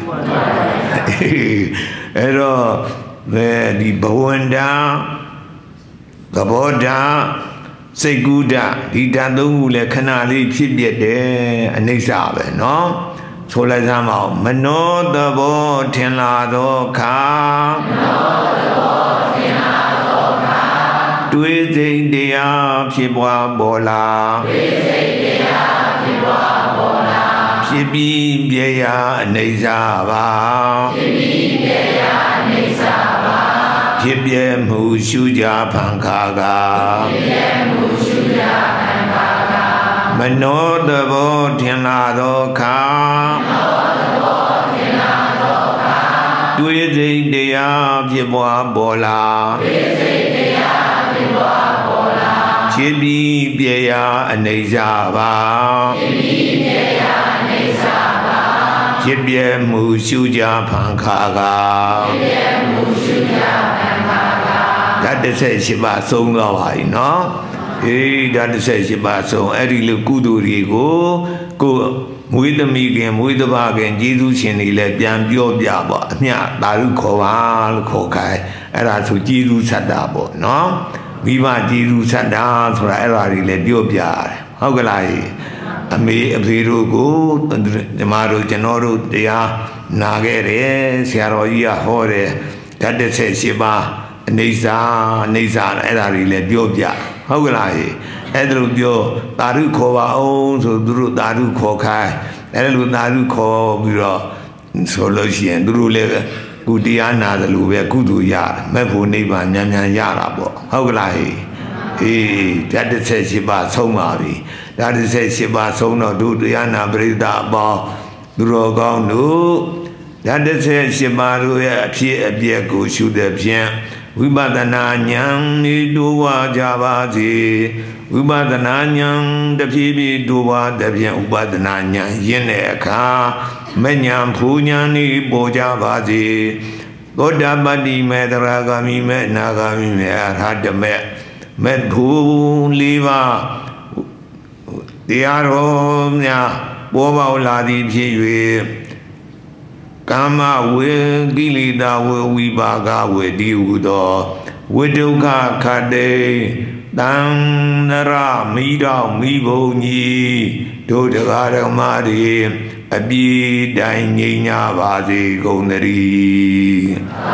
အဲ့တော့ဒီဘဝန္တာသဘောဓာစိတ်ကူးဓာဒီဓာတ်သုံးခုလည်းခဏလေးဖြစ်ပြတယ်အနိစ္စပဲเนาะဆိုလိုက်စမ်းမအောင်မနောသဘောထင်လာသောခါမနောသဘောထင်လာသောခါတွေးစိတ်တရားဖြစ်ပွားပေါ်လာတွေးစိတ်တရားဖြစ်ပွားပေါ်လာဖြစ်ပြီးပြရာအနိစ္စပါဖြစ်ပြီးပြရာအနိစ္စပါဖြစ်ပြမှုရှုကြဖန်ခါကဖြစ်ပြမှုရှုကြဖန်ခါကမနောသဘောထင်လာသောခါမနောသဘောထင်လာသောခါတွေးစိတ်တရားဖြစ်ပွားပေါ်လာတွေးစိတ်တရားဖြစ်ပွားပေါ်လာဖြစ်ပြီးပြရာအနိစ္စပါဖြစ်ပြီးပြရာအနိစ္စပါဖြစ်ပြမှုရှုကြဖန်ခါကဖြစ်ပြမှုရှုကြဖန်ခါကဓာတ်တစ်ဆက်ရှိပါဆုံးသွားပါပြီနော်အေးဓာတ်တစ်ဆက်ရှိပါဆုံးအဲ့ဒီလိုကုသိုလ်တွေကိုကိုမွေးသမီးခင်မွေးတပါခင်ကျေးဇူးရှင်တွေလည်းပြန်ပြောပြပါအမျှတာရုခေါ်ပါလို့ခေါ်ခိုင်းအဲ့ဒါဆိုကျေးဇူးဆက်တာပေါ့နော်မိဘကျေးဇူးဆက်တာဆိုတာအဲ့ဒါတွေလည်းပြောပြရတယ်ဟုတ်ကလားအမေအဖေတို့ကိုညီမတို့ကျွန်တော်တို့တရားနာခဲ့တယ်ဆရာတော်ကြီးကဟောတယ်ဓာတ်တစ်ဆက်ရှိပါအနိစ္စအနိစ္စအဲ့ဒါတွေလည်းပြောပြဟုတ်ကလားအဲ့ဒါလိုပြောတာရုခေါ်ပါအောင်ဆိုသူတို့တာရုခေါ်ခိုင်းအဲ့ဒါလိုတာရုခေါ်ပြီးတော့ဆိုလို့ရှိရင်သူတို့လည်းကုတရားနာတယ်လို့ပဲကုသိုလ်ရတယ်မဲ့ဖို့နိဗ္ဗာန်ဉာဏ်ဉာဏ်ရတာပေါ့ဟုတ်ကလားအေးဓာတ်တစ်ဆက်ရှိပါဆုံးပါပြီဓာတ်တစ်ဆက်ရှိပါဆုံးတော့ဒုတရားနာပရိသတ်အပေါင်းသူတော်ကောင်းတို့ဓာတ်တစ်ဆက်ရှိပါတို့ရဲ့အဖြစ်အပျက်ကိုရှုတဲ့ဖြင့်ဝိပဿနာဉာဏ်ဤတိုးဝါကြပါစေဝိပဿနာဉာဏ်တဖြည်းဖြည်းတိုးဝါတဲ့ဖြင့်ဥပဒနာဉာဏ်ရင့်တဲ့အခါမဉဏ်ဖူဉာဏ်ဤပေါ်ကြပါစေသောတာပတ္တိမေတရာဂာမိမေအနာဂာမိမေအရဟတမေမေဖို့လေးပါတရားတော်များပေါ်ပေါလာသည်ဖြစ်၍ကာမဝေကိလေသာဝေဝိပါကဝေတိဟုသောဝိဒုက္ခခတ္တေတံနရမိတော်မိဘုံကြီးတို့တရားဓမ္မတွေအပြည့်တိုင်ငြိမ်းကြပါစေကုန်သတည်း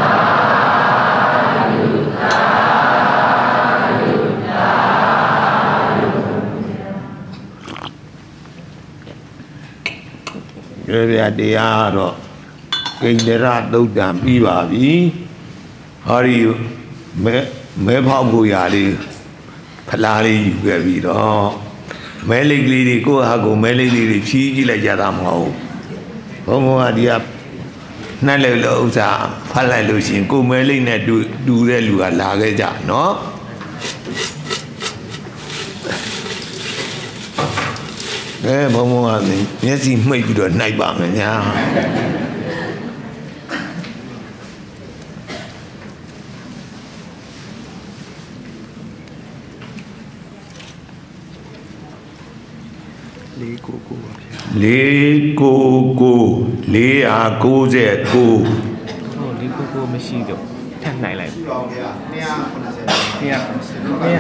ရေရတရားတော့ကိန္ဒရသုတ်တံပြီးပါပြီဟောဒီမဲမဲဖောက်ဖို့ရာလေးဖလားလေးယူခဲ့ပြီးတော့မဲလိတ်ကလေးတွေကိုယ့်ဟာကိုမဲလိတ်လေးတွေဖြီးကြည့်လိုက်ကြတာမဟုတ်ဘုံဘုံကဒီကနှက်လိုက်လို့ဥစ္စာဖတ်လိုက်လို့ရှိရင်ကိုယ်မဲလိတ်နဲ့တူတူတဲ့လူကလာခဲ့ကြနော်အဲဘုံဘုံကမျက်စိမှိတ်ပြီးတော့နှိုက်ပါမယ်ညာလေးကိုကိုပါဗျာလေးကိုကိုလေးအားကိုးဆက်ကိုဟိုလေးကိုကိုမရှိတော့ထပ်နိုင်လိုက်ရှိပါဦးဗျာနှစ်ရာခုနှစ်ဆယ်နှစ်ရာနှစ်ရာ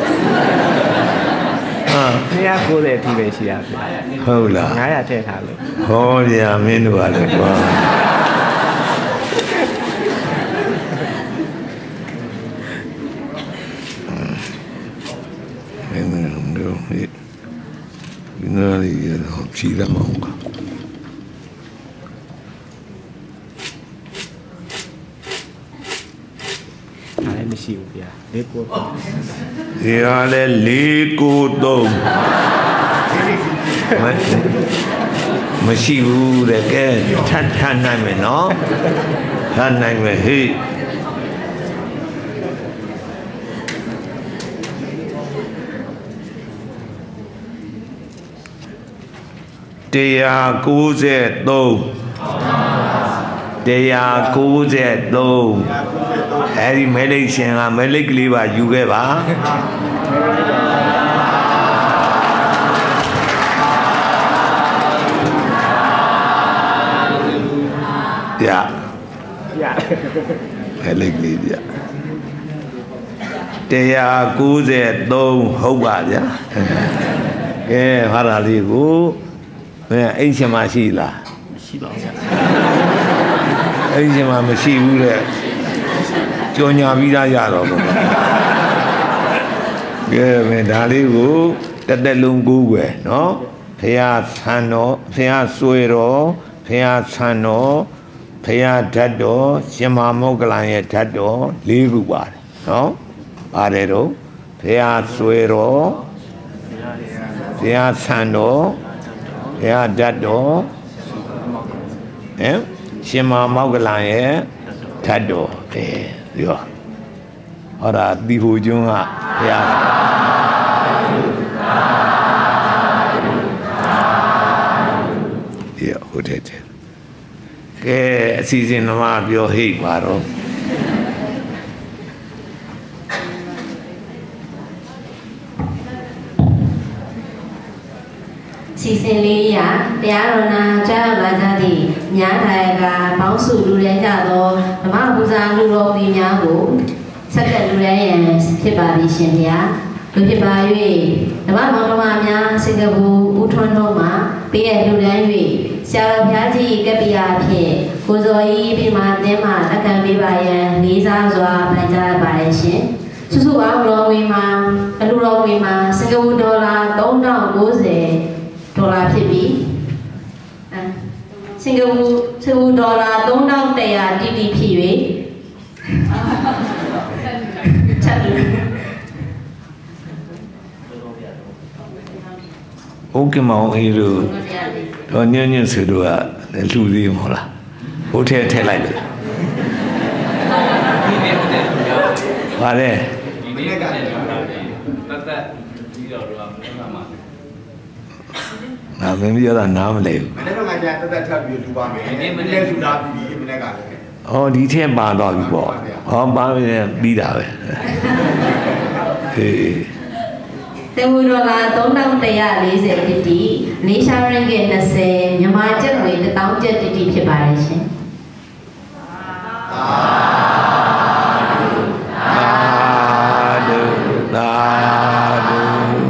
အာနှစ်ရာကိုတဲ့အထိပဲရှိရဗျာဟုတ်လားငါးရာထည့်ထားလို့ဟောဗျာမင်းတို့ကလည်းကွာမင်းတို့ဒီနော်ဒီတော့ဖြီးရမှာဟုတ်ကဒါလည်းမရှိဘူးဗျာလေးကိုဒီကလည်းလေးကိုသုံးမရှိဘူးတဲ့ကဲထပ်ထပ်နိုင်မယ်နော်ထပ်နိုင်မယ်ဟေ့တရားကိုးဆက်သုံးတရားကိုးဆက်သုံးအဲဒီမဲလိတ်ရှင်ကမဲလိတ်ကလေးပါယူခဲ့ပါပြပြမဲလိတ်ကလေးပြတရားကိုးဆက်သုံးဟုတ်ပါဗျာကဲဟာတာလေးကိုမင်းအိမ်ရှင်မရှိလားမရှိပါဘူးဗျာအိမ်ရှင်မမရှိဘူးတဲ့ကြော်ညာပြီးသားရတော့ဘုရားကဲမင်းဒါလေးကိုတက်တက်လုံးကိုးွယ်နော်ဖះဆန်တော်ဖះဆွေတော်ဖះဆန်တော်ဖះဓာတ်တော်ရှင်မာမောကလန်ရဲ့ဓာတ်တော်လေးခုပါတယ်နော်ပါတယ်တော့ဖះဆွေတော်ဖះဆန်တော်ဖះဓာတ်တော်ဟမ်ရှင်မာမောကလန်ရဲ့ဓာတ်တော်အဲပြောဟောတာဒီဟိုကျွန်းကဖះဒီဟိုတဲ့တဲ့ကဲအစီအစဉ်သမားပြောဟိတ်ပါတော့စီစဉ်လေးရတရားတော်နာကြားလာကြသည့်ညာထိုင်ကပေါင်းစုလူရဲကြသောဓမ္မပူဇာလူတော်ပြည်များကိုဆက်ကလူရဲရန်ဖြစ်ပါသည်ရှင်ဗျာလူဖြစ်ပါ၍ဓမ္မမောင်နှမများစင်ကာပူဦးထွန်းတို့မှပေးတဲ့လူတန်း၍ဆရာတော်ဘုရားကြီးကပ္ပိယဖြင့်ကိုဇော်ကြီးပြမသင်းမှလက်ခံပေးပါရန်လေးစားစွာပန်ကြားပါရရှင်စုစုပေါင်းတော်ဝင်မှာအလူတော်ဝင်မှာစင်ကာပူဒေါ်လာသုံးထောင်ကိုးဆယ်ဒေါ်လာဖြစ်ပြီးအဲစင်ကာပူစင်ကာပူဒေါ်လာသုံးထောင်တစ်ရာတိတိဖြစ်၍ချက်လို့โอเคမောင်အေးတို့တော့ညံ့ညံ့ဆိုတော့လှူသေးမဟုတ်လားဟိုထဲထည့်လိုက်လို့ပါလေဒီနေ့ကလည်းတတ်တတ်ပြီးတော့တော့မင်းကမှငါမင်းပြောတာနားမလဲဘူးမနေ့ကငါပြန်တတ်တတ်ထပ်ပြီးလူပါမယ်ဒီနေ့မနေ့လူလာပြီးမနေ့ကလည်းဩဒီထဲပါတော့ပြီပေါ့ဟောပါပြီပြီးတာပဲဟေးသေဝဒေါ်လာသုံးထောင်တစ်ရာလေးဆယ်တိတိနေရှာရင်းကနှစ်ဆယ်မြန်မာကျပ်ငွေတစ်သောင်းကျပ်တိတိဖြစ်ပါတယ်ရှင်သာဓုသာဓု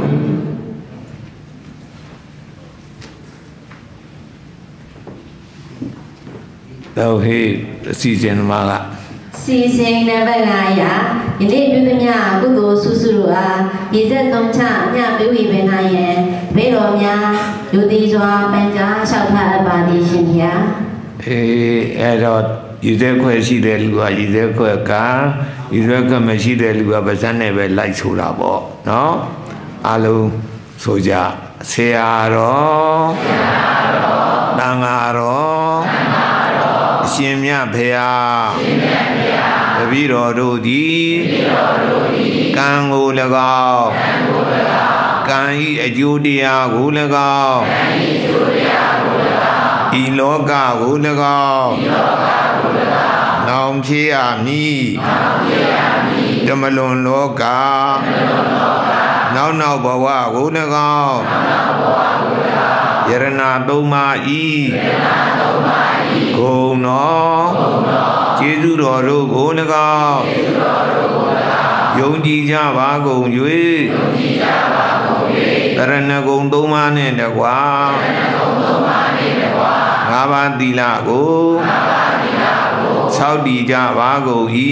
တော့ဟေးအစီအစဉ်မှာကစီစဉ်နံပါတ်ငါးရာယနေ့ပြုသမျှကုသိုလ်ဆုစုတို့အားရည်စက်သုံးချအမျှပေးဝေပေးနိုင်ရန်ဘေးတော်များလူသည်စွာပန်ကြားလျှောက်ထားအပ်ပါသည်ရှင်ဗျာအေးအဲ့တော့ရည်စက်ခွဲရှိတဲ့လူကရည်စက်ခွဲကရည်စက်ခွဲမရှိတဲ့လူကပါဇက်နဲ့ပဲလိုက်ဆိုတာပေါ့နော်အလုံးဆိုကြဆရာတော်ဆရာတော်တန်ဃာတော်တန်ဃာတော်အရှင်မြတ်ဖေဟာအရှင်မြတ်ဖေဟာတပည့်တော်တို့သည်တပည့်တော်တို့သည်ကံကို၎င်းကံကို၎င်းကံဤအကျိုးတရားကို၎င်းကံဤအကျိုးတရားကို၎င်းဤလောကကို၎င်းဤလောကကို၎င်းနောင်ဖြစ်ရမည်နောင်ဖြစ်ရမည်ဓမ္မလွန်လောကဓမ္မလွန်လောကနောက်နောက်ဘဝကို၎င်းယရဏသုံးပါးဤဂုဏ်တော်ကျေးဇူးတော်တို့ကို၎င်းယုံကြည်ကြပါကုန်၍တရဏဂုံသုံးပါးနှင့်တကွာငါးပါးသီလကိုဆောက်တည်ကြပါကုန်၏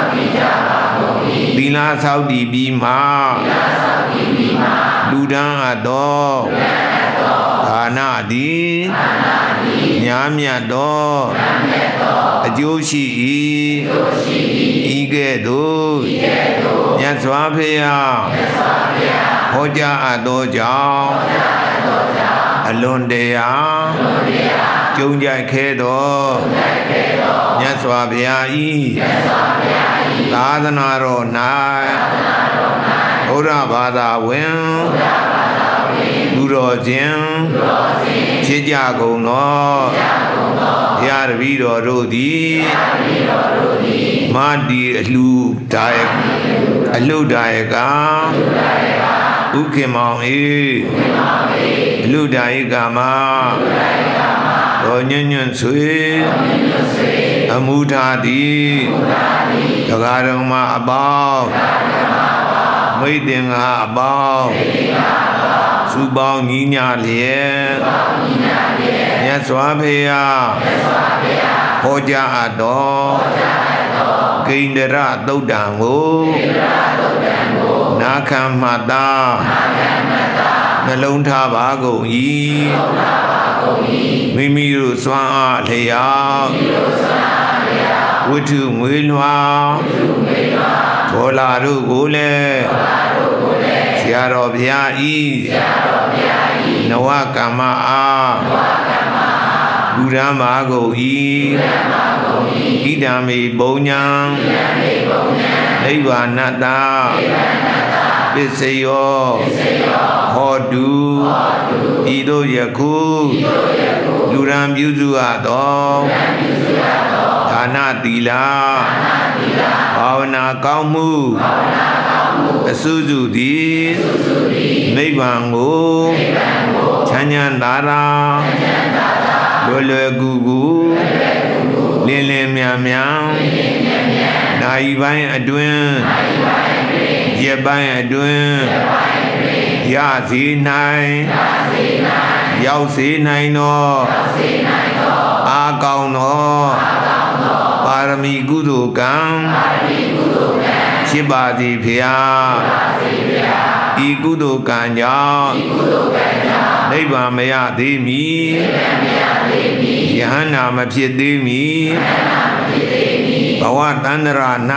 သီလဆောက်တည်ပြီးမှလူဒန်းအပ်သောဒါနသည်ညာမြတ်သောအကျိုးရှိ၏ဤကဲ့သို့မြတ်စွာဘုရားဟောကြားအပ်သောကြောင့်အလွန်တရာကြုံကြိုက်ခဲ့သောမြတ်စွာဘုရား၏သာသနာတော်၌ဘုရားဘာသာဝင်လူတော်ချင်းဖြစ်ကြကုန်သောဘုရားတပည့်တော်တို့သည်မာတီအလှူဒါယအလှူဒါယကဥက္ကမောင်၏အလှူဒါယကမှာတော်ညွန့်ညွန့်ဆွေအမှုထားသည်တရားတော်မှာအပေါင်းမိတ်တင်္ဂါအပေါင်းစုပေါင်းညီညာလျက်မြတ်စွာဘုရားဟောကြားအပ်တော်ဂိန္ဒရသုတ်တံကိုနာခံမှတ်သာနှလုံးထားပါကုန်၏မိမိတို့စွမ်းအားလျောက်ဝိထုငွေလွှာဒေါ်လာတို့ကိုလည်းဆရာတော်ဘုရားဤနဝကမ္မအားလူရမ်းပါကုန်၏ဣဒံမေပုံညာနိဗ္ဗာနတ္တပစ္စယောဟောတုဤသို့ယခုလူရန်ပြုစုအပ်သောဒါနသီလဘာဝနာကောင်းမှုအစုစုသည်နိဗ္ဗာန်ကိုချမ်းသာသာသာလွယ်လွယ်ကူကူလင်းလင်းမြန်မြန်နိုင်ပိုင်းအတွင်းရက်ပိုင်းအတွင်းရစေနိုင်ရောက်စေနိုင်သောအာကောင်းသောပါရမီကုသိုလ်ကံဖြစ်ပါသည်ဖျားဤကုသိုလ်ကံကြောင့်နိဗ္ဗာန်မရသေးမီယဟန္တာမဖြစ်သေးမီဘဝတန္တရာ၌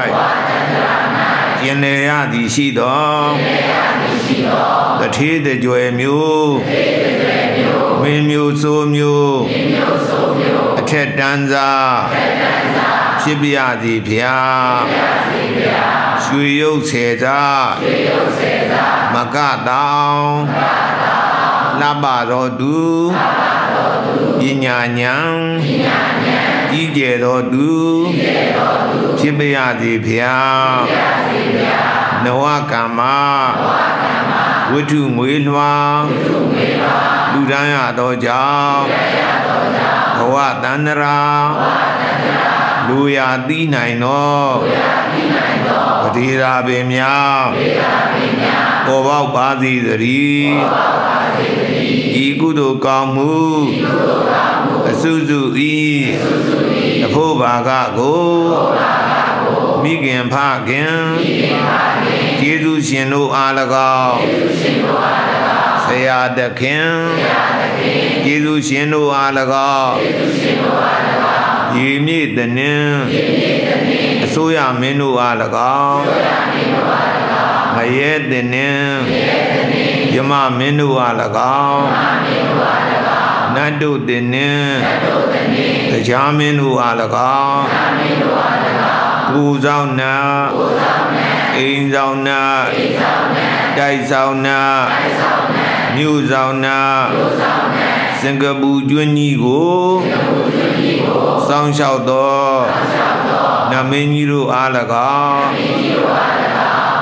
ယနေရသည်ရှိသောတထေးတကြွယ်မျိုးမင်းမျိုးစိုးမျိုးအထက်တန်းစားဖြစ်ပြသည်ဖျားရွှေရုပ်ဆယ်စားမကတောင်လှပတော်သူပညာဉာဏ်ကြီးကျယ်တော်သူဖြစ်ပြသည်ဖျားနဝကမ္မဝိထုငွေလွှာလူဒန်းရသောကြောင့်ဘဝတန္တရာလူရာသိနိုင်သောပတိရာပင်များပေါ်ပေါက်ပါသည်သတည်းဤကုသိုလ်ကောင်းမှုအစုစုဤတဖို့ဘာကကိုမိခင်ဖခင်ကျေးဇူးရှင်တို့အား၎င်းဆရာသခင်ကျေးဇူးရှင်တို့အား၎င်းရေမြေ့တနင်းအစိုးရမင်းတို့အား၎င်းငရဲတနင်းယမမင်းတို့အား၎င်းနတ်တို့တနင်းတရားမင်းတို့အား၎င်းကိုယ်ဆောင်နာအိမ်ဆောင်နာတိုက်ဆောင်နာမြို့ဆောင်နာစင်ကာပူကျွန်းကြီးကိုစောင်းလျှောက်သောနမင်းကြီးတို့အား၎င်း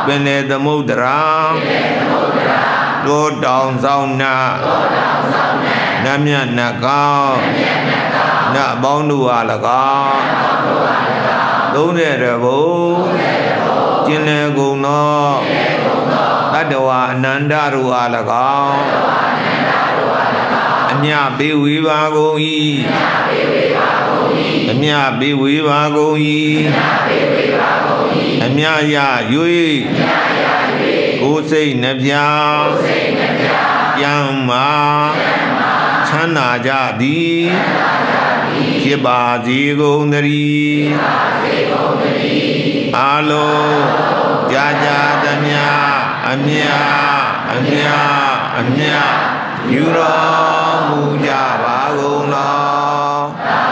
ပင်လေသမုဒ္ဒရာတိုးတောင်ဆောင်နာနတ်မြတ်နတ်ကောင်းနတ်ပေါင်းတို့အား၎င်းသုံးတဲ့တဘုကျင်လေကုန်သောတတ္တဝါအနန္တတို့အား၎င်းအမြပေးဝေပါကုန်၏အမြပေးဝေပါကုန်၏အမြရ၍ကိုယ်စိတ်နှပြယံမာချမ်းသာကြသည်ဖြစ်ပါစေကုန်သတည်းအာလုံးကြာကြာသမျှအမြအမြအမြယူတော်မူကြပါကုန်လောသာ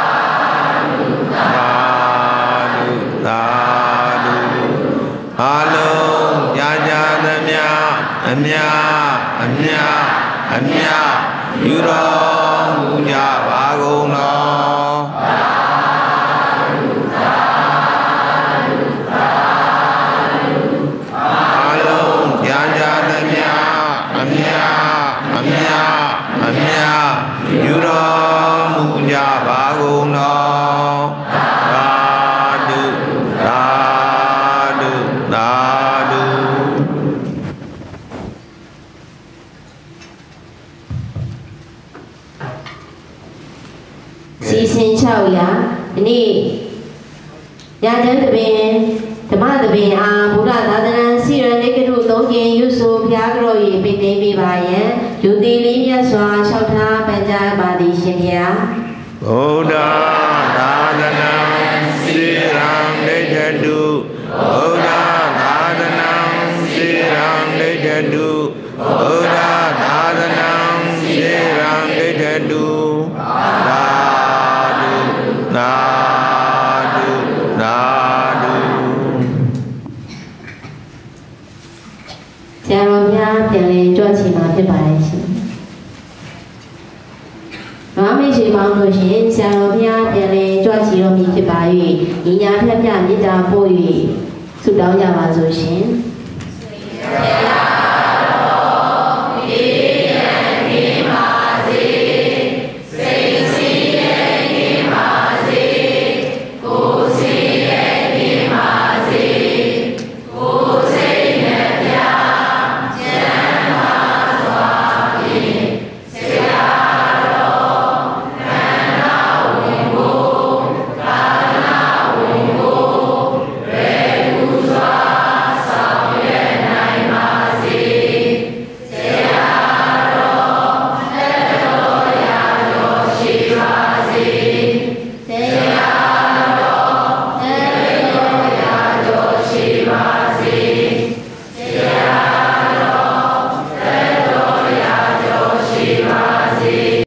ဓုသာဓုအာလုံးကြာကြာသမျှအမြအမြအမြယူတော်မူကြပါကုန်လောစီစဉ်၆ရာဒီနေ့ညချမ်းတပင်ဓမ္မတပင်အားဘုရားသာသနာစီရလိကထုသုံးကျင်ရွဆိုဖျားကြော်၍ပိသိမ်းပေးပါယံယူသည်လေးမြတ်စွာလျှောက်ထားပန်ကြားပါသည်ရှင်ဗျာဗုဒ္ဓသာသနာစီရံလိကထုဗုဒ္ဓသာသနာစီရံလိကထုဗုဒ္ဓသာသနာစီရံလိကထုသာသာဓုသာဓုဆရာတော်များပြန်လည်ကြွချင်မှာဖြစ်ပါတယ်ရှင်။ဘာမိတ်ဆွေပေါင်းတို့ရှင်ဆရာတော်များပြန်လည်ကြွချတော်မူဖြစ်ပါ၍ညီညာဖြတ်ဖြတ်မြစ်တာပို့၍ဆုတောင်းကြပါစို့ရှင်။